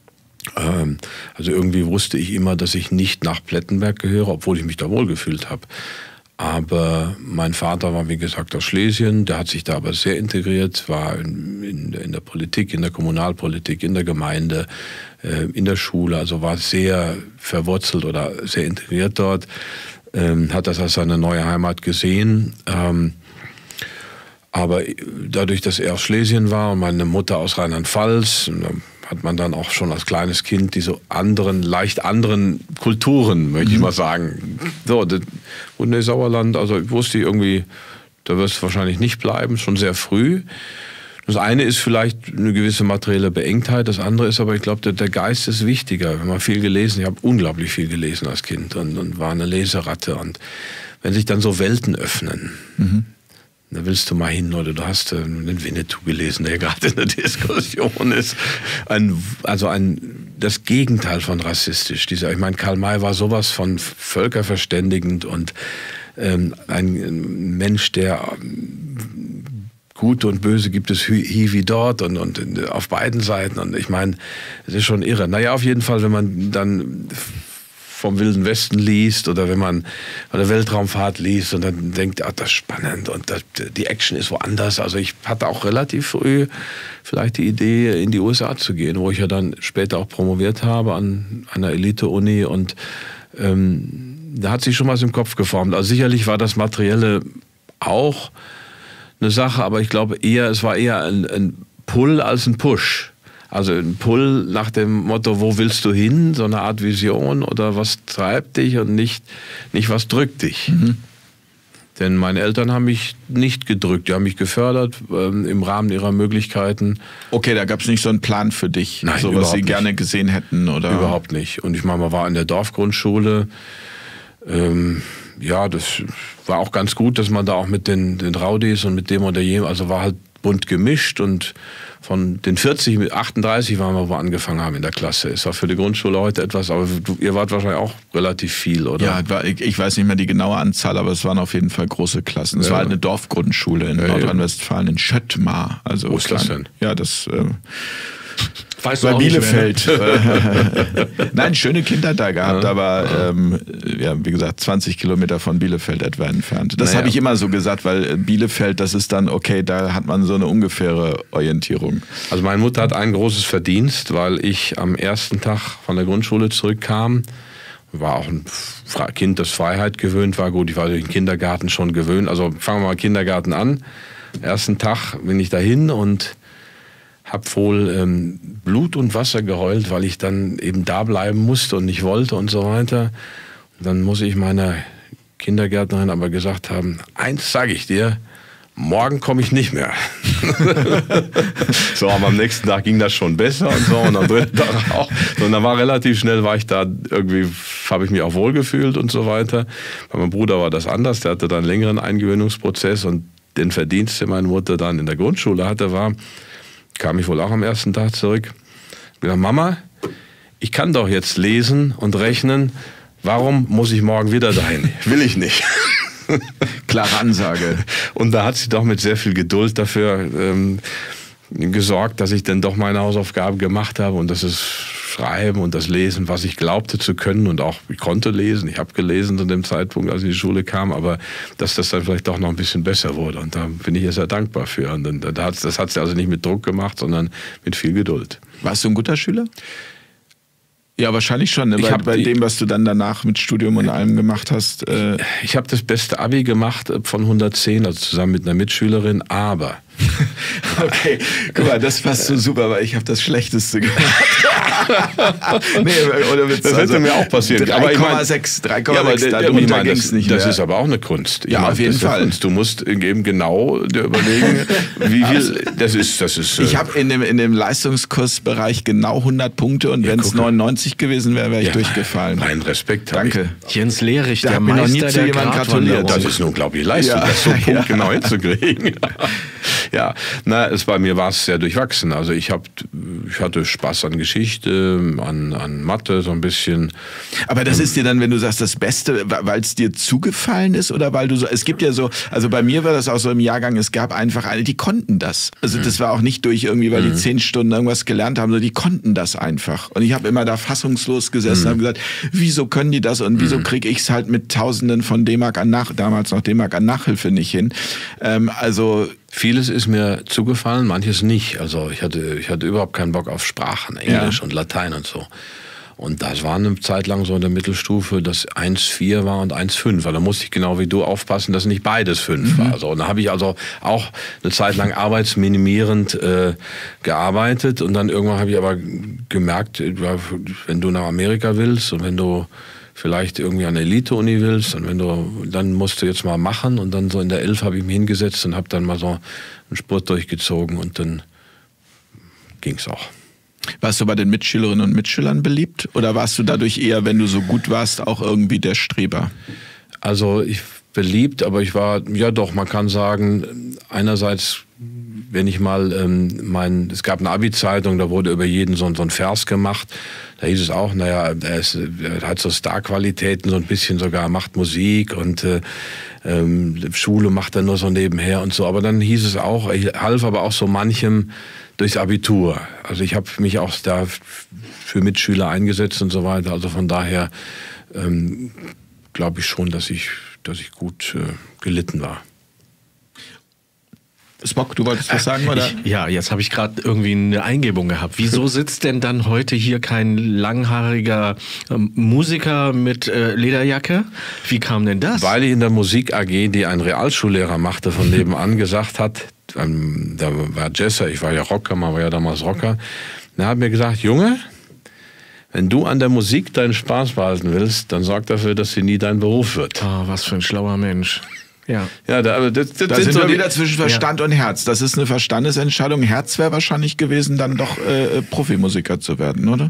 Also irgendwie wusste ich immer, dass ich nicht nach Plettenberg gehöre, obwohl ich mich da wohlgefühlt habe. Aber mein Vater war, wie gesagt, aus Schlesien, der hat sich da aber sehr integriert, war in der Politik, in der Kommunalpolitik, in der Gemeinde, in der Schule, also war sehr verwurzelt oder sehr integriert dort, hat das als seine neue Heimat gesehen. Aber dadurch, dass er aus Schlesien war und meine Mutter aus Rheinland-Pfalz, hat man dann auch schon als kleines Kind diese leicht anderen Kulturen, möchte ich mal sagen. So, und Sauerland, also ich wusste irgendwie, da wirst du wahrscheinlich nicht bleiben, schon sehr früh. Das eine ist vielleicht eine gewisse materielle Beengtheit, das andere ist aber, ich glaube, der Geist ist wichtiger. Wenn man viel gelesen, ich habe unglaublich viel gelesen als Kind und war eine Leseratte. Und wenn sich dann so Welten öffnen, da willst du mal hin, oder du hast den Winnetou gelesen, der gerade in der Diskussion ist. Das Gegenteil von rassistisch. Ich meine, Karl May war sowas von völkerverständigend und ein Mensch, der Gute und Böse gibt es hier wie dort und auf beiden Seiten. Und ich meine, es ist schon irre. Naja, auf jeden Fall, wenn man dann vom Wilden Westen liest oder wenn man eine Weltraumfahrt liest und dann denkt, das ist spannend und die Action ist woanders. Also ich hatte auch relativ früh vielleicht die Idee, in die USA zu gehen, wo ich ja dann später auch promoviert habe an einer Elite-Uni und da hat sich schon was im Kopf geformt. Also sicherlich war das Materielle auch eine Sache, aber ich glaube es war eher ein Pull als ein Push. Also ein Pull nach dem Motto, wo willst du hin? So eine Art Vision oder was treibt dich und nicht was drückt dich. Mhm. Denn meine Eltern haben mich nicht gedrückt, die haben mich gefördert im Rahmen ihrer Möglichkeiten. Okay, da gab es nicht so einen Plan für dich, nein, so was Sie gerne gesehen hätten, oder? Überhaupt nicht. Und ich meine, man war in der Dorfgrundschule. Ja, das war auch ganz gut, dass man da auch mit den Rowdies und mit dem oder jenem, also war halt bunt gemischt und von den 40 mit 38 waren wir, wo wir angefangen haben in der Klasse. Ist auch für die Grundschule heute etwas, aber ihr wart wahrscheinlich auch relativ viel, oder? Ja, ich weiß nicht mehr die genaue Anzahl, aber es waren auf jeden Fall große Klassen. Es war halt eine Dorfgrundschule in Nordrhein-Westfalen, in Schöttmar. Also wo ist das denn? Ja, das... Weißt du bei auch Bielefeld. Nein, schöne Kindheit da gehabt, aber wie gesagt, 20 Kilometer von Bielefeld etwa entfernt. Das habe ich immer so gesagt, weil Bielefeld, das ist dann, okay, da hat man so eine ungefähre Orientierung. Also meine Mutter hat ein großes Verdienst, weil ich am ersten Tag von der Grundschule zurückkam, war auch ein Kind, das Freiheit gewöhnt war. Gut, ich war durch den Kindergarten schon gewöhnt. Also fangen wir mal Kindergarten an. Ersten Tag bin ich dahin und habe wohl Blut und Wasser geheult, weil ich dann eben da bleiben musste und nicht wollte und so weiter. Und dann muss ich meiner Kindergärtnerin aber gesagt haben, eins sage ich dir, morgen komme ich nicht mehr. So, aber am nächsten Tag ging das schon besser und so und am dritten Tag auch. Und dann war relativ schnell, war ich da irgendwie, habe ich mich auch wohlgefühlt und so weiter. Bei meinem Bruder war das anders, der hatte dann einen längeren Eingewöhnungsprozess und den Verdienst, den meine Mutter dann in der Grundschule hatte, kam ich wohl auch am ersten Tag zurück. Ich gesagt, Mama, ich kann doch jetzt lesen und rechnen. Warum muss ich morgen wieder dahin? Will ich nicht. Klare Ansage. Und da hat sie doch mit sehr viel Geduld dafür gesorgt, dass ich dann doch meine Hausaufgaben gemacht habe und das ist Schreiben und das Lesen, was ich glaubte zu können und auch ich konnte lesen. Ich habe gelesen zu dem Zeitpunkt, als ich in die Schule kam, aber dass das dann vielleicht doch noch ein bisschen besser wurde und da bin ich ihr sehr dankbar für. Und das hat sie also nicht mit Druck gemacht, sondern mit viel Geduld. Warst du ein guter Schüler? Ja, wahrscheinlich schon, ne? Bei dem, was du dann danach mit Studium und allem gemacht hast. Ich habe das beste Abi gemacht von 110, also zusammen mit einer Mitschülerin, aber... Okay, guck mal, das passt so super, weil ich habe das Schlechteste gemacht. Nee, oder das hätte mir auch passieren. 3,6, ging's nicht mehr. Das ist aber auch eine Kunst. Ja, auf jeden Fall. Du musst eben genau dir überlegen, wie viel das ist. Ich habe in dem Leistungskursbereich genau 100 Punkte und wenn es 99 gewesen wäre, wäre ich durchgefallen. Mein Respekt. Danke. Jens Lehrich, der Meister noch nie zu jemandem gratuliert. Das ist eine unglaubliche Leistung, das so punktgenau hinzukriegen. Ja, bei mir war es sehr durchwachsen. Also ich hatte Spaß an Geschichte, an Mathe, so ein bisschen. Aber das ist dir dann, wenn du sagst, das Beste, weil es dir zugefallen ist oder weil du so, es gibt ja so, also bei mir war das auch so im Jahrgang, es gab einfach alle, die konnten das. Also das war auch nicht durch irgendwie, weil die 10 Stunden irgendwas gelernt haben, sondern die konnten das einfach. Und ich habe immer da fassungslos gesessen und habe gesagt, wieso können die das und wieso kriege ich es halt mit Tausenden von D-Mark damals noch D-Mark an Nachhilfe nicht hin. Vieles ist mir zugefallen, manches nicht. Also ich hatte überhaupt keinen Bock auf Sprachen, Englisch und Latein und so. Und das war eine Zeit lang so in der Mittelstufe, dass 1,4 war und 1,5. Weil da musste ich genau wie du aufpassen, dass nicht beides 5 war. Also, und da habe ich also auch eine Zeit lang arbeitsminimierend gearbeitet. Und dann irgendwann habe ich aber gemerkt, wenn du nach Amerika willst und wenn du vielleicht irgendwie an der Elite-Uni willst und dann musst du jetzt mal machen und dann so in der 11 habe ich mich hingesetzt und habe dann mal so einen Spurt durchgezogen und dann ging's auch. Warst du bei den Mitschülerinnen und Mitschülern beliebt oder warst du dadurch eher, wenn du so gut warst, auch irgendwie der Streber? Also ich beliebt, aber ich war, ja doch, man kann sagen, einerseits, wenn ich mal, es gab eine Abi-Zeitung, da wurde über jeden so ein Vers gemacht. Da hieß es auch, naja, er hat so Star-Qualitäten, so ein bisschen sogar, macht Musik und Schule macht er nur so nebenher und so. Aber dann hieß es auch, ich half aber auch so manchem, durchs Abitur. Also ich habe mich auch da für Mitschüler eingesetzt und so weiter. Also von daher glaube ich schon, dass ich gut gelitten war. Spock, du wolltest was sagen, oder? Jetzt habe ich gerade irgendwie eine Eingebung gehabt. Wieso sitzt denn dann heute hier kein langhaariger Musiker mit Lederjacke? Wie kam denn das? Weil ich in der Musik AG, die ein Realschullehrer machte, von nebenan gesagt hat, da war Jesser, ich war ja Rocker, man war ja damals Rocker, er hat mir gesagt, Junge, wenn du an der Musik deinen Spaß behalten willst, dann sorg dafür, dass sie nie dein Beruf wird. Oh, was für ein schlauer Mensch. Ja, da sind wir wieder zwischen Verstand und Herz. Das ist eine Verstandesentscheidung. Herz wäre wahrscheinlich gewesen, dann doch Profimusiker zu werden, oder?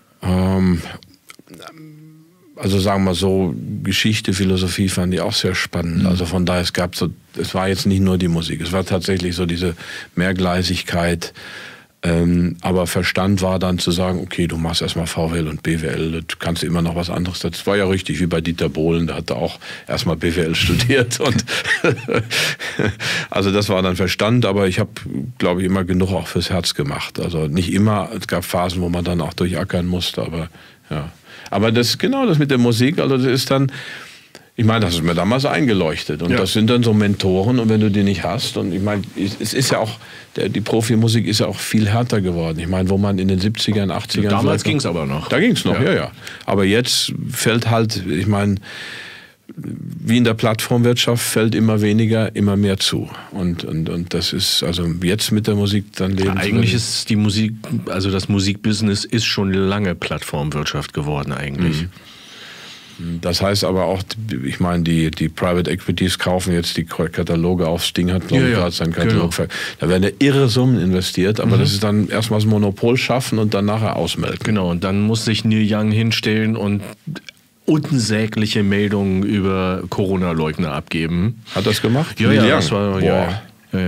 Also sagen wir so, Geschichte, Philosophie fand ich auch sehr spannend. Also von daher, es war jetzt nicht nur die Musik, es war tatsächlich so diese Mehrgleisigkeit. Aber Verstand war dann zu sagen, okay, du machst erstmal VWL und BWL, du kannst immer noch was anderes. Das war ja richtig, wie bei Dieter Bohlen, der hatte auch erstmal BWL studiert. Und also das war dann Verstand, aber ich habe, glaube ich, immer genug auch fürs Herz gemacht. Also nicht immer, es gab Phasen, wo man dann auch durchackern musste, aber ja. Aber das mit der Musik, also das ist dann, ich meine, das ist mir damals eingeleuchtet. Und das sind dann so Mentoren, und wenn du die nicht hast, und ich meine, es ist ja auch, die Profimusik ist ja auch viel härter geworden. Ich meine, wo man in den 70ern, 80ern... Damals ging es aber noch. Da ging es noch, ja. Aber jetzt fällt halt, ich meine, wie in der Plattformwirtschaft fällt immer weniger, immer mehr zu. Und das ist, also jetzt mit der Musik dann leben. Ja, eigentlich ist die Musik, also das Musikbusiness ist schon lange Plattformwirtschaft geworden eigentlich. Das heißt aber auch, ich meine, die Private Equities kaufen jetzt die Kataloge auf. Sting hat, glaube ich, gerade seinen Katalog. Genau. Da werden ja irre Summen investiert, aber das ist dann erstmal das Monopol schaffen und dann nachher ausmelden. Genau, und dann muss sich Neil Young hinstellen und unsägliche Meldungen über Corona-Leugner abgeben. Hat das gemacht? Ja, das war, ja.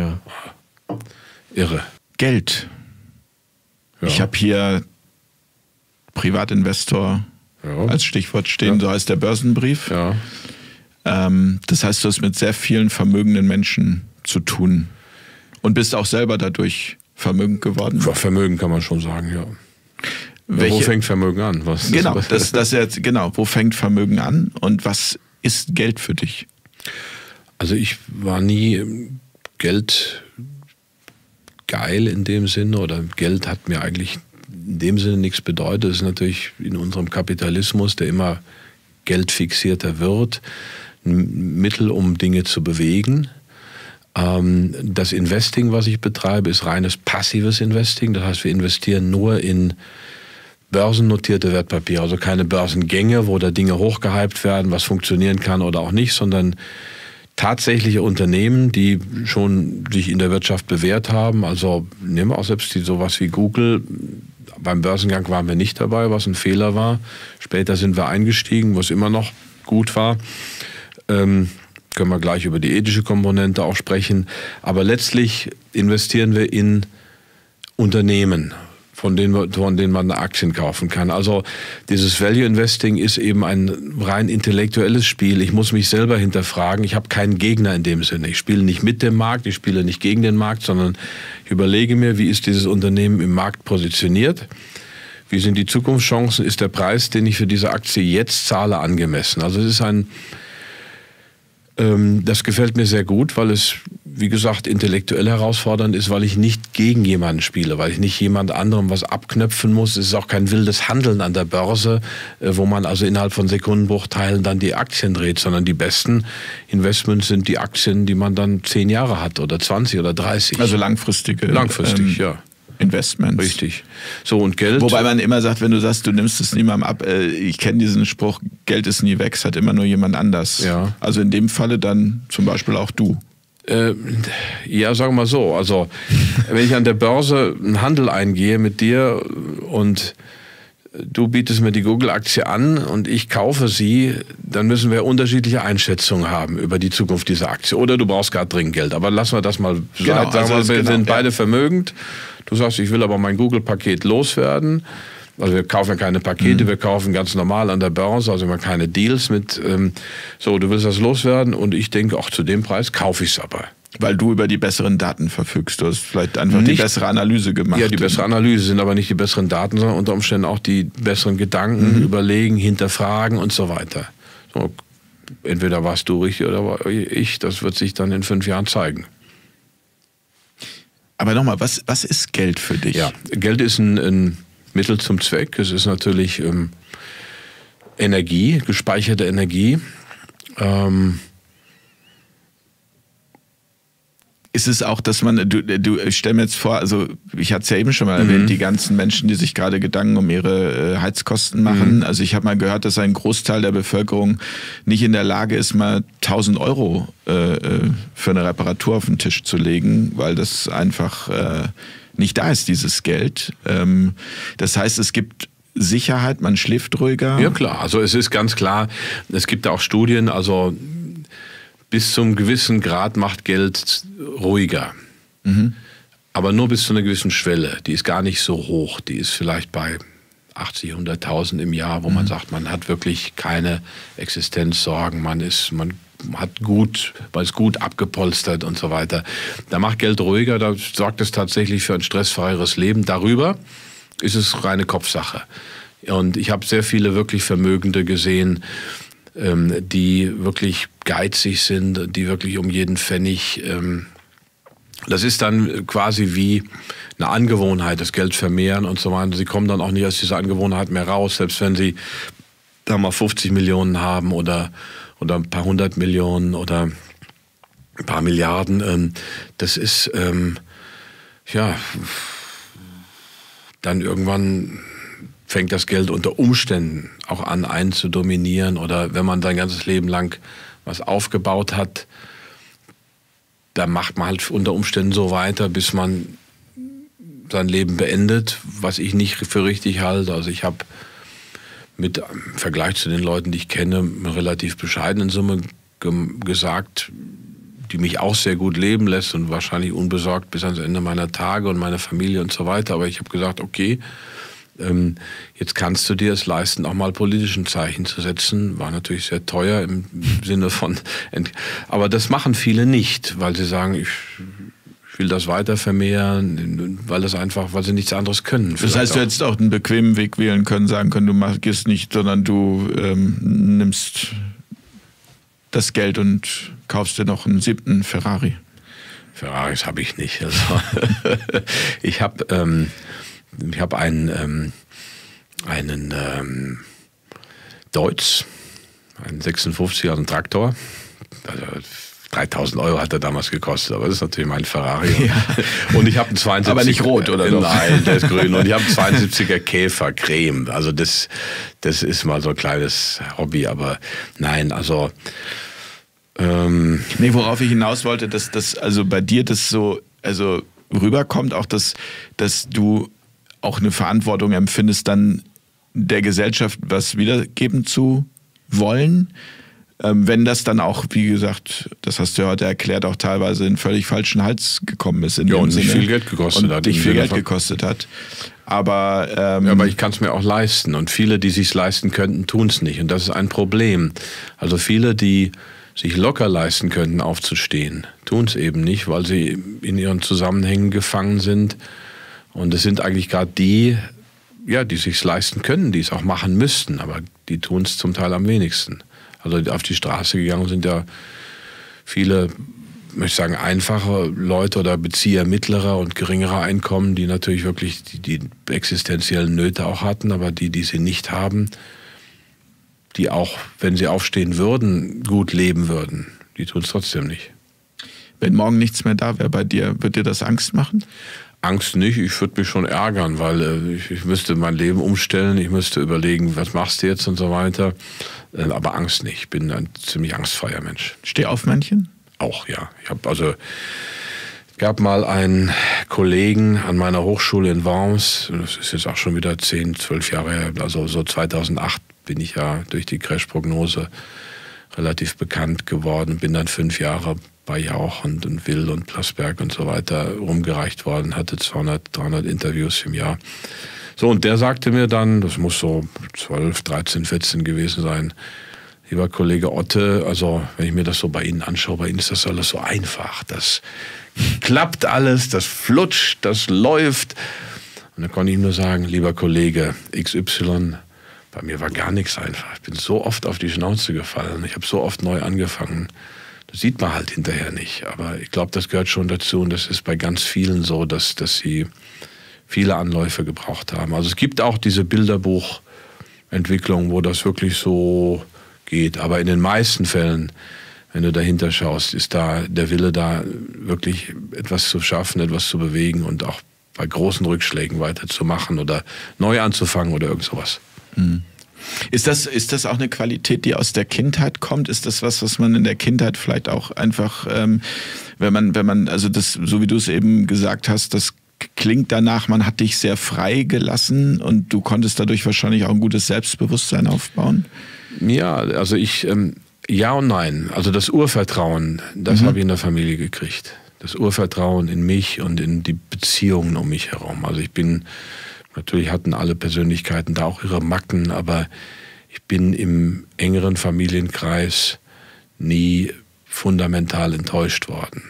Irre. Geld. Ja. Ich habe hier Privatinvestor als Stichwort stehen, so heißt der Börsenbrief. Ja. Das heißt, du hast mit sehr vielen vermögenden Menschen zu tun und bist auch selber dadurch vermögend geworden. Vermögen kann man schon sagen, ja. Wo fängt Vermögen an? Wo fängt Vermögen an und was ist Geld für dich? Also ich war nie Geld geil in dem Sinne, oder Geld hat mir eigentlich in dem Sinne nichts bedeutet. Das ist natürlich in unserem Kapitalismus, der immer geldfixierter wird, ein Mittel, um Dinge zu bewegen. Das Investing, was ich betreibe, ist reines passives Investing. Das heißt, wir investieren nur in börsennotierte Wertpapiere, also keine Börsengänge, wo da Dinge hochgehypt werden, was funktionieren kann oder auch nicht, sondern tatsächliche Unternehmen, die schon sich in der Wirtschaft bewährt haben. Also nehmen wir auch selbst sowas wie Google. Beim Börsengang waren wir nicht dabei, was ein Fehler war. Später sind wir eingestiegen, was immer noch gut war. Können wir gleich über die ethische Komponente auch sprechen. Aber letztlich investieren wir in Unternehmen, von denen man Aktien kaufen kann. Also dieses Value Investing ist eben ein rein intellektuelles Spiel. Ich muss mich selber hinterfragen. Ich habe keinen Gegner in dem Sinne. Ich spiele nicht mit dem Markt, ich spiele nicht gegen den Markt, sondern ich überlege mir, wie ist dieses Unternehmen im Markt positioniert? Wie sind die Zukunftschancen? Ist der Preis, den ich für diese Aktie jetzt zahle, angemessen? Also es ist das gefällt mir sehr gut, weil es, wie gesagt, intellektuell herausfordernd ist, weil ich nicht gegen jemanden spiele, weil ich nicht jemand anderem was abknöpfen muss. Es ist auch kein wildes Handeln an der Börse, wo man also innerhalb von Sekundenbruchteilen dann die Aktien dreht, sondern die besten Investments sind die Aktien, die man dann 10 Jahre hat oder 20 oder 30. Also langfristig, ja. Investments. Richtig. So, und Geld. Wobei man immer sagt, wenn du sagst, du nimmst es niemandem ab, ich kenne diesen Spruch, Geld ist nie weg, es hat immer nur jemand anders. Ja. Also in dem Falle dann zum Beispiel auch du. Ja, sagen wir mal so. Also, wenn ich an der Börse einen Handel eingehe mit dir und du bietest mir die Google-Aktie an und ich kaufe sie, dann müssen wir unterschiedliche Einschätzungen haben über die Zukunft dieser Aktie. Oder du brauchst gerade dringend Geld. Aber lassen wir das mal genau, sagen wir sind beide vermögend. Du sagst, ich will aber mein Google-Paket loswerden. Also wir kaufen keine Pakete, wir kaufen ganz normal an der Börse, also immer keine Deals mit, du willst das loswerden und ich denke, ach, zu dem Preis kaufe ich es aber. Weil du über die besseren Daten verfügst. Du hast vielleicht einfach die bessere Analyse gemacht. Ja, die bessere Analyse sind aber nicht die besseren Daten, sondern unter Umständen auch die besseren Gedanken, überlegen, hinterfragen und so weiter. So, entweder warst du richtig oder war ich, das wird sich dann in 5 Jahren zeigen. Aber nochmal, was ist Geld für dich? Ja, Geld ist ein Mittel zum Zweck. Es ist natürlich Energie, gespeicherte Energie. Ist es auch, dass man, du stell mir jetzt vor, also ich hatte es ja eben schon mal erwähnt, die ganzen Menschen, die sich gerade Gedanken um ihre Heizkosten machen. Also ich habe mal gehört, dass ein Großteil der Bevölkerung nicht in der Lage ist, mal 1.000 Euro für eine Reparatur auf den Tisch zu legen, weil das einfach nicht da ist, dieses Geld. Das heißt, es gibt Sicherheit, man schläft ruhiger. Ja klar, also es ist ganz klar, es gibt auch Studien, also bis zum gewissen Grad macht Geld ruhiger. Aber nur bis zu einer gewissen Schwelle. Die ist gar nicht so hoch. Die ist vielleicht bei 80, 100.000 im Jahr, wo man sagt, man hat wirklich keine Existenzsorgen, man ist gut abgepolstert und so weiter. Da macht Geld ruhiger, da sorgt es tatsächlich für ein stressfreieres Leben. Darüber ist es reine Kopfsache. Und ich habe sehr viele wirklich Vermögende gesehen, die wirklich geizig sind, die wirklich um jeden Pfennig, das ist dann quasi wie eine Angewohnheit, das Geld vermehren und so weiter. Sie kommen dann auch nicht aus dieser Angewohnheit mehr raus, selbst wenn sie da mal 50 Millionen haben oder ein paar 100 Millionen oder ein paar Milliarden. Das ist, dann irgendwann fängt das Geld unter Umständen auch an, einen zu dominieren. Oder wenn man sein ganzes Leben lang was aufgebaut hat, da macht man halt unter Umständen so weiter, bis man sein Leben beendet, was ich nicht für richtig halte. Also ich habe im Vergleich zu den Leuten, die ich kenne, eine relativ bescheidene Summe gesagt, die mich auch sehr gut leben lässt und wahrscheinlich unbesorgt bis ans Ende meiner Tage und meiner Familie und so weiter. Aber ich habe gesagt, okay, jetzt kannst du dir es leisten, auch mal politisch ein Zeichen zu setzen. War natürlich sehr teuer im Sinne von... Aber das machen viele nicht, weil sie sagen, ich will das weiter vermehren, weil sie nichts anderes können. Das heißt, du hättest auch einen bequemen Weg wählen können, sagen können, du gehst nicht, sondern du nimmst das Geld und kaufst dir noch einen 7. Ferrari. Ferraris habe ich nicht. Also ich habe einen Deutz, einen 56er, einen Traktor. Also 3.000 Euro hat er damals gekostet, aber das ist natürlich mein Ferrari. Ja. Und ich habe einen 72er. Aber nicht rot, oder? Nein, der ist grün. Und ich habe einen 72er Käfer, Creme. Also das ist mal so ein kleines Hobby, aber nein, also... Nee, worauf ich hinaus wollte, dass also bei dir das so rüberkommt, auch dass du auch eine Verantwortung empfindest, dann der Gesellschaft was wiedergeben zu wollen. Wenn das dann auch, wie gesagt, das hast du ja heute erklärt, auch teilweise in völlig falschen Hals gekommen ist. Ja, und nicht viel Geld gekostet hat. Nicht viel Geld gekostet hat. Aber ich kann es mir auch leisten. Und viele, die sich leisten könnten, tun es nicht. Und das ist ein Problem. Also viele, die sich locker leisten könnten, aufzustehen, tun es eben nicht, weil sie in ihren Zusammenhängen gefangen sind. Und es sind eigentlich gerade die sich leisten können, die es auch machen müssten, aber die tun es zum Teil am wenigsten. Also auf die Straße gegangen sind ja viele, möchte ich sagen, einfache Leute oder Bezieher mittlerer und geringerer Einkommen, die natürlich wirklich die existenziellen Nöte auch hatten, aber die sie nicht haben, die auch, wenn sie aufstehen würden, gut leben würden. Die tun es trotzdem nicht. Wenn morgen nichts mehr da wäre bei dir, wird dir das Angst machen? Angst nicht, ich würde mich schon ärgern, weil ich müsste mein Leben umstellen, ich müsste überlegen, was machst du jetzt und so weiter. Aber Angst nicht, ich bin ein ziemlich angstfreier Mensch. Stehaufmännchen? Auch, ja. Gab mal einen Kollegen an meiner Hochschule in Worms, das ist jetzt auch schon wieder 10, 12 Jahre her, also so 2008 bin ich ja durch die Crash-Prognose relativ bekannt geworden, bin dann 5 Jahre bei Jauch und Will und Plasberg und so weiter rumgereicht worden, hatte 200, 300 Interviews im Jahr. So, und der sagte mir dann, das muss so 12, 13, 14 gewesen sein, lieber Kollege Otte, also wenn ich mir das so bei Ihnen anschaue, bei Ihnen ist das alles so einfach. Das klappt alles, das flutscht, das läuft. Und dann konnte ich ihm nur sagen, lieber Kollege XY, bei mir war gar nichts einfach. Ich bin so oft auf die Schnauze gefallen. Ich habe so oft neu angefangen. Das sieht man halt hinterher nicht. Aber ich glaube, das gehört schon dazu. Und das ist bei ganz vielen so, dass sie viele Anläufe gebraucht haben. Also es gibt auch diese Bilderbuchentwicklung, wo das wirklich so geht. Aber in den meisten Fällen, wenn du dahinter schaust, ist da der Wille da, wirklich etwas zu schaffen, etwas zu bewegen und auch bei großen Rückschlägen weiterzumachen oder neu anzufangen oder irgend sowas. Mhm. Ist das auch eine Qualität, die aus der Kindheit kommt? Ist das was man in der Kindheit vielleicht auch einfach, wenn man, also das, so wie du es eben gesagt hast, das klingt danach, man hat dich sehr frei gelassen und du konntest dadurch wahrscheinlich auch ein gutes Selbstbewusstsein aufbauen? Ja, also ja und nein. Also das Urvertrauen, das habe ich in der Familie gekriegt. Das Urvertrauen in mich und in die Beziehungen um mich herum. Also natürlich hatten alle Persönlichkeiten da auch ihre Macken, aber ich bin im engeren Familienkreis nie fundamental enttäuscht worden.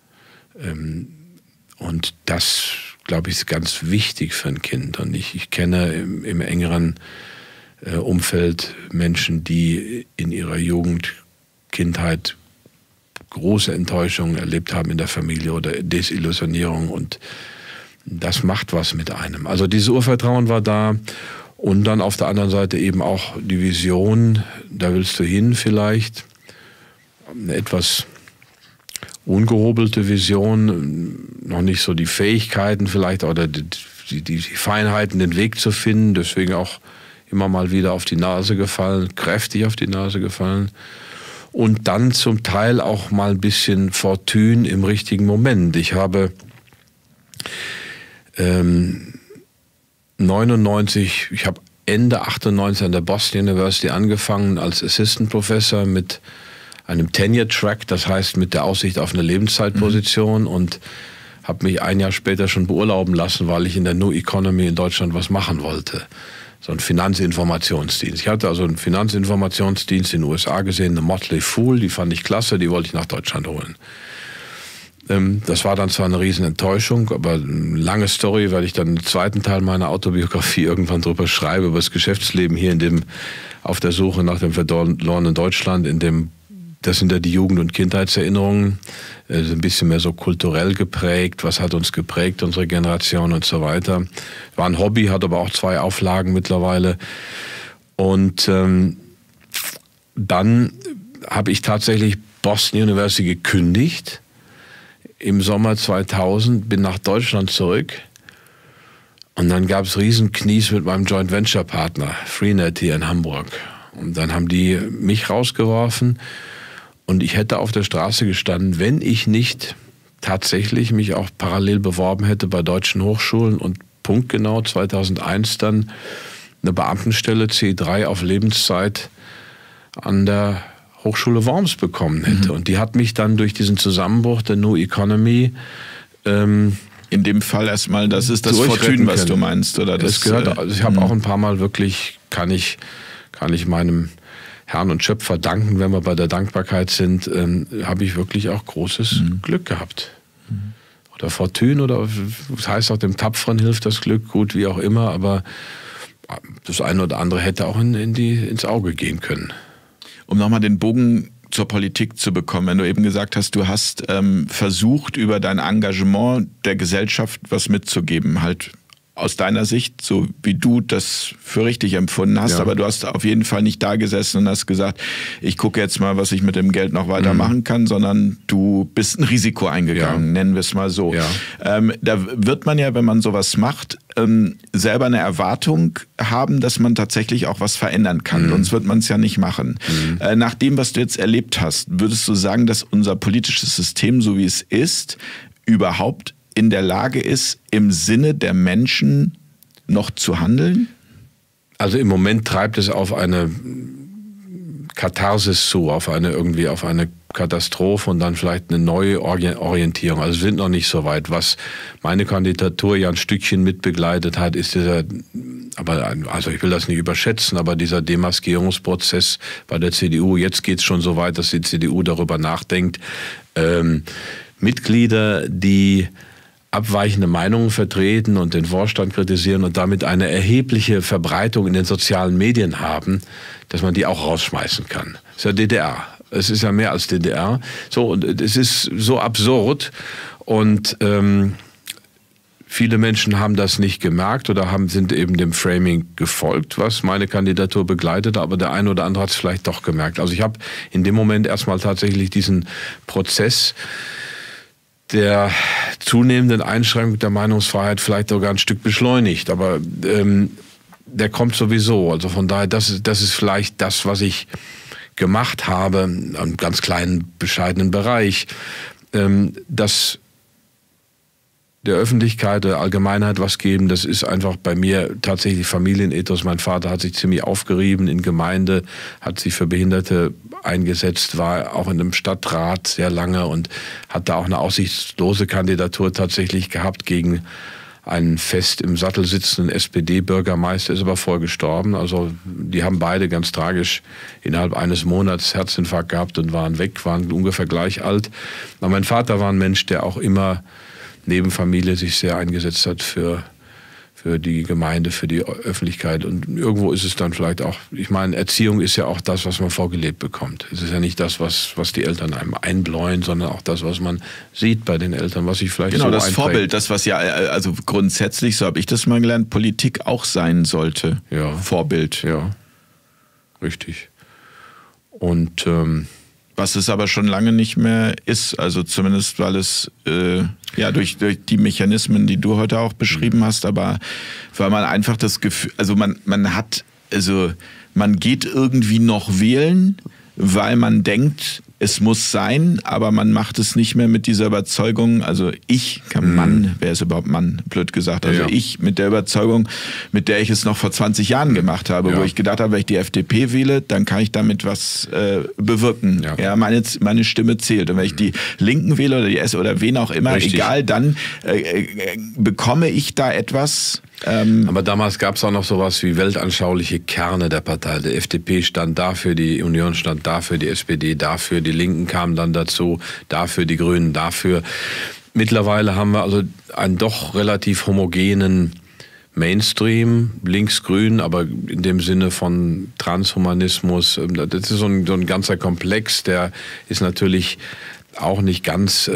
Und das, glaube ich, ist ganz wichtig für ein Kind. Und ich kenne im engeren Umfeld Menschen, die in ihrer Jugend, Kindheit große Enttäuschungen erlebt haben in der Familie oder Desillusionierung, und das macht was mit einem. Also dieses Urvertrauen war da und dann auf der anderen Seite eben auch die Vision, da willst du hin vielleicht, eine etwas ungehobelte Vision, noch nicht so die Fähigkeiten vielleicht oder die Feinheiten, den Weg zu finden, deswegen auch immer mal wieder auf die Nase gefallen, kräftig auf die Nase gefallen. Und dann zum Teil auch mal ein bisschen Fortune im richtigen Moment. Ich habe 99, ich habe Ende 98 an der Boston University angefangen als Assistant Professor mit einem Tenure-Track, das heißt mit der Aussicht auf eine Lebenszeitposition, und habe mich ein Jahr später schon beurlauben lassen, weil ich in der New Economy in Deutschland was machen wollte. So ein Finanzinformationsdienst. Ich hatte also einen Finanzinformationsdienst in den USA gesehen, eine Motley Fool, die fand ich klasse, die wollte ich nach Deutschland holen. Das war dann zwar eine riesen Enttäuschung, aber eine lange Story, weil ich dann im zweiten Teil meiner Autobiografie irgendwann drüber schreibe, über das Geschäftsleben hier auf der Suche nach dem verlorenen Deutschland, das sind ja die Jugend- und Kindheitserinnerungen, ein bisschen mehr so kulturell geprägt, was hat uns geprägt, unsere Generation und so weiter. War ein Hobby, hat aber auch 2 Auflagen mittlerweile. Und dann habe ich tatsächlich Boston University gekündigt im Sommer 2000, bin nach Deutschland zurück. Und dann gab es Riesenknies mit meinem Joint Venture Partner, Freenet hier in Hamburg. Und dann haben die mich rausgeworfen. Und ich hätte auf der Straße gestanden, wenn ich nicht tatsächlich mich auch parallel beworben hätte bei deutschen Hochschulen und punktgenau 2001 dann eine Beamtenstelle C3 auf Lebenszeit an der Hochschule Worms bekommen hätte. Und die hat mich dann durch diesen Zusammenbruch der New Economy in dem Fall erstmal, das ist das Fortune, was du meinst, oder? Das gehört, also ich habe auch ein paar Mal wirklich, kann ich meinem Herrn und Schöpfer danken, wenn wir bei der Dankbarkeit sind, habe ich wirklich auch großes Glück gehabt. Oder Fortune, oder das heißt auch, dem Tapferen hilft das Glück, gut, wie auch immer, aber das eine oder andere hätte auch ins Auge gehen können. Um nochmal den Bogen zur Politik zu bekommen, wenn du eben gesagt hast, du hast versucht, über dein Engagement der Gesellschaft was mitzugeben, halt aus deiner Sicht, so wie du das für richtig empfunden hast, aber du hast auf jeden Fall nicht da gesessen und hast gesagt, ich gucke jetzt mal, was ich mit dem Geld noch weitermachen kann, sondern du bist ein Risiko eingegangen, nennen wir es mal so. Ja. Da wird man ja, wenn man sowas macht, selber eine Erwartung haben, dass man tatsächlich auch was verändern kann, sonst wird man es ja nicht machen. Nach dem, was du jetzt erlebt hast, würdest du sagen, dass unser politisches System, so wie es ist, überhaupt in der Lage ist, im Sinne der Menschen noch zu handeln? Also im Moment treibt es auf eine Katharsis zu, auf eine Katastrophe und dann vielleicht eine neue Orientierung. Also wir sind noch nicht so weit. Was meine Kandidatur ja ein Stückchen mitbegleitet hat, ist dieser aber also ich will das nicht überschätzen, aber dieser Demaskierungsprozess bei der CDU, jetzt geht es schon so weit, dass die CDU darüber nachdenkt, Mitglieder, die abweichende Meinungen vertreten und den Vorstand kritisieren und damit eine erhebliche Verbreitung in den sozialen Medien haben, dass man die auch rausschmeißen kann. Das ist ja DDR. Es ist ja mehr als DDR. So, und es ist so absurd und viele Menschen haben das nicht gemerkt oder sind eben dem Framing gefolgt, was meine Kandidatur begleitet, aber der eine oder andere hat es vielleicht doch gemerkt. Also ich habe in dem Moment erstmal tatsächlich diesen Prozess der zunehmenden Einschränkung der Meinungsfreiheit vielleicht sogar ein Stück beschleunigt, aber der kommt sowieso. Also von daher, das ist vielleicht das, was ich gemacht habe, einen ganz kleinen, bescheidenen Bereich, dass der Öffentlichkeit, der Allgemeinheit was geben, das ist einfach bei mir tatsächlich Familienethos. Mein Vater hat sich ziemlich aufgerieben in Gemeinde, hat sich für Behinderte eingesetzt, war auch in einem Stadtrat sehr lange und hat da auch eine aussichtslose Kandidatur tatsächlich gehabt gegen einen fest im Sattel sitzenden SPD-Bürgermeister, ist aber voll gestorben. Also die haben beide ganz tragisch innerhalb eines Monats Herzinfarkt gehabt und waren weg, waren ungefähr gleich alt. Aber mein Vater war ein Mensch, der auch immer neben Familie sich sehr eingesetzt hat für die Gemeinde, für die Öffentlichkeit. Und irgendwo ist es dann vielleicht auch, ich meine, Erziehung ist ja auch das, was man vorgelebt bekommt. Es ist ja nicht das, was die Eltern einem einbläuen, sondern auch das, was man sieht bei den Eltern, was sich vielleicht so das einprägt. Vorbild, das, was ja, also grundsätzlich, so habe ich das mal gelernt, Politik auch sein sollte. Ja. Vorbild. Ja, richtig. Und was es aber schon lange nicht mehr ist, also zumindest, weil es durch die Mechanismen, die du heute auch beschrieben hast, aber weil man einfach das Gefühl, also man geht irgendwie noch wählen, weil man denkt, es muss sein, aber man macht es nicht mehr mit dieser Überzeugung, also Mann, wer ist überhaupt Mann, blöd gesagt, also ich mit der Überzeugung, mit der ich es noch vor 20 Jahren gemacht habe, wo ich gedacht habe, wenn ich die FDP wähle, dann kann ich damit was bewirken. Ja, meine Stimme zählt. Und wenn ich die Linken wähle oder die S oder wen auch immer, egal, dann bekomme ich da etwas. Aber damals gab es auch noch sowas wie weltanschauliche Kerne der Partei. Die FDP stand dafür, die Union stand dafür, die SPD dafür, die Linken kamen dann dazu, dafür, die Grünen dafür. Mittlerweile haben wir also einen doch relativ homogenen Mainstream, links-grün, aber in dem Sinne von Transhumanismus. Das ist so ein ganzer Komplex, der ist natürlich auch nicht ganz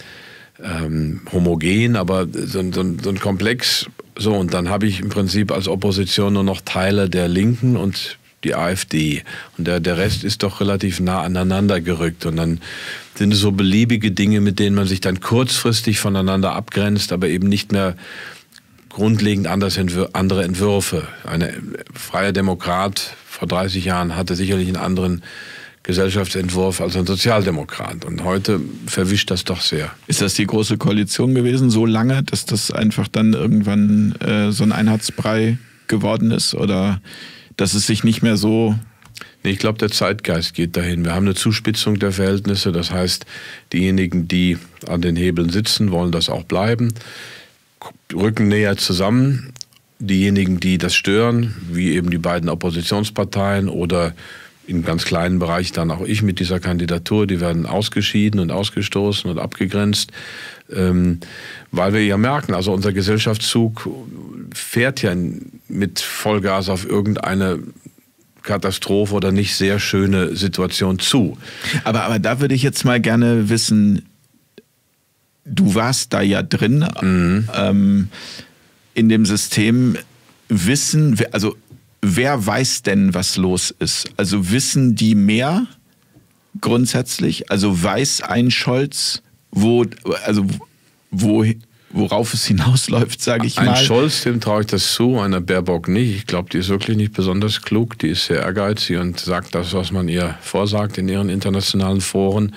homogen, aber so ein Komplex. So, und dann habe ich im Prinzip als Opposition nur noch Teile der Linken und die AfD. Und der Rest ist doch relativ nah aneinander gerückt. Und dann sind es so beliebige Dinge, mit denen man sich dann kurzfristig voneinander abgrenzt, aber eben nicht mehr grundlegend andere Entwürfe. Ein freier Demokrat vor 30 Jahren hatte sicherlich einen anderen Gesellschaftsentwurf als ein Sozialdemokrat. Und heute verwischt das doch sehr. Ist das die Große Koalition gewesen, so lange, dass das einfach dann irgendwann so ein Einheitsbrei geworden ist? Oder dass es sich nicht mehr so... Nee, ich glaube, der Zeitgeist geht dahin. Wir haben eine Zuspitzung der Verhältnisse. Das heißt, diejenigen, die an den Hebeln sitzen, wollen das auch bleiben, rücken näher zusammen. Diejenigen, die das stören, wie eben die beiden Oppositionsparteien oder in ganz kleinen Bereich dann auch ich mit dieser Kandidatur, die werden ausgeschieden und ausgestoßen und abgegrenzt, weil wir ja merken, also unser Gesellschaftszug fährt ja mit Vollgas auf irgendeine Katastrophe oder nicht sehr schöne Situation zu. Aber da würde ich jetzt mal gerne wissen, du warst da ja drin, in dem System, wer weiß denn, was los ist? Also wissen die mehr grundsätzlich? Also weiß ein Scholz, worauf es hinausläuft, sage ich mal? Ein Scholz, dem traue ich das zu, einer Baerbock nicht. Ich glaube, die ist wirklich nicht besonders klug. Die ist sehr ehrgeizig und sagt das, was man ihr vorsagt in ihren internationalen Foren.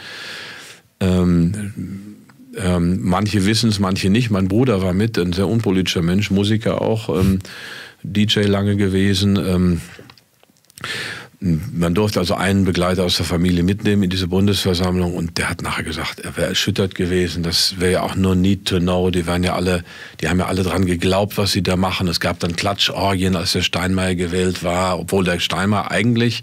Manche wissen es, manche nicht. Mein Bruder war mit, ein sehr unpolitischer Mensch, Musiker auch, DJ lange gewesen. Man durfte also einen Begleiter aus der Familie mitnehmen in diese Bundesversammlung und der hat nachher gesagt, er wäre erschüttert gewesen. Das wäre ja auch nur need to know. Die haben ja alle dran geglaubt, was sie da machen. Es gab dann Klatschorgien, als der Steinmeier gewählt war, obwohl der Steinmeier eigentlich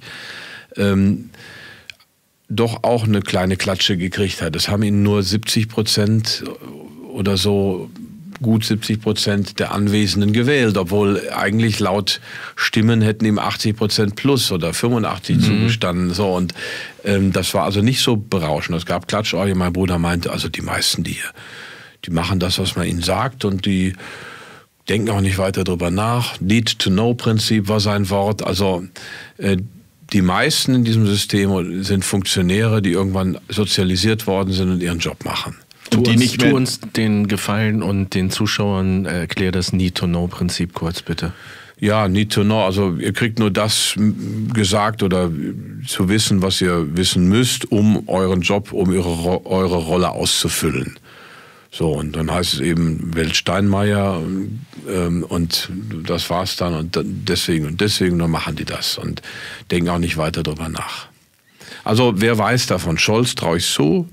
doch auch eine kleine Klatsche gekriegt hat. Das haben ihn nur 70% oder so, gut 70% der Anwesenden gewählt, obwohl eigentlich laut Stimmen hätten ihm 80% plus oder 85 zugestanden. So, und das war also nicht so berauschend. Es gab Klatschorgien. Mein Bruder meinte, also die meisten, die machen das, was man ihnen sagt, und die denken auch nicht weiter drüber nach. Need-to-know-Prinzip war sein Wort. Also die meisten in diesem System sind Funktionäre, die irgendwann sozialisiert worden sind und ihren Job machen. Tu uns den Gefallen und den Zuschauern erklär das Need-to-Know-Prinzip kurz, bitte. Ja, Need to know, also ihr kriegt nur das gesagt oder zu wissen, was ihr wissen müsst, um euren Job, um eure Rolle auszufüllen. So, und dann heißt es eben Welt Steinmeier und das war's dann und deswegen, dann machen die das und denken auch nicht weiter drüber nach. Also wer weiß davon? Scholz traue ich zu.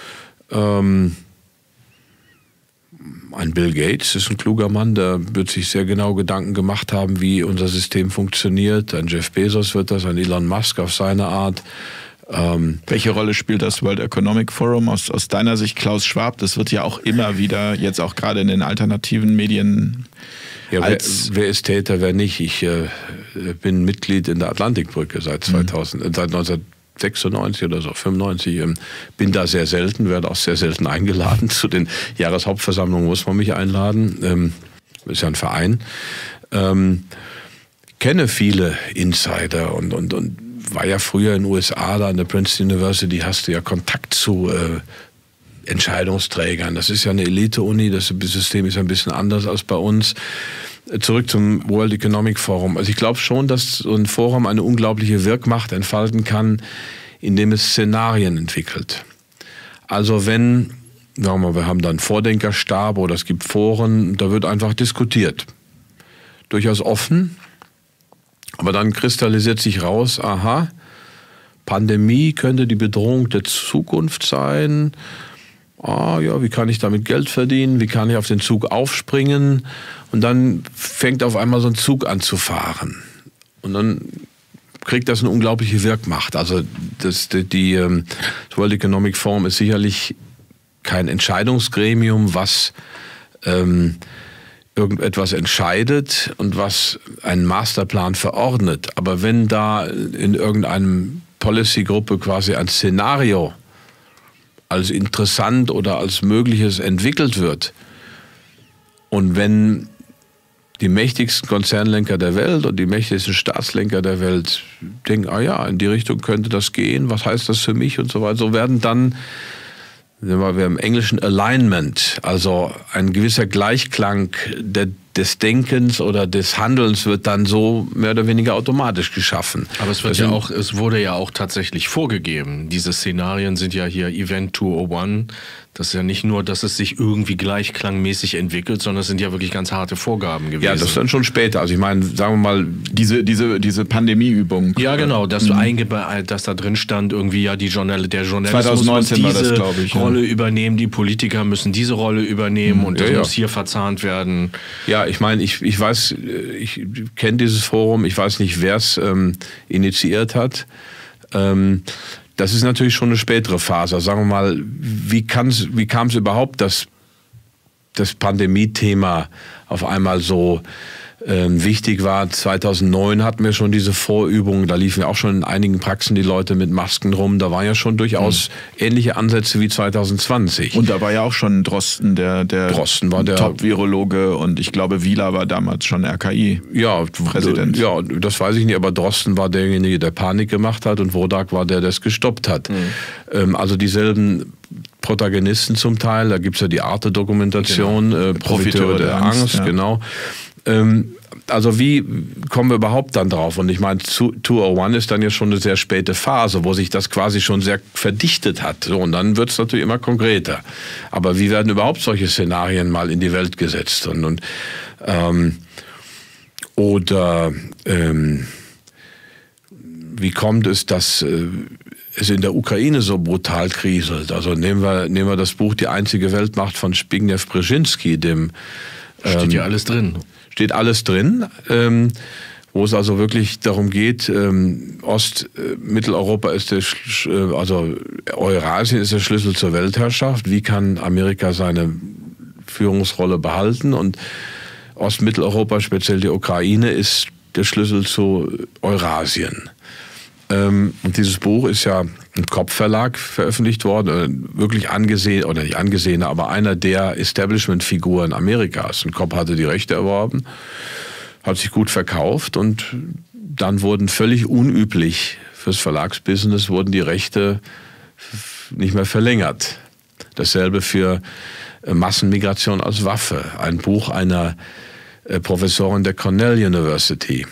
Ein Bill Gates ist ein kluger Mann, der wird sich sehr genau Gedanken gemacht haben, wie unser System funktioniert. Ein Jeff Bezos wird das, ein Elon Musk auf seine Art. Welche Rolle spielt das World Economic Forum aus deiner Sicht, Klaus Schwab? Das wird ja auch immer wieder, jetzt auch gerade in den alternativen Medien. Ja, wer ist Täter, wer nicht? Ich bin Mitglied in der Atlantikbrücke seit 1996 oder so, 95. Bin da sehr selten, werde auch sehr selten eingeladen. Zu den Jahreshauptversammlungen muss man mich einladen. Ist ja ein Verein. Kenne viele Insider und war ja früher in den USA, da an der Princeton University, hast du ja Kontakt zu Entscheidungsträgern. Das ist ja eine Elite-Uni, das System ist ein bisschen anders als bei uns. Zurück zum World Economic Forum. Also ich glaube schon, dass so ein Forum eine unglaubliche Wirkmacht entfalten kann, indem es Szenarien entwickelt. Also wenn, sagen wir mal, wir haben dann Vordenkerstab oder es gibt Foren, da wird einfach diskutiert. Durchaus offen, aber dann kristallisiert sich raus, aha, Pandemie könnte die Bedrohung der Zukunft sein. Ah ja, wie kann ich damit Geld verdienen? Wie kann ich auf den Zug aufspringen? Und dann fängt auf einmal so ein Zug an zu fahren. Und dann kriegt das eine unglaubliche Wirkmacht. Also das World Economic Forum ist sicherlich kein Entscheidungsgremium, was irgendetwas entscheidet und was einen Masterplan verordnet. Aber wenn da in irgendeinem Policy-Gruppe quasi ein Szenario als interessant oder als Mögliches entwickelt wird und wenn die mächtigsten Konzernlenker der Welt und die mächtigsten Staatslenker der Welt denken, ah ja, in die Richtung könnte das gehen, was heißt das für mich und so weiter, so werden dann, wir haben im Englischen Alignment, also ein gewisser Gleichklang des Denkens oder des Handelns wird dann so mehr oder weniger automatisch geschaffen. Aber es wurde ja auch tatsächlich vorgegeben. Diese Szenarien sind ja hier Event 201. Das ist ja nicht nur, dass es sich irgendwie gleichklangmäßig entwickelt, sondern es sind ja wirklich ganz harte Vorgaben gewesen. Ja, das ist dann schon später. Also ich meine, sagen wir mal, diese Pandemieübung. Ja, genau, dass dass da drin stand, irgendwie ja der Journalismus 2019 muss diese war das, ich, Rolle übernehmen, die Politiker müssen diese Rolle übernehmen und das muss hier verzahnt werden. Ja, ich meine, ich weiß, ich kenne dieses Forum, ich weiß nicht, wer es initiiert hat. Das ist natürlich schon eine spätere Phase. Sagen wir mal, wie kam es überhaupt, dass das Pandemie-Thema auf einmal so wichtig war? 2009 hatten wir schon diese Vorübungen, da liefen ja auch schon in einigen Praxen die Leute mit Masken rum. Da waren ja schon durchaus ähnliche Ansätze wie 2020. Und da war ja auch schon Drosten, der Top-Virologe, und ich glaube, Wieler war damals schon RKI-Präsident. Ja, das weiß ich nicht, aber Drosten war derjenige, der Panik gemacht hat und Wodak war der das gestoppt hat. Also dieselben Protagonisten zum Teil, da gibt es ja die Arte-Dokumentation, genau. Profiteure der Angst, ja. Genau. Also wie kommen wir überhaupt dann drauf? Und ich meine, 201 ist dann ja schon eine sehr späte Phase, wo sich das quasi schon sehr verdichtet hat. So, und dann wird es natürlich immer konkreter. Aber wie werden überhaupt solche Szenarien mal in die Welt gesetzt? wie kommt es, dass es in der Ukraine so brutal kriselt? Also nehmen wir das Buch Die einzige Weltmacht von Zbigniew Brzezinski, dem steht ja alles drin. Steht alles drin, wo es also wirklich darum geht, Mitteleuropa ist also Eurasien ist der Schlüssel zur Weltherrschaft. Wie kann Amerika seine Führungsrolle behalten? Und Ostmitteleuropa, speziell die Ukraine, ist der Schlüssel zu Eurasien. Und dieses Buch ist ja im Kopf-Verlag veröffentlicht worden, wirklich angesehen, oder nicht angesehen, aber einer der Establishment-Figuren Amerikas. Und Kopp hatte die Rechte erworben, hat sich gut verkauft und dann wurden völlig unüblich fürs Verlagsbusiness wurden die Rechte nicht mehr verlängert. Dasselbe für Massenmigration als Waffe. Ein Buch einer Professorin der Cornell University,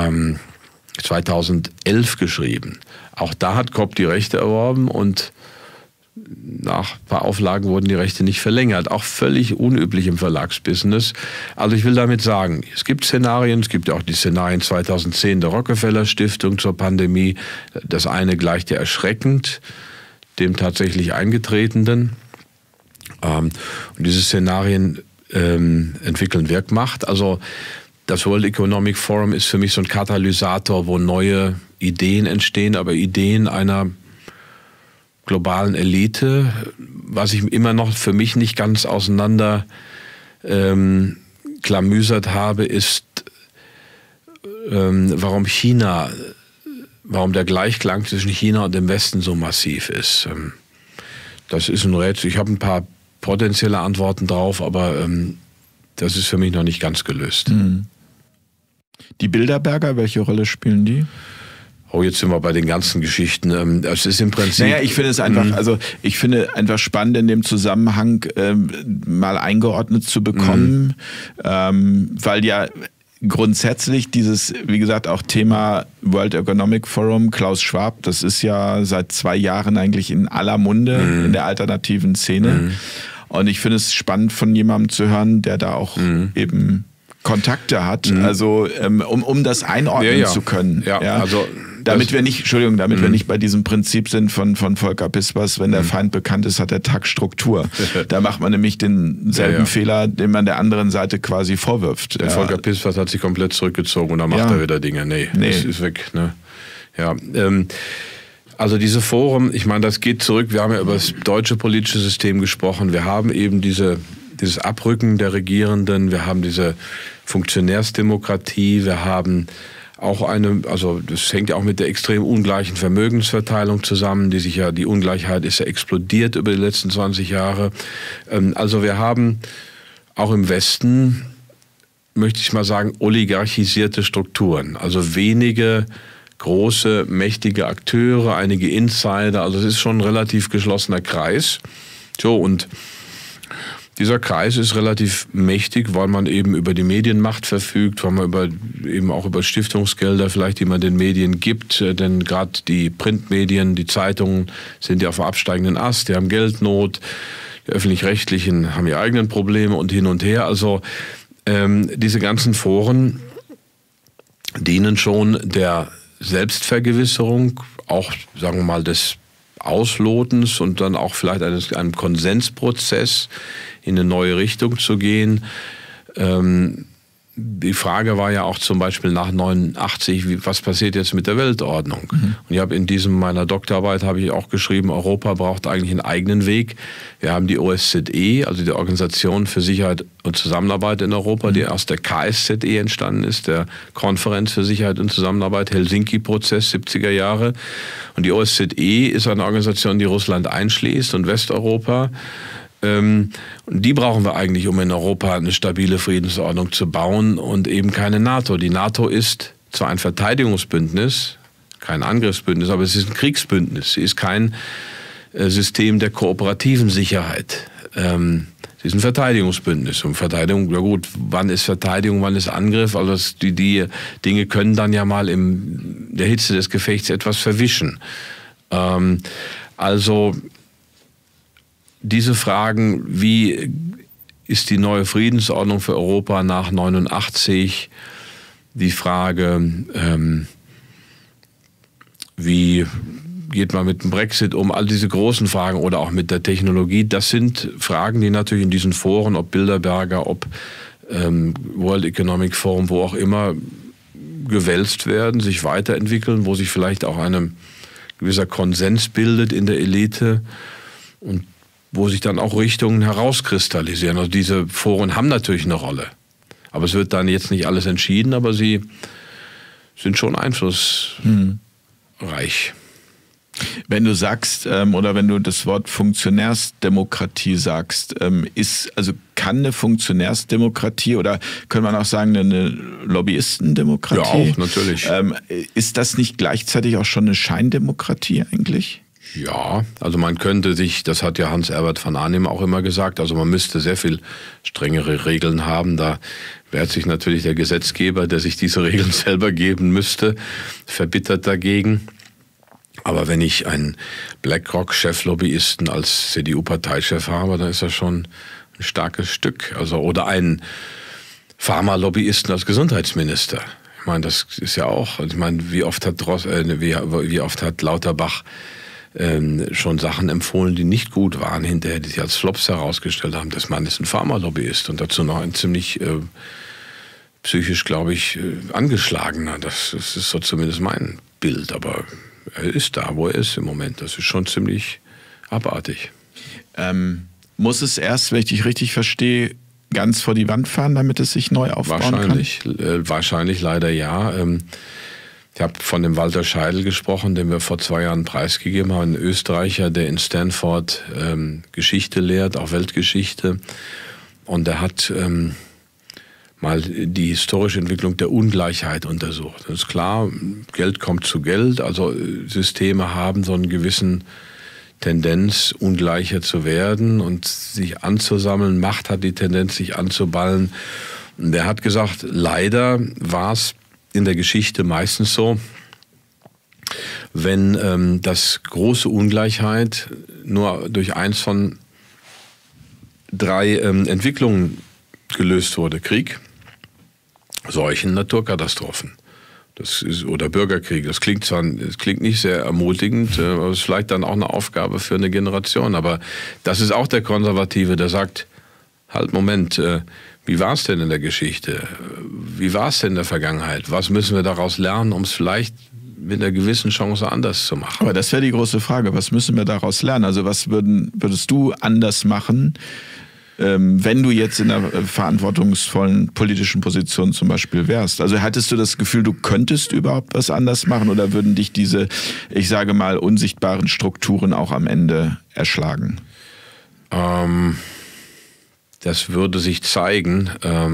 2011 geschrieben. Auch da hat Kopp die Rechte erworben und nach ein paar Auflagen wurden die Rechte nicht verlängert. Auch völlig unüblich im Verlagsbusiness. Also ich will damit sagen, es gibt Szenarien, es gibt ja auch die Szenarien 2010 der Rockefeller Stiftung zur Pandemie. Das eine gleicht ja erschreckend dem tatsächlich Eingetretenen. Und diese Szenarien entwickeln Wirkmacht. Also das World Economic Forum ist für mich so ein Katalysator, wo neue Ideen entstehen, aber Ideen einer globalen Elite, was ich immer noch für mich nicht ganz auseinander klamüsert habe, ist, warum der Gleichklang zwischen China und dem Westen so massiv ist. Das ist ein Rätsel. Ich habe ein paar potenzielle Antworten drauf, aber das ist für mich noch nicht ganz gelöst. Die Bilderberger, welche Rolle spielen die? Oh, jetzt sind wir bei den ganzen Geschichten. Es ist im Prinzip... Naja, ich finde es einfach, ich finde einfach spannend in dem Zusammenhang mal eingeordnet zu bekommen, weil ja grundsätzlich dieses, wie gesagt, auch Thema World Economic Forum, Klaus Schwab, das ist ja seit 2 Jahren eigentlich in aller Munde in der alternativen Szene. Und ich finde es spannend von jemandem zu hören, der da auch eben Kontakte hat, also um das einordnen zu können. Ja, also damit wir nicht, damit wir nicht bei diesem Prinzip sind von Volker Pispers, wenn der Feind bekannt ist, hat der Tag Struktur. Da macht man nämlich denselben Fehler, den man der anderen Seite quasi vorwirft. Der Volker Pispers hat sich komplett zurückgezogen und da macht er wieder Dinge. Nee. Das ist weg. Ne? Ja, also diese Foren, ich meine, das geht zurück, wir haben ja über das deutsche politische System gesprochen, wir haben eben dieses Abrücken der Regierenden, wir haben diese Funktionärsdemokratie, wir haben auch also das hängt ja auch mit der extrem ungleichen Vermögensverteilung zusammen, die Ungleichheit ist ja explodiert über die letzten 20 Jahre. Also wir haben auch im Westen, möchte ich mal sagen, oligarchisierte Strukturen, also wenige große, mächtige Akteure, einige Insider, also es ist schon ein relativ geschlossener Kreis. So, und dieser Kreis ist relativ mächtig, weil man eben über die Medienmacht verfügt, weil man eben auch über Stiftungsgelder vielleicht, die man den Medien gibt, denn gerade die Printmedien, die Zeitungen sind ja auf dem absteigenden Ast, die haben Geldnot, die Öffentlich-Rechtlichen haben ihre eigenen Probleme und hin und her. Also diese ganzen Foren dienen schon der Selbstvergewisserung, auch, sagen wir mal, des Auslotens und dann auch vielleicht einem Konsensprozess in eine neue Richtung zu gehen. Die Frage war ja auch zum Beispiel nach 89, was passiert jetzt mit der Weltordnung? Und ich habe in meiner Doktorarbeit habe ich auch geschrieben, Europa braucht eigentlich einen eigenen Weg. Wir haben die OSZE, also die Organisation für Sicherheit und Zusammenarbeit in Europa, die aus der KSZE entstanden ist, der Konferenz für Sicherheit und Zusammenarbeit, Helsinki-Prozess 70er Jahre. Und die OSZE ist eine Organisation, die Russland einschließt und Westeuropa. Und die brauchen wir eigentlich, um in Europa eine stabile Friedensordnung zu bauen und eben keine NATO. Die NATO ist zwar ein Verteidigungsbündnis, kein Angriffsbündnis, aber es ist ein Kriegsbündnis. Sie ist kein System der kooperativen Sicherheit. Sie ist ein Verteidigungsbündnis. Und Verteidigung, ja gut, wann ist Verteidigung, wann ist Angriff? Also die Dinge können dann ja mal in der Hitze des Gefechts etwas verwischen. Also diese Fragen, wie ist die neue Friedensordnung für Europa nach 89, die Frage, wie geht man mit dem Brexit um, all diese großen Fragen oder auch mit der Technologie, das sind Fragen, die natürlich in diesen Foren, ob Bilderberger, ob World Economic Forum, wo auch immer, gewälzt werden, sich weiterentwickeln, wo sich vielleicht auch ein gewisser Konsens bildet in der Elite und wo sich dann auch Richtungen herauskristallisieren. Also diese Foren haben natürlich eine Rolle. Aber es wird dann jetzt nicht alles entschieden, aber sie sind schon einflussreich. Wenn du sagst, oder wenn du das Wort Funktionärsdemokratie sagst, kann eine Funktionärsdemokratie oder können wir auch sagen, eine Lobbyistendemokratie? Ja, auch, natürlich. Ist das nicht gleichzeitig auch schon eine Scheindemokratie eigentlich? Ja, also man könnte sich, das hat ja Hans-Herbert von Arnim auch immer gesagt, also man müsste sehr viel strengere Regeln haben. Da wehrt sich natürlich der Gesetzgeber, der sich diese Regeln selber geben müsste, verbittert dagegen. Aber wenn ich einen BlackRock-Cheflobbyisten als CDU-Parteichef habe, dann ist das schon ein starkes Stück. Also, oder einen Pharmalobbyisten als Gesundheitsminister. Ich meine, das ist ja auch, ich meine, wie oft hat Lauterbach schon Sachen empfohlen, die nicht gut waren, hinterher, die sich als Flops herausgestellt haben. Das Mann ist ein Pharmalobbyist und dazu noch ein ziemlich psychisch, glaube ich, angeschlagener. Das ist so zumindest mein Bild, aber er ist da, wo er ist im Moment. Das ist schon ziemlich abartig. Muss es erst, wenn ich dich richtig verstehe, ganz vor die Wand fahren, damit es sich neu aufbauen kann? Wahrscheinlich leider ja. Ich habe von dem Walter Scheidel gesprochen, den wir vor 2 Jahren preisgegeben haben. Ein Österreicher, der in Stanford Geschichte lehrt, auch Weltgeschichte. Und der hat mal die historische Entwicklung der Ungleichheit untersucht. Das ist klar, Geld kommt zu Geld, also Systeme haben so einen gewissen Tendenz, ungleicher zu werden und sich anzusammeln. Macht hat die Tendenz, sich anzuballen. Und der hat gesagt, leider war es in der Geschichte meistens so, wenn das große Ungleichheit nur durch eins von 3 Entwicklungen gelöst wurde. Krieg, Seuchen, Naturkatastrophen. Das ist, oder Bürgerkrieg. Das klingt nicht sehr ermutigend, aber es ist vielleicht dann auch eine Aufgabe für eine Generation. Aber das ist auch der Konservative, der sagt, halt, Moment, wie war es denn in der Geschichte? Wie war es denn in der Vergangenheit? Was müssen wir daraus lernen, um es vielleicht mit einer gewissen Chance anders zu machen? Aber das wäre die große Frage. Was müssen wir daraus lernen? Also was würdest du anders machen, wenn du jetzt in einer verantwortungsvollen politischen Position zum Beispiel wärst? Also hattest du das Gefühl, du könntest überhaupt was anders machen oder würden dich diese, ich sage mal, unsichtbaren Strukturen auch am Ende erschlagen? Das würde sich zeigen.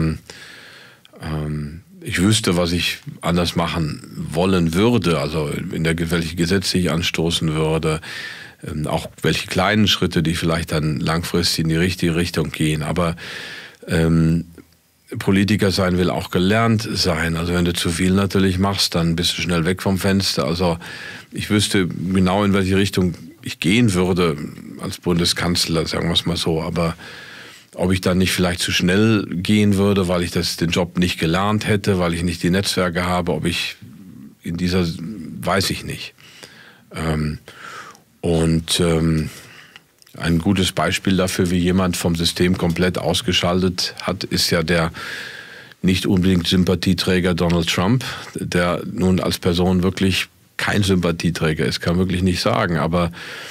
Ich wüsste, was ich anders machen wollen würde, also welche Gesetze ich anstoßen würde, auch welche kleinen Schritte, die vielleicht dann langfristig in die richtige Richtung gehen. Aber Politiker sein will auch gelernt sein. Also wenn du zu viel natürlich machst, dann bist du schnell weg vom Fenster. Also ich wüsste genau, in welche Richtung ich gehen würde als Bundeskanzler, sagen wir es mal so. Aber ob ich dann nicht vielleicht zu schnell gehen würde, weil ich den Job nicht gelernt hätte, weil ich nicht die Netzwerke habe, ob ich weiß ich nicht. Ein gutes Beispiel dafür, wie jemand vom System komplett ausgeschaltet hat, ist ja der nicht unbedingt Sympathieträger Donald Trump, der nun als Person wirklich kein Sympathieträger ist, kann man wirklich nicht sagen, aber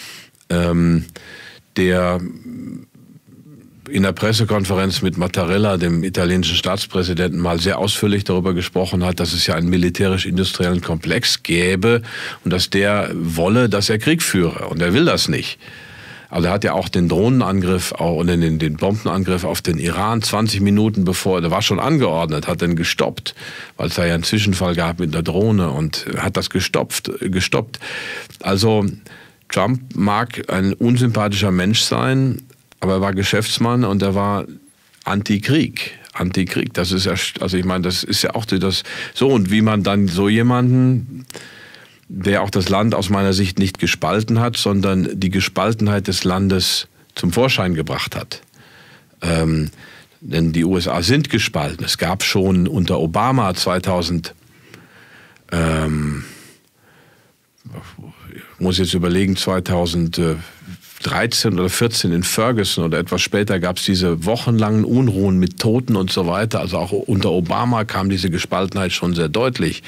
der in der Pressekonferenz mit Mattarella, dem italienischen Staatspräsidenten, mal sehr ausführlich darüber gesprochen hat, dass es ja einen militärisch-industriellen Komplex gäbe und dass der wolle, dass er Krieg führe. Und er will das nicht. Also er hat ja auch den Drohnenangriff und den Bombenangriff auf den Iran 20 Minuten bevor, der war schon angeordnet, hat den gestoppt, weil es da ja einen Zwischenfall gab mit der Drohne und hat das gestoppt. Also Trump mag ein unsympathischer Mensch sein, aber er war Geschäftsmann und er war Antikrieg. Das ist ja, also ich meine, das ist ja auch das so. Und wie man dann so jemanden, der auch das Land aus meiner Sicht nicht gespalten hat, sondern die Gespaltenheit des Landes zum Vorschein gebracht hat. Denn die USA sind gespalten. Es gab schon unter Obama 2000, muss jetzt überlegen, 2013 oder 14 in Ferguson oder etwas später gab es diese wochenlangen Unruhen mit Toten und so weiter. Also auch unter Obama kam diese Gespaltenheit schon sehr deutlich.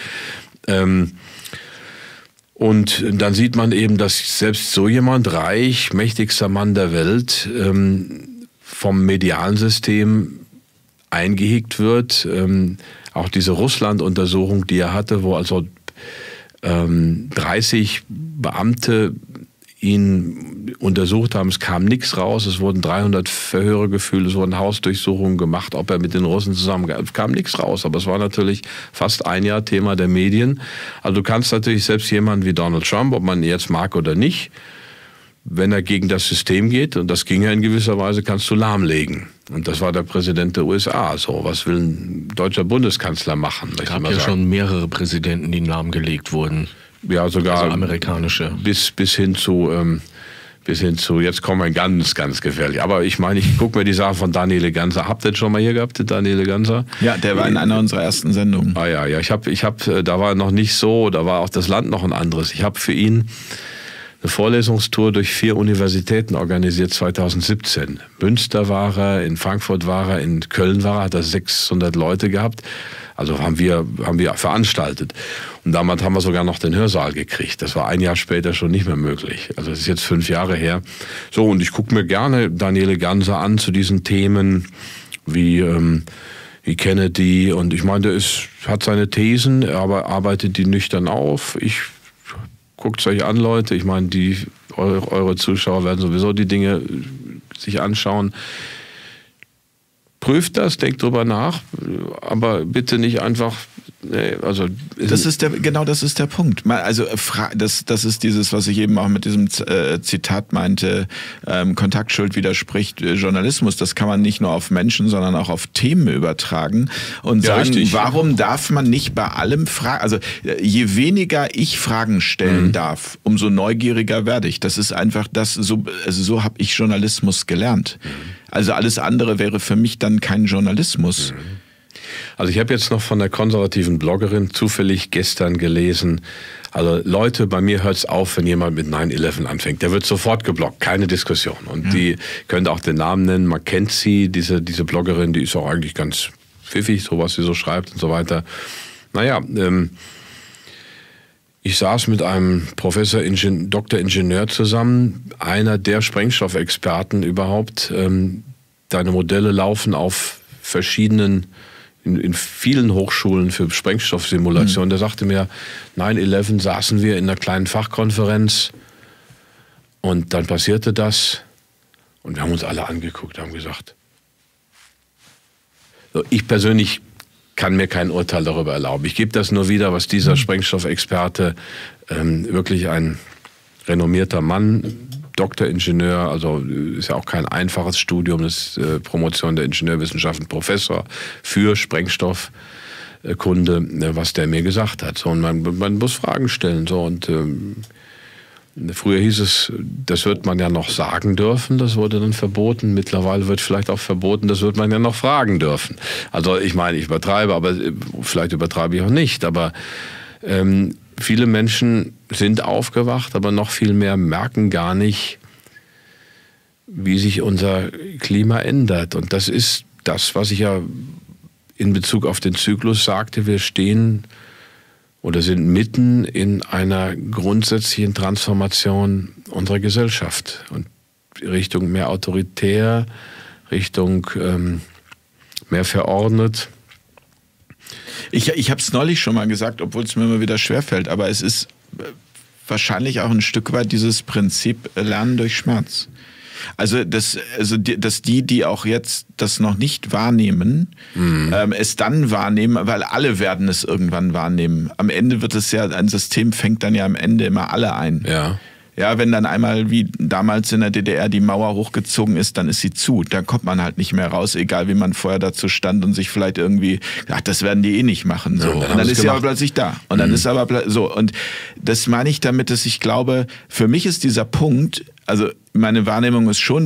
Und dann sieht man eben, dass selbst so jemand, reich, mächtigster Mann der Welt, vom medialen System eingehegt wird. Auch diese Russland-Untersuchung, die er hatte, wo also 30 Beamte ihn untersucht haben, es kam nichts raus, es wurden 300 Verhöre geführt, es wurden Hausdurchsuchungen gemacht, ob er mit den Russen zusammen, es kam nichts raus, aber es war natürlich fast ein Jahr Thema der Medien. Also du kannst natürlich selbst jemanden wie Donald Trump, ob man ihn jetzt mag oder nicht, wenn er gegen das System geht, und das ging ja in gewisser Weise, kannst du lahmlegen. Und das war der Präsident der USA. So, was will ein deutscher Bundeskanzler machen? Es gab ja schon mehrere Präsidenten, die lahmgelegt wurden. Ja, sogar also amerikanische. Bis hin zu, jetzt kommen wir ganz, ganz gefährlich. Aber ich meine, ich gucke mir die Sache von Daniele Ganser. Habt ihr den schon mal hier gehabt, den Daniele Ganser? Ja, der war in einer unserer ersten Sendungen. Ah ja, ich hab, da war noch nicht so, da war auch das Land noch ein anderes. Ich habe für ihn eine Vorlesungstour durch 4 Universitäten organisiert 2017. Münster war er, in Frankfurt war er, in Köln war er, hat er 600 Leute gehabt. Also haben wir veranstaltet. Und damals haben wir sogar noch den Hörsaal gekriegt. Das war ein Jahr später schon nicht mehr möglich. Also das ist jetzt 5 Jahre her. So, und ich gucke mir gerne Daniele Ganser an zu diesen Themen wie Kennedy. Und ich meine, der hat seine Thesen, aber arbeitet die nüchtern auf. Guckt es euch an, Leute. Ich meine, eure Zuschauer werden sowieso die Dinge sich anschauen. Prüft das, denkt drüber nach, aber bitte nicht einfach. Nee, also das ist der Punkt. Also das ist dieses, was ich eben auch mit diesem Zitat meinte, Kontaktschuld widerspricht Journalismus. Das kann man nicht nur auf Menschen, sondern auch auf Themen übertragen und sagen, richtig. Warum darf man nicht bei allem fragen? Also je weniger ich Fragen stellen darf, umso neugieriger werde ich. Das ist einfach so habe ich Journalismus gelernt. Also alles andere wäre für mich dann kein Journalismus. Also ich habe jetzt noch von der konservativen Bloggerin zufällig gestern gelesen, also Leute, bei mir hört es auf, wenn jemand mit 9/11 anfängt. Der wird sofort geblockt, keine Diskussion. Und die könnt auch den Namen nennen, man kennt sie, diese Bloggerin, die ist auch eigentlich ganz pfiffig, so was sie so schreibt und so weiter. Naja, ich saß mit einem Dr. Ingenieur zusammen, einer der Sprengstoffexperten überhaupt. Deine Modelle laufen auf verschiedenen, in vielen Hochschulen für Sprengstoffsimulation. Der sagte mir, 9/11 saßen wir in einer kleinen Fachkonferenz und dann passierte das und wir haben uns alle angeguckt, haben gesagt, ich persönlich kann mir kein Urteil darüber erlauben. Ich gebe das nur wieder, was dieser Sprengstoffexperte, wirklich ein renommierter Mann, Doktoringenieur, also ist ja auch kein einfaches Studium, das ist Promotion der Ingenieurwissenschaften, Professor für Sprengstoffkunde, was der mir gesagt hat. So, und man muss Fragen stellen. So, und früher hieß es, das wird man ja noch sagen dürfen, das wurde dann verboten. Mittlerweile wird vielleicht auch verboten, das wird man ja noch fragen dürfen. Also ich meine, ich übertreibe, aber vielleicht übertreibe ich auch nicht. Aber viele Menschen sind aufgewacht, aber noch viel mehr merken gar nicht, wie sich unser Klima ändert. Und das ist das, was ich ja in Bezug auf den Zyklus sagte. Wir stehen oder sind mitten in einer grundsätzlichen Transformation unserer Gesellschaft und Richtung mehr autoritär, Richtung mehr verordnet. Ich habe es neulich schon mal gesagt, obwohl es mir immer wieder schwerfällt, aber es ist wahrscheinlich auch ein Stück weit dieses Prinzip Lernen durch Schmerz. Also dass die auch jetzt das noch nicht wahrnehmen, es dann wahrnehmen, weil alle werden es irgendwann wahrnehmen. Am Ende wird es ja, ein System fängt dann ja am Ende immer alle ein. Ja. Ja, wenn dann einmal wie damals in der DDR die Mauer hochgezogen ist, dann ist sie zu. Dann kommt man halt nicht mehr raus, egal wie man vorher dazu stand und sich vielleicht irgendwie, ach, das werden die eh nicht machen. So. Ja, und dann ist sie aber plötzlich da. Und dann ist aber so. Und das meine ich damit, dass ich glaube, für mich ist dieser Punkt, also meine Wahrnehmung ist schon, dass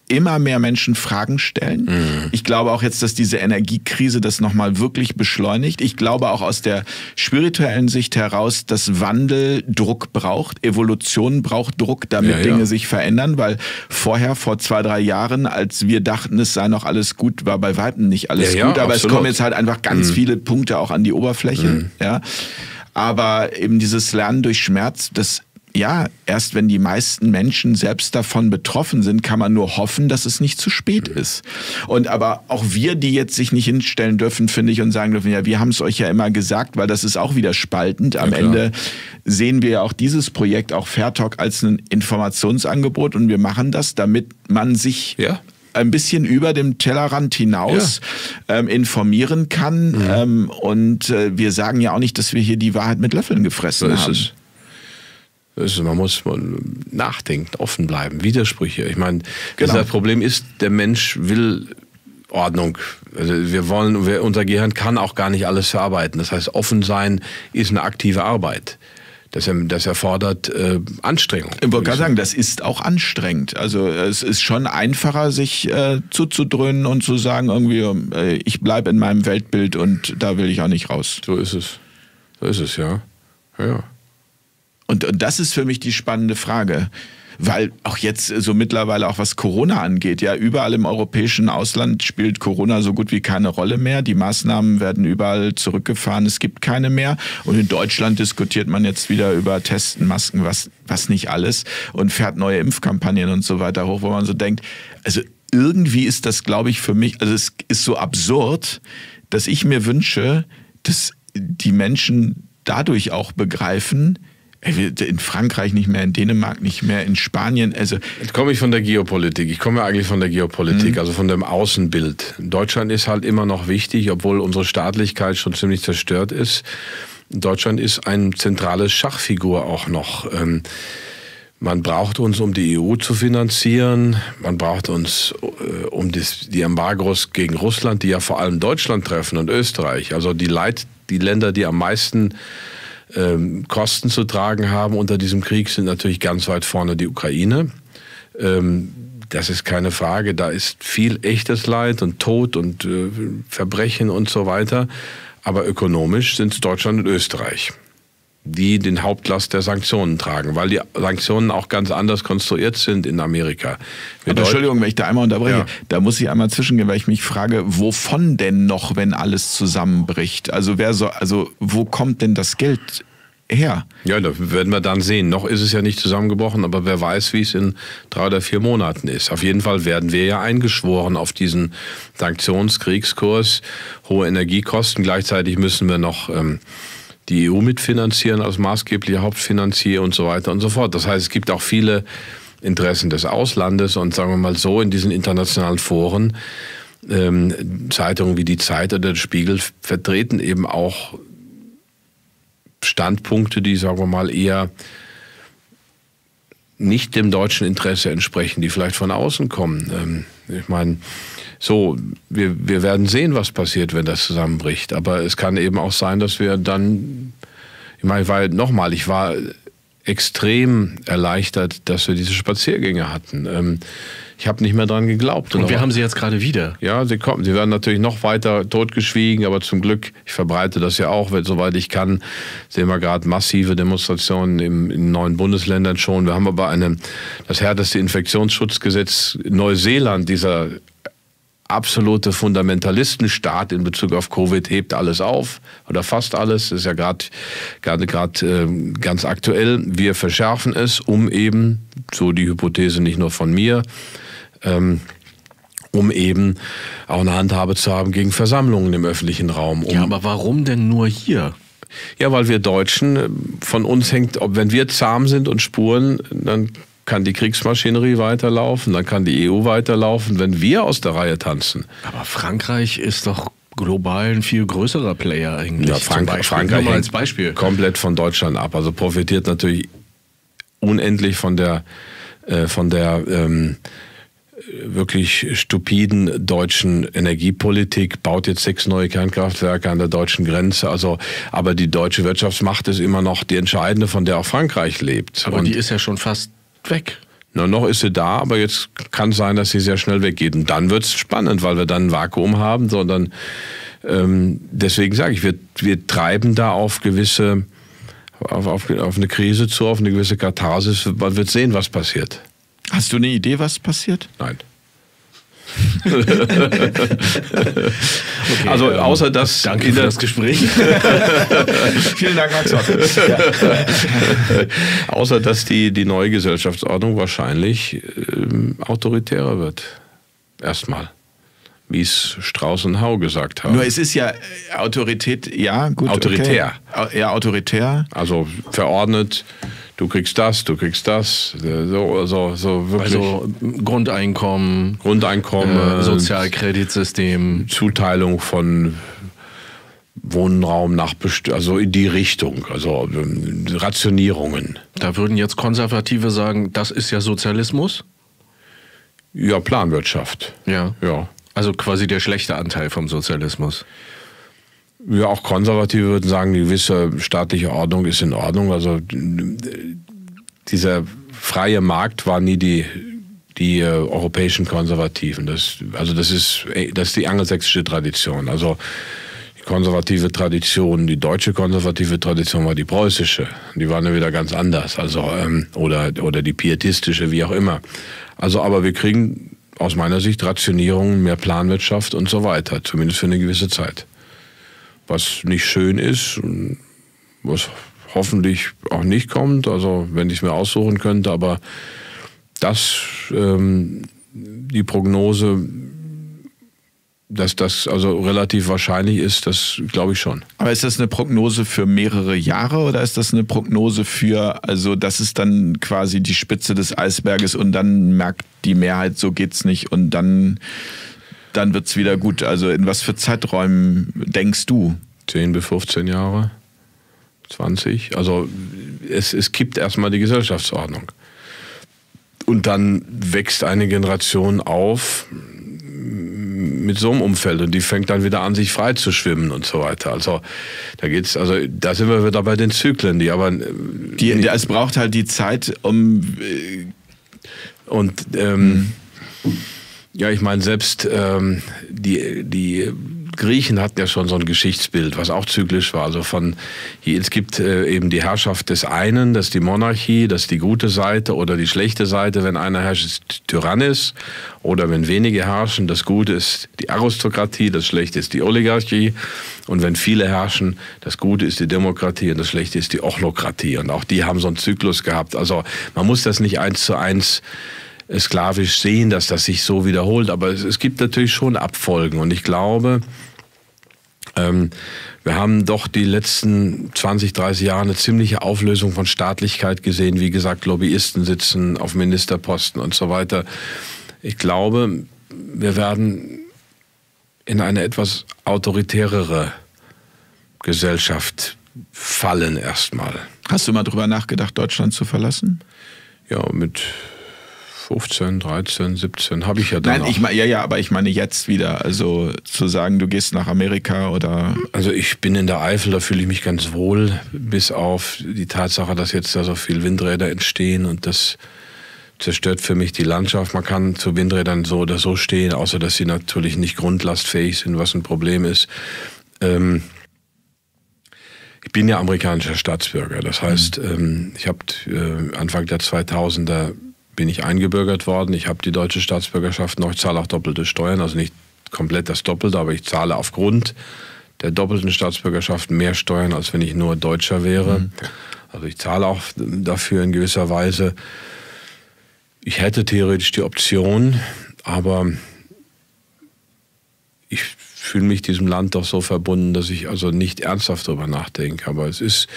immer mehr Menschen Fragen stellen. Ich glaube auch jetzt, dass diese Energiekrise das nochmal wirklich beschleunigt. Ich glaube auch aus der spirituellen Sicht heraus, dass Wandel Druck braucht, Evolution braucht Druck, damit Dinge sich verändern, weil vorher, vor 2-3 Jahren, als wir dachten, es sei noch alles gut, war bei Weitem nicht alles gut, aber absolut. Es kommen jetzt halt einfach ganz viele Punkte auch an die Oberfläche. Ja. Aber eben dieses Lernen durch Schmerz, das erst wenn die meisten Menschen selbst davon betroffen sind, kann man nur hoffen, dass es nicht zu spät ist. Und aber auch wir, die jetzt sich nicht hinstellen dürfen, finde ich, und sagen dürfen, ja, wir haben es euch ja immer gesagt, weil das ist auch wieder spaltend. Am Ende sehen wir ja auch dieses Projekt, auch Fairtalk, als ein Informationsangebot und wir machen das, damit man sich ein bisschen über dem Tellerrand hinaus informieren kann. Und wir sagen ja auch nicht, dass wir hier die Wahrheit mit Löffeln gefressen haben. Man muss nachdenken, offen bleiben, Widersprüche. Ich meine, das Problem ist, der Mensch will Ordnung. Also unser Gehirn kann auch gar nicht alles verarbeiten. Das heißt, offen sein ist eine aktive Arbeit. Das erfordert Anstrengung. Ich wollte gerade sagen, das ist auch anstrengend. Also es ist schon einfacher, sich zuzudröhnen und zu sagen, irgendwie, ich bleibe in meinem Weltbild und da will ich auch nicht raus. So ist es, ja. Und das ist für mich die spannende Frage, weil auch jetzt so mittlerweile auch was Corona angeht, ja, überall im europäischen Ausland spielt Corona so gut wie keine Rolle mehr. Die Maßnahmen werden überall zurückgefahren, es gibt keine mehr. Und in Deutschland diskutiert man jetzt wieder über Testen, Masken, was nicht alles und fährt neue Impfkampagnen und so weiter hoch, wo man so denkt, also irgendwie ist das, glaube ich, für mich, also es ist so absurd, dass ich mir wünsche, dass die Menschen dadurch auch begreifen, in Frankreich nicht mehr, in Dänemark nicht mehr, in Spanien. Also jetzt komme ich von der Geopolitik. Ich komme ja eigentlich von der Geopolitik, also von dem Außenbild. Deutschland ist halt immer noch wichtig, obwohl unsere Staatlichkeit schon ziemlich zerstört ist. Deutschland ist eine zentrale Schachfigur auch noch. Man braucht uns, um die EU zu finanzieren. Man braucht uns, um die Embargos gegen Russland, die ja vor allem Deutschland treffen und Österreich. Also die Länder, die am meisten Kosten zu tragen haben unter diesem Krieg, sind natürlich ganz weit vorne die Ukraine. Das ist keine Frage. Da ist viel echtes Leid und Tod und Verbrechen und so weiter. Aber ökonomisch sind es Deutschland und Österreich, die den Hauptlast der Sanktionen tragen, weil die Sanktionen auch ganz anders konstruiert sind in Amerika. Aber Entschuldigung, wenn ich da einmal unterbreche, da muss ich einmal zwischengehen, weil ich mich frage, wovon denn noch, wenn alles zusammenbricht? Also wo kommt denn das Geld her? Ja, das werden wir dann sehen. Noch ist es ja nicht zusammengebrochen, aber wer weiß, wie es in 3 oder 4 Monaten ist. Auf jeden Fall werden wir ja eingeschworen auf diesen Sanktionskriegskurs, hohe Energiekosten. Gleichzeitig müssen wir noch die EU mitfinanzieren als maßgeblicher Hauptfinanzier und so weiter und so fort. Das heißt, es gibt auch viele Interessen des Auslandes und sagen wir mal so, in diesen internationalen Foren, Zeitungen wie die Zeit oder der Spiegel vertreten eben auch Standpunkte, die, sagen wir mal, eher nicht dem deutschen Interesse entsprechen, die vielleicht von außen kommen. Ich meine, wir werden sehen, was passiert, wenn das zusammenbricht. Aber es kann eben auch sein, dass wir dann, ich war extrem erleichtert, dass wir diese Spaziergänge hatten. Ich habe nicht mehr dran geglaubt. Und wir haben sie jetzt gerade wieder. Ja, sie kommen. Sie werden natürlich noch weiter totgeschwiegen, aber zum Glück, ich verbreite das ja auch, soweit ich kann, sehen wir gerade massive Demonstrationen in 9 Bundesländern schon. Wir haben aber das härteste Infektionsschutzgesetz Neuseeland, dieser absolute Fundamentalistenstaat in Bezug auf Covid, hebt alles auf oder fast alles. Das ist ja gerade ganz aktuell. Wir verschärfen es, um eben, so die Hypothese nicht nur von mir, um eben auch eine Handhabe zu haben gegen Versammlungen im öffentlichen Raum. Ja, aber warum denn nur hier? Ja, weil wir Deutschen, von uns hängt, wenn wir zahm sind und spuren, dann kann die Kriegsmaschinerie weiterlaufen, dann kann die EU weiterlaufen, wenn wir aus der Reihe tanzen. Aber Frankreich ist doch global ein viel größerer Player eigentlich. Ja, Frankreich als Beispiel komplett von Deutschland ab. Also profitiert natürlich unendlich von der wirklich stupiden deutschen Energiepolitik, baut jetzt 6 neue Kernkraftwerke an der deutschen Grenze. Aber die deutsche Wirtschaftsmacht ist immer noch die entscheidende, von der auch Frankreich lebt. Aber die ist ja schon fast weg. Na, noch ist sie da, aber jetzt kann es sein, dass sie sehr schnell weggeht. Und dann wird es spannend, weil wir dann ein Vakuum haben, sondern deswegen sage ich, wir treiben da auf gewisse, auf eine Krise zu, auf eine gewisse Katharsis. Man wird sehen, was passiert. Hast du eine Idee, was passiert? Nein. Okay, also außer dass... Danke für das Gespräch. Vielen Dank, Max. Ja. Außer dass die neue Gesellschaftsordnung wahrscheinlich autoritärer wird. Erstmal. Wie es Strauß und Hau gesagt haben. Nur es ist ja Autorität, ja, gut. Autoritär. Okay. Ja, autoritär. Also verordnet, du kriegst das. So wirklich. Also Grundeinkommen, Sozialkreditsystem, Zuteilung von Wohnraum also in die Richtung, also Rationierungen. Da würden jetzt Konservative sagen, das ist ja Sozialismus? Ja, Planwirtschaft. Ja. Ja. Also quasi der schlechte Anteil vom Sozialismus. Ja, auch Konservative würden sagen, die gewisse staatliche Ordnung ist in Ordnung. Also dieser freie Markt war nie die europäischen Konservativen. Das ist die angelsächsische Tradition. Also die konservative Tradition, die deutsche konservative Tradition war die preußische. Die waren ja wieder ganz anders. Also oder die pietistische, wie auch immer. Also aber wir kriegen aus meiner Sicht Rationierungen, mehr Planwirtschaft und so weiter, zumindest für eine gewisse Zeit. Was nicht schön ist, was hoffentlich auch nicht kommt, also wenn ich es mir aussuchen könnte, aber das, die Prognose, dass das also relativ wahrscheinlich ist, das glaube ich schon. Aber ist das eine Prognose für mehrere Jahre oder ist das eine Prognose für, also das ist dann quasi die Spitze des Eisberges und dann merkt die Mehrheit, so geht's nicht und dann wird's wieder gut? Also in was für Zeiträumen denkst du? 10 bis 15 Jahre, 20. Also es kippt erstmal die Gesellschaftsordnung. Und dann wächst eine Generation auf mit so einem Umfeld und die fängt dann wieder an, sich frei zu schwimmen und so weiter. Also da sind wir wieder bei den Zyklen, es braucht halt die Zeit, ja, ich meine, selbst die Griechen hatten ja schon so ein Geschichtsbild, was auch zyklisch war. Also es gibt eben die Herrschaft des einen, das ist die Monarchie, das ist die gute Seite oder die schlechte Seite. Wenn einer herrscht, ist Tyrannis. Oder wenn wenige herrschen, das Gute ist die Aristokratie, das Schlechte ist die Oligarchie. Und wenn viele herrschen, das Gute ist die Demokratie und das Schlechte ist die Ochlokratie. Und auch die haben so einen Zyklus gehabt. Also man muss das nicht 1:1 sklavisch sehen, dass das sich so wiederholt. Aber es gibt natürlich schon Abfolgen. Und ich glaube, wir haben doch die letzten 20, 30 Jahre eine ziemliche Auflösung von Staatlichkeit gesehen. Wie gesagt, Lobbyisten sitzen auf Ministerposten und so weiter. Ich glaube, wir werden in eine etwas autoritärere Gesellschaft fallen erstmal. Hast du mal drüber nachgedacht, Deutschland zu verlassen? Ja, mit 15, 13, 17 habe ich ja dann. Nein, aber ich meine jetzt wieder. Also zu sagen, du gehst nach Amerika oder. Also ich bin in der Eifel, da fühle ich mich ganz wohl, bis auf die Tatsache, dass jetzt da so viel Windräder entstehen und das zerstört für mich die Landschaft. Man kann zu Windrädern so oder so stehen, außer dass sie natürlich nicht grundlastfähig sind, was ein Problem ist. Ich bin ja amerikanischer Staatsbürger. Das heißt, ich habe Anfang der 2000er bin ich eingebürgert worden. Ich habe die deutsche Staatsbürgerschaft noch. Ich zahle auch doppelte Steuern, also nicht komplett das Doppelte, aber ich zahle aufgrund der doppelten Staatsbürgerschaft mehr Steuern, als wenn ich nur Deutscher wäre. Also ich zahle auch dafür in gewisser Weise. Ich hätte theoretisch die Option, aber ich fühle mich diesem Land doch so verbunden, dass ich also nicht ernsthaft darüber nachdenke. Aber es ist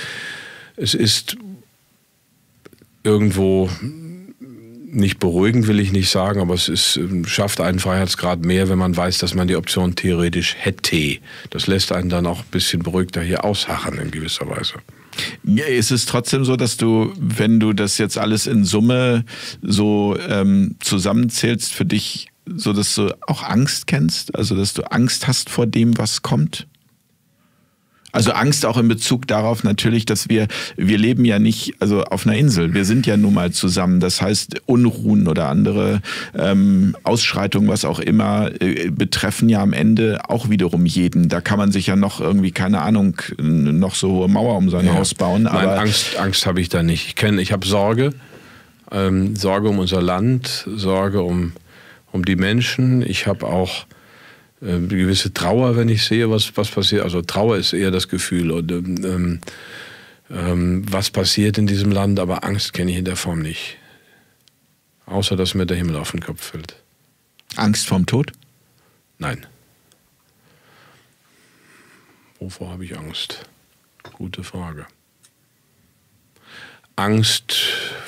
irgendwo nicht beruhigend, will ich nicht sagen, aber es schafft einen Freiheitsgrad mehr, wenn man weiß, dass man die Option theoretisch hätte. Das lässt einen dann auch ein bisschen beruhigter hier ausharren in gewisser Weise. Ja, ist es trotzdem so, dass du, wenn du das jetzt alles in Summe so zusammenzählst, für dich so, dass du auch Angst kennst? Also, dass du Angst hast vor dem, was kommt? Also Angst auch in Bezug darauf natürlich, dass wir leben ja nicht also auf einer Insel. Wir sind ja nun mal zusammen. Das heißt, Unruhen oder andere Ausschreitungen, was auch immer, betreffen ja am Ende auch wiederum jeden. Da kann man sich ja noch irgendwie, keine Ahnung, noch so hohe Mauer um sein Haus bauen. Nein, aber Angst habe ich da nicht. Ich habe Sorge. Sorge um unser Land, Sorge um die Menschen. Ich habe auch eine gewisse Trauer, wenn ich sehe, was passiert. Also Trauer ist eher das Gefühl, und, was passiert in diesem Land, aber Angst kenne ich in der Form nicht. Außer, dass mir der Himmel auf den Kopf fällt. Angst vorm Tod? Nein. Wovor habe ich Angst? Gute Frage. Angst,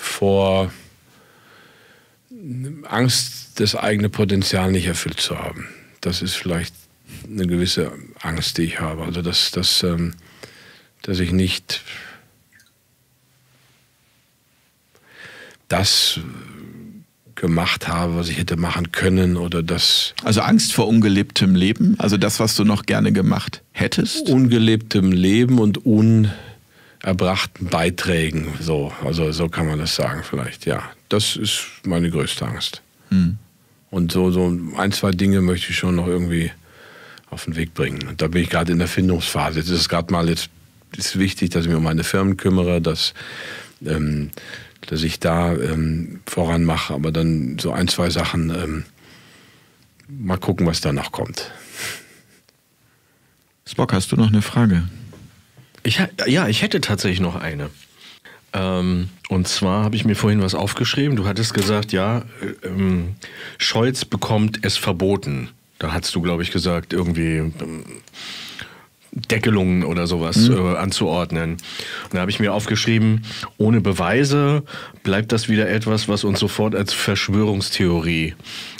das eigene Potenzial nicht erfüllt zu haben. Das ist vielleicht eine gewisse Angst, die ich habe. Also dass ich nicht das gemacht habe, was ich hätte machen können, oder das... Also Angst vor ungelebtem Leben? Also das, was du noch gerne gemacht hättest? Ungelebtem Leben und unerbrachten Beiträgen. Also so kann man das sagen vielleicht, ja. Das ist meine größte Angst. Und so ein, zwei Dinge möchte ich schon noch irgendwie auf den Weg bringen. Und da bin ich gerade in der Findungsphase. Jetzt ist es gerade mal ist wichtig, dass ich mich um meine Firmen kümmere, dass ich da voran mache. Aber dann so ein, zwei Sachen, mal gucken, was danach kommt. Spock, hast du noch eine Frage? Ich hätte tatsächlich noch eine. Und zwar habe ich mir vorhin was aufgeschrieben. Du hattest gesagt, Scholz bekommt es verboten. Da hast du, glaube ich, gesagt, irgendwie Deckelungen oder sowas anzuordnen. Und da habe ich mir aufgeschrieben, ohne Beweise bleibt das wieder etwas, was uns sofort als Verschwörungstheorie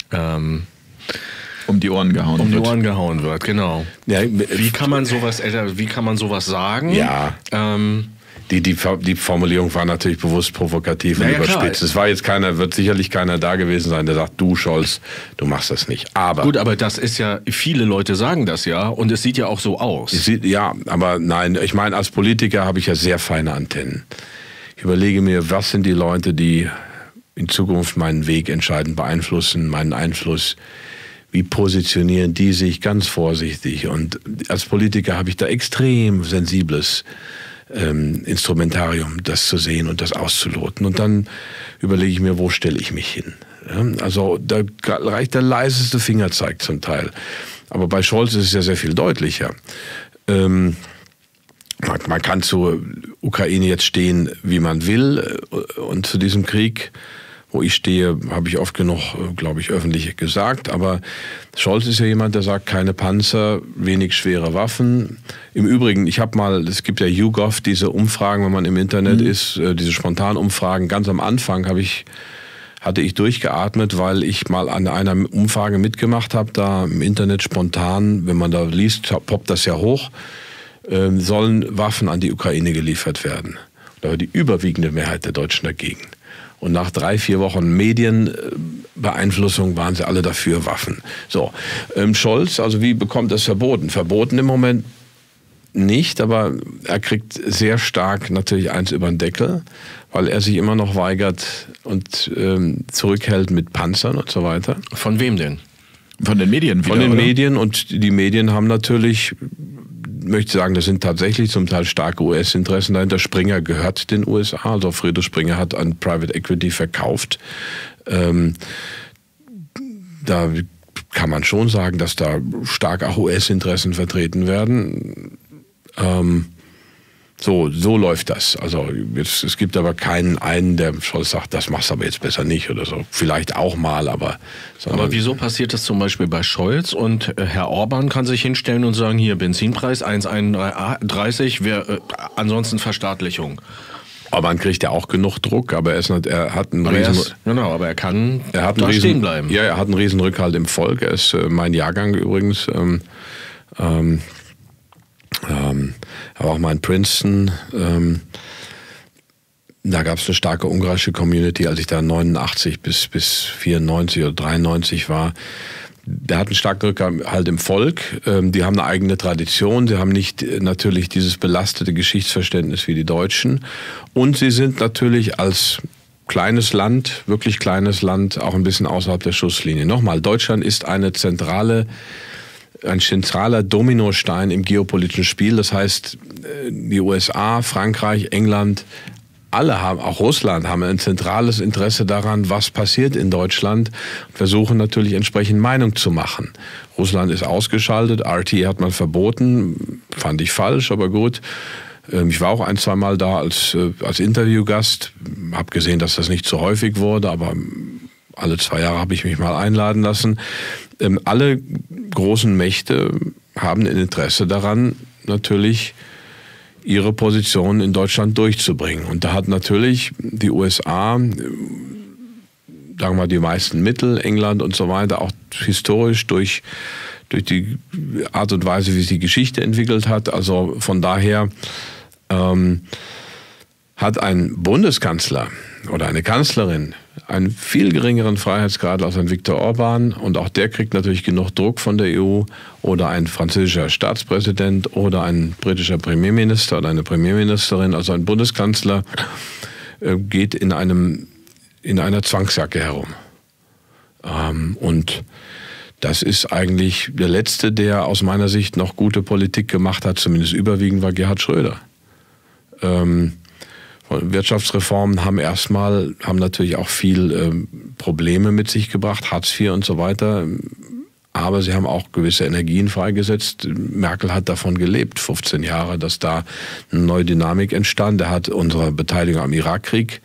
um die Ohren gehauen wird, genau. Ja, wie kann man sowas sagen? Ja. Die Formulierung war natürlich bewusst provokativ und überspitzt. Es war jetzt wird sicherlich keiner da gewesen sein, der sagt, du Scholz, du machst das nicht. Aber das ist ja, viele Leute sagen das ja, und es sieht ja auch so aus. Ja, aber nein, ich meine, als Politiker habe ich ja sehr feine Antennen. Ich überlege mir, was sind die Leute, die in Zukunft meinen Weg entscheidend beeinflussen, meinen Einfluss. Wie positionieren die sich? Ganz vorsichtig. Und als Politiker habe ich da extrem sensibles Instrumentarium, das zu sehen und das auszuloten. Und dann überlege ich mir, wo stelle ich mich hin? Ja, also da reicht der leiseste Fingerzeig zum Teil. Aber bei Scholz ist es ja sehr viel deutlicher. Man kann zur Ukraine jetzt stehen, wie man will, und zu diesem Krieg, wo ich stehe, habe ich oft genug, glaube ich, öffentlich gesagt. Aber Scholz ist ja jemand, der sagt, keine Panzer, wenig schwere Waffen. Im Übrigen, es gibt ja YouGov, diese Umfragen, wenn man im Internet ist, diese Spontanumfragen. Ganz am Anfang hatte ich durchgeatmet, weil ich mal an einer Umfrage mitgemacht habe, da im Internet spontan, wenn man da liest, poppt das ja hoch, sollen Waffen an die Ukraine geliefert werden. Da war die überwiegende Mehrheit der Deutschen dagegen. Und nach 3-4 Wochen Medienbeeinflussung waren sie alle dafür, Waffen. So, Scholz, also wie bekommt das verboten? Verboten im Moment nicht, aber er kriegt sehr stark natürlich eins über den Deckel, weil er sich immer noch weigert und zurückhält mit Panzern und so weiter. Von wem denn? Von den Medien wieder, Von den Medien, und die Medien haben natürlich, möchte sagen, das sind tatsächlich zum Teil starke US-Interessen dahinter. Springer gehört den USA, also Friedrich Springer hat an Private Equity verkauft. Da kann man schon sagen, dass da stark auch US-Interessen vertreten werden. So läuft das. Also es gibt aber keinen der Scholz sagt, das machst du aber jetzt besser nicht oder so. Vielleicht auch mal, aber... Aber wieso passiert das zum Beispiel bei Scholz und Herr Orban kann sich hinstellen und sagen, hier Benzinpreis 1,31, ansonsten Verstaatlichung. Orban kriegt ja auch genug Druck, aber er hat einen aber er kann stehen bleiben. Ja, er hat einen riesen Rückhalt im Volk. Er ist mein Jahrgang übrigens. Aber auch mal in Princeton, da gab es eine starke ungarische Community, als ich da 89 bis 94 oder 93 war. Der hat einen starken Rückhalt im Volk. Die haben eine eigene Tradition. Sie haben nicht natürlich dieses belastete Geschichtsverständnis wie die Deutschen. Und sie sind natürlich als kleines Land, wirklich kleines Land, auch ein bisschen außerhalb der Schusslinie. Nochmal, Deutschland ist ein zentraler Dominostein im geopolitischen Spiel. Das heißt, die USA, Frankreich, England, alle haben, auch Russland, haben ein zentrales Interesse daran, was passiert in Deutschland und versuchen natürlich entsprechend Meinung zu machen. Russland ist ausgeschaltet, RT hat man verboten, fand ich falsch, aber gut. Ich war auch ein, zwei Mal da als Interviewgast, habe gesehen, dass das nicht so häufig wurde, aber alle 2 Jahre habe ich mich mal einladen lassen. Alle großen Mächte haben ein Interesse daran, natürlich ihre Position in Deutschland durchzubringen. Und da hat natürlich die USA, sagen wir mal, die meisten Mittel, England und so weiter, auch historisch durch die Art und Weise, wie sich die Geschichte entwickelt hat. Also von daher hat ein Bundeskanzler oder eine Kanzlerin einen viel geringeren Freiheitsgrad als ein Viktor Orban, und auch der kriegt natürlich genug Druck von der EU, oder ein französischer Staatspräsident oder ein britischer Premierminister oder eine Premierministerin. Also ein Bundeskanzler geht in einer Zwangsjacke herum. Und das ist eigentlich der Letzte, der aus meiner Sicht noch gute Politik gemacht hat, zumindest überwiegend, war Gerhard Schröder. Wirtschaftsreformen haben natürlich auch viel Probleme mit sich gebracht, Hartz IV und so weiter. Aber sie haben auch gewisse Energien freigesetzt. Merkel hat davon gelebt, 15 Jahre, dass da eine neue Dynamik entstand. Er hat unserer Beteiligung am Irakkrieg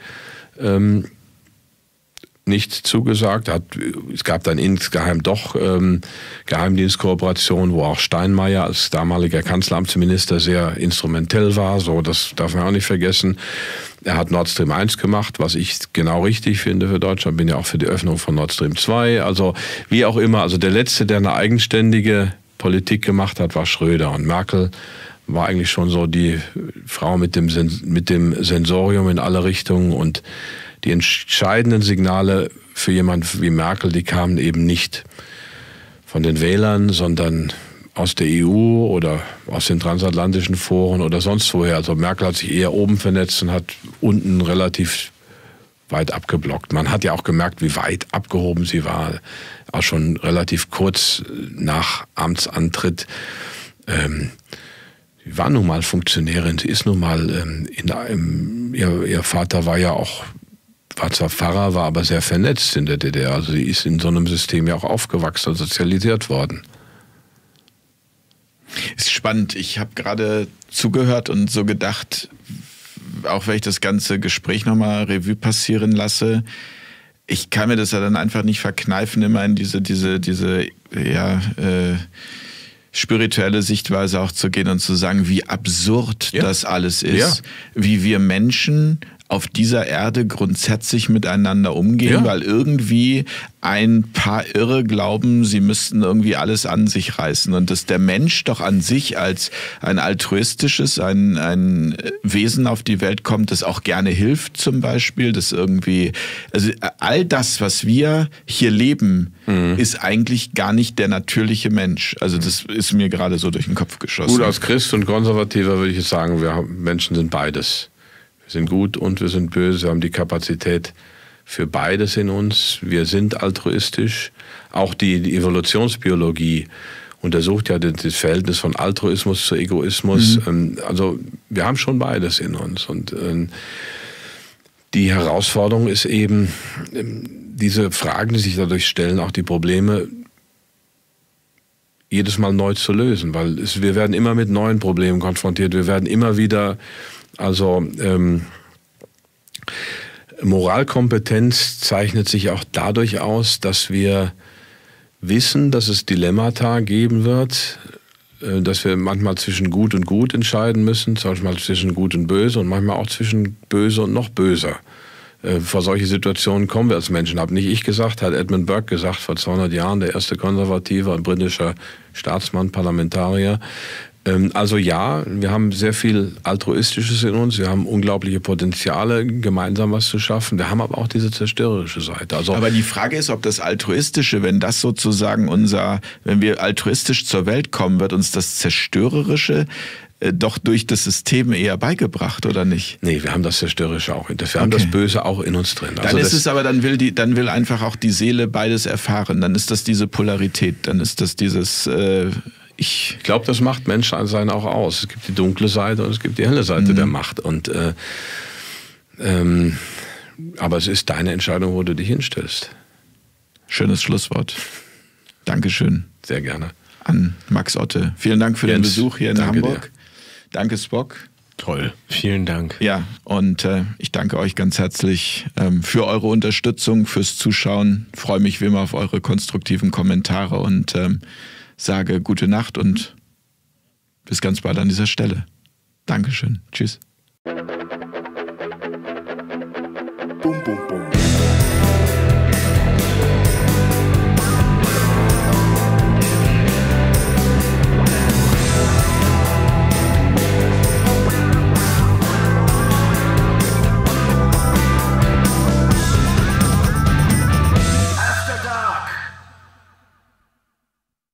nicht zugesagt. Es gab dann insgeheim doch Geheimdienstkooperation, wo auch Steinmeier als damaliger Kanzleramtsminister sehr instrumentell war. So, das darf man auch nicht vergessen. Er hat Nord Stream 1 gemacht, was ich genau richtig finde für Deutschland. Bin ja auch für die Öffnung von Nord Stream 2. Also wie auch immer. Also der Letzte, der eine eigenständige Politik gemacht hat, war Schröder. Und Merkel war eigentlich schon so die Frau mit dem Sensorium in alle Richtungen, und die entscheidenden Signale für jemand wie Merkel, die kamen eben nicht von den Wählern, sondern aus der EU oder aus den transatlantischen Foren oder sonst woher. Also Merkel hat sich eher oben vernetzt und hat unten relativ weit abgeblockt. Man hat ja auch gemerkt, wie weit abgehoben sie war, auch schon relativ kurz nach Amtsantritt. Sie war nun mal Funktionärin, sie ist nun mal, ihr Vater war zwar Pfarrer, war aber sehr vernetzt in der DDR. Also sie ist in so einem System ja auch aufgewachsen und sozialisiert worden. Ist spannend. Ich habe gerade zugehört und so gedacht, auch wenn ich das ganze Gespräch nochmal Revue passieren lasse, ich kann mir das ja dann einfach nicht verkneifen, immer in diese spirituelle Sichtweise auch zu gehen und zu sagen, wie absurd das alles ist, wie wir Menschen auf dieser Erde grundsätzlich miteinander umgehen, weil irgendwie ein paar Irre glauben, sie müssten irgendwie alles an sich reißen, und dass der Mensch doch an sich als ein altruistisches, ein Wesen auf die Welt kommt, das auch gerne hilft zum Beispiel, das irgendwie, also all das, was wir hier leben, ist eigentlich gar nicht der natürliche Mensch. Also das ist mir gerade so durch den Kopf geschossen. Gut, als Christ und Konservativer würde ich jetzt sagen, wir Menschen sind beides. Wir sind gut und wir sind böse, wir haben die Kapazität für beides in uns. Wir sind altruistisch. Auch die Evolutionsbiologie untersucht ja das Verhältnis von Altruismus zu Egoismus. Also wir haben schon beides in uns. Und die Herausforderung ist eben, diese Fragen, die sich dadurch stellen, auch die Probleme, jedes Mal neu zu lösen. Weil wir werden immer mit neuen Problemen konfrontiert. Wir werden immer wieder... Also Moralkompetenz zeichnet sich auch dadurch aus, dass wir wissen, dass es Dilemmata geben wird, dass wir manchmal zwischen gut und gut entscheiden müssen, zum Beispiel zwischen gut und böse und manchmal auch zwischen böse und noch böser. Vor solche Situationen kommen wir als Menschen. Habe nicht ich gesagt, hat Edmund Burke gesagt, vor 200 Jahren, der erste Konservative, ein britischer Staatsmann, Parlamentarier. Also ja, wir haben sehr viel Altruistisches in uns, wir haben unglaubliche Potenziale, gemeinsam was zu schaffen. Wir haben aber auch diese zerstörerische Seite. Also aber die Frage ist, ob das Altruistische, wenn das sozusagen wenn wir altruistisch zur Welt kommen, wird uns das Zerstörerische doch durch das System eher beigebracht, oder nicht? Nee, wir haben das Zerstörerische auch in uns. Wir haben das Böse auch in uns drin. Also dann will einfach auch die Seele beides erfahren. Dann ist das diese Polarität, dann ist das dieses Ich glaube, das macht Menschsein auch aus. Es gibt die dunkle Seite und es gibt die helle Seite der Macht. Und aber es ist deine Entscheidung, wo du dich hinstellst. Schönes Schlusswort. Dankeschön. Sehr gerne. An Max Otte. Vielen Dank für den Besuch hier in Hamburg. Dir. Danke, Spock. Toll. Vielen Dank. Ja, und ich danke euch ganz herzlich für eure Unterstützung, fürs Zuschauen. Freue mich wie immer auf eure konstruktiven Kommentare und sage gute Nacht und bis ganz bald an dieser Stelle. Dankeschön. Tschüss. Bum, bum, bum.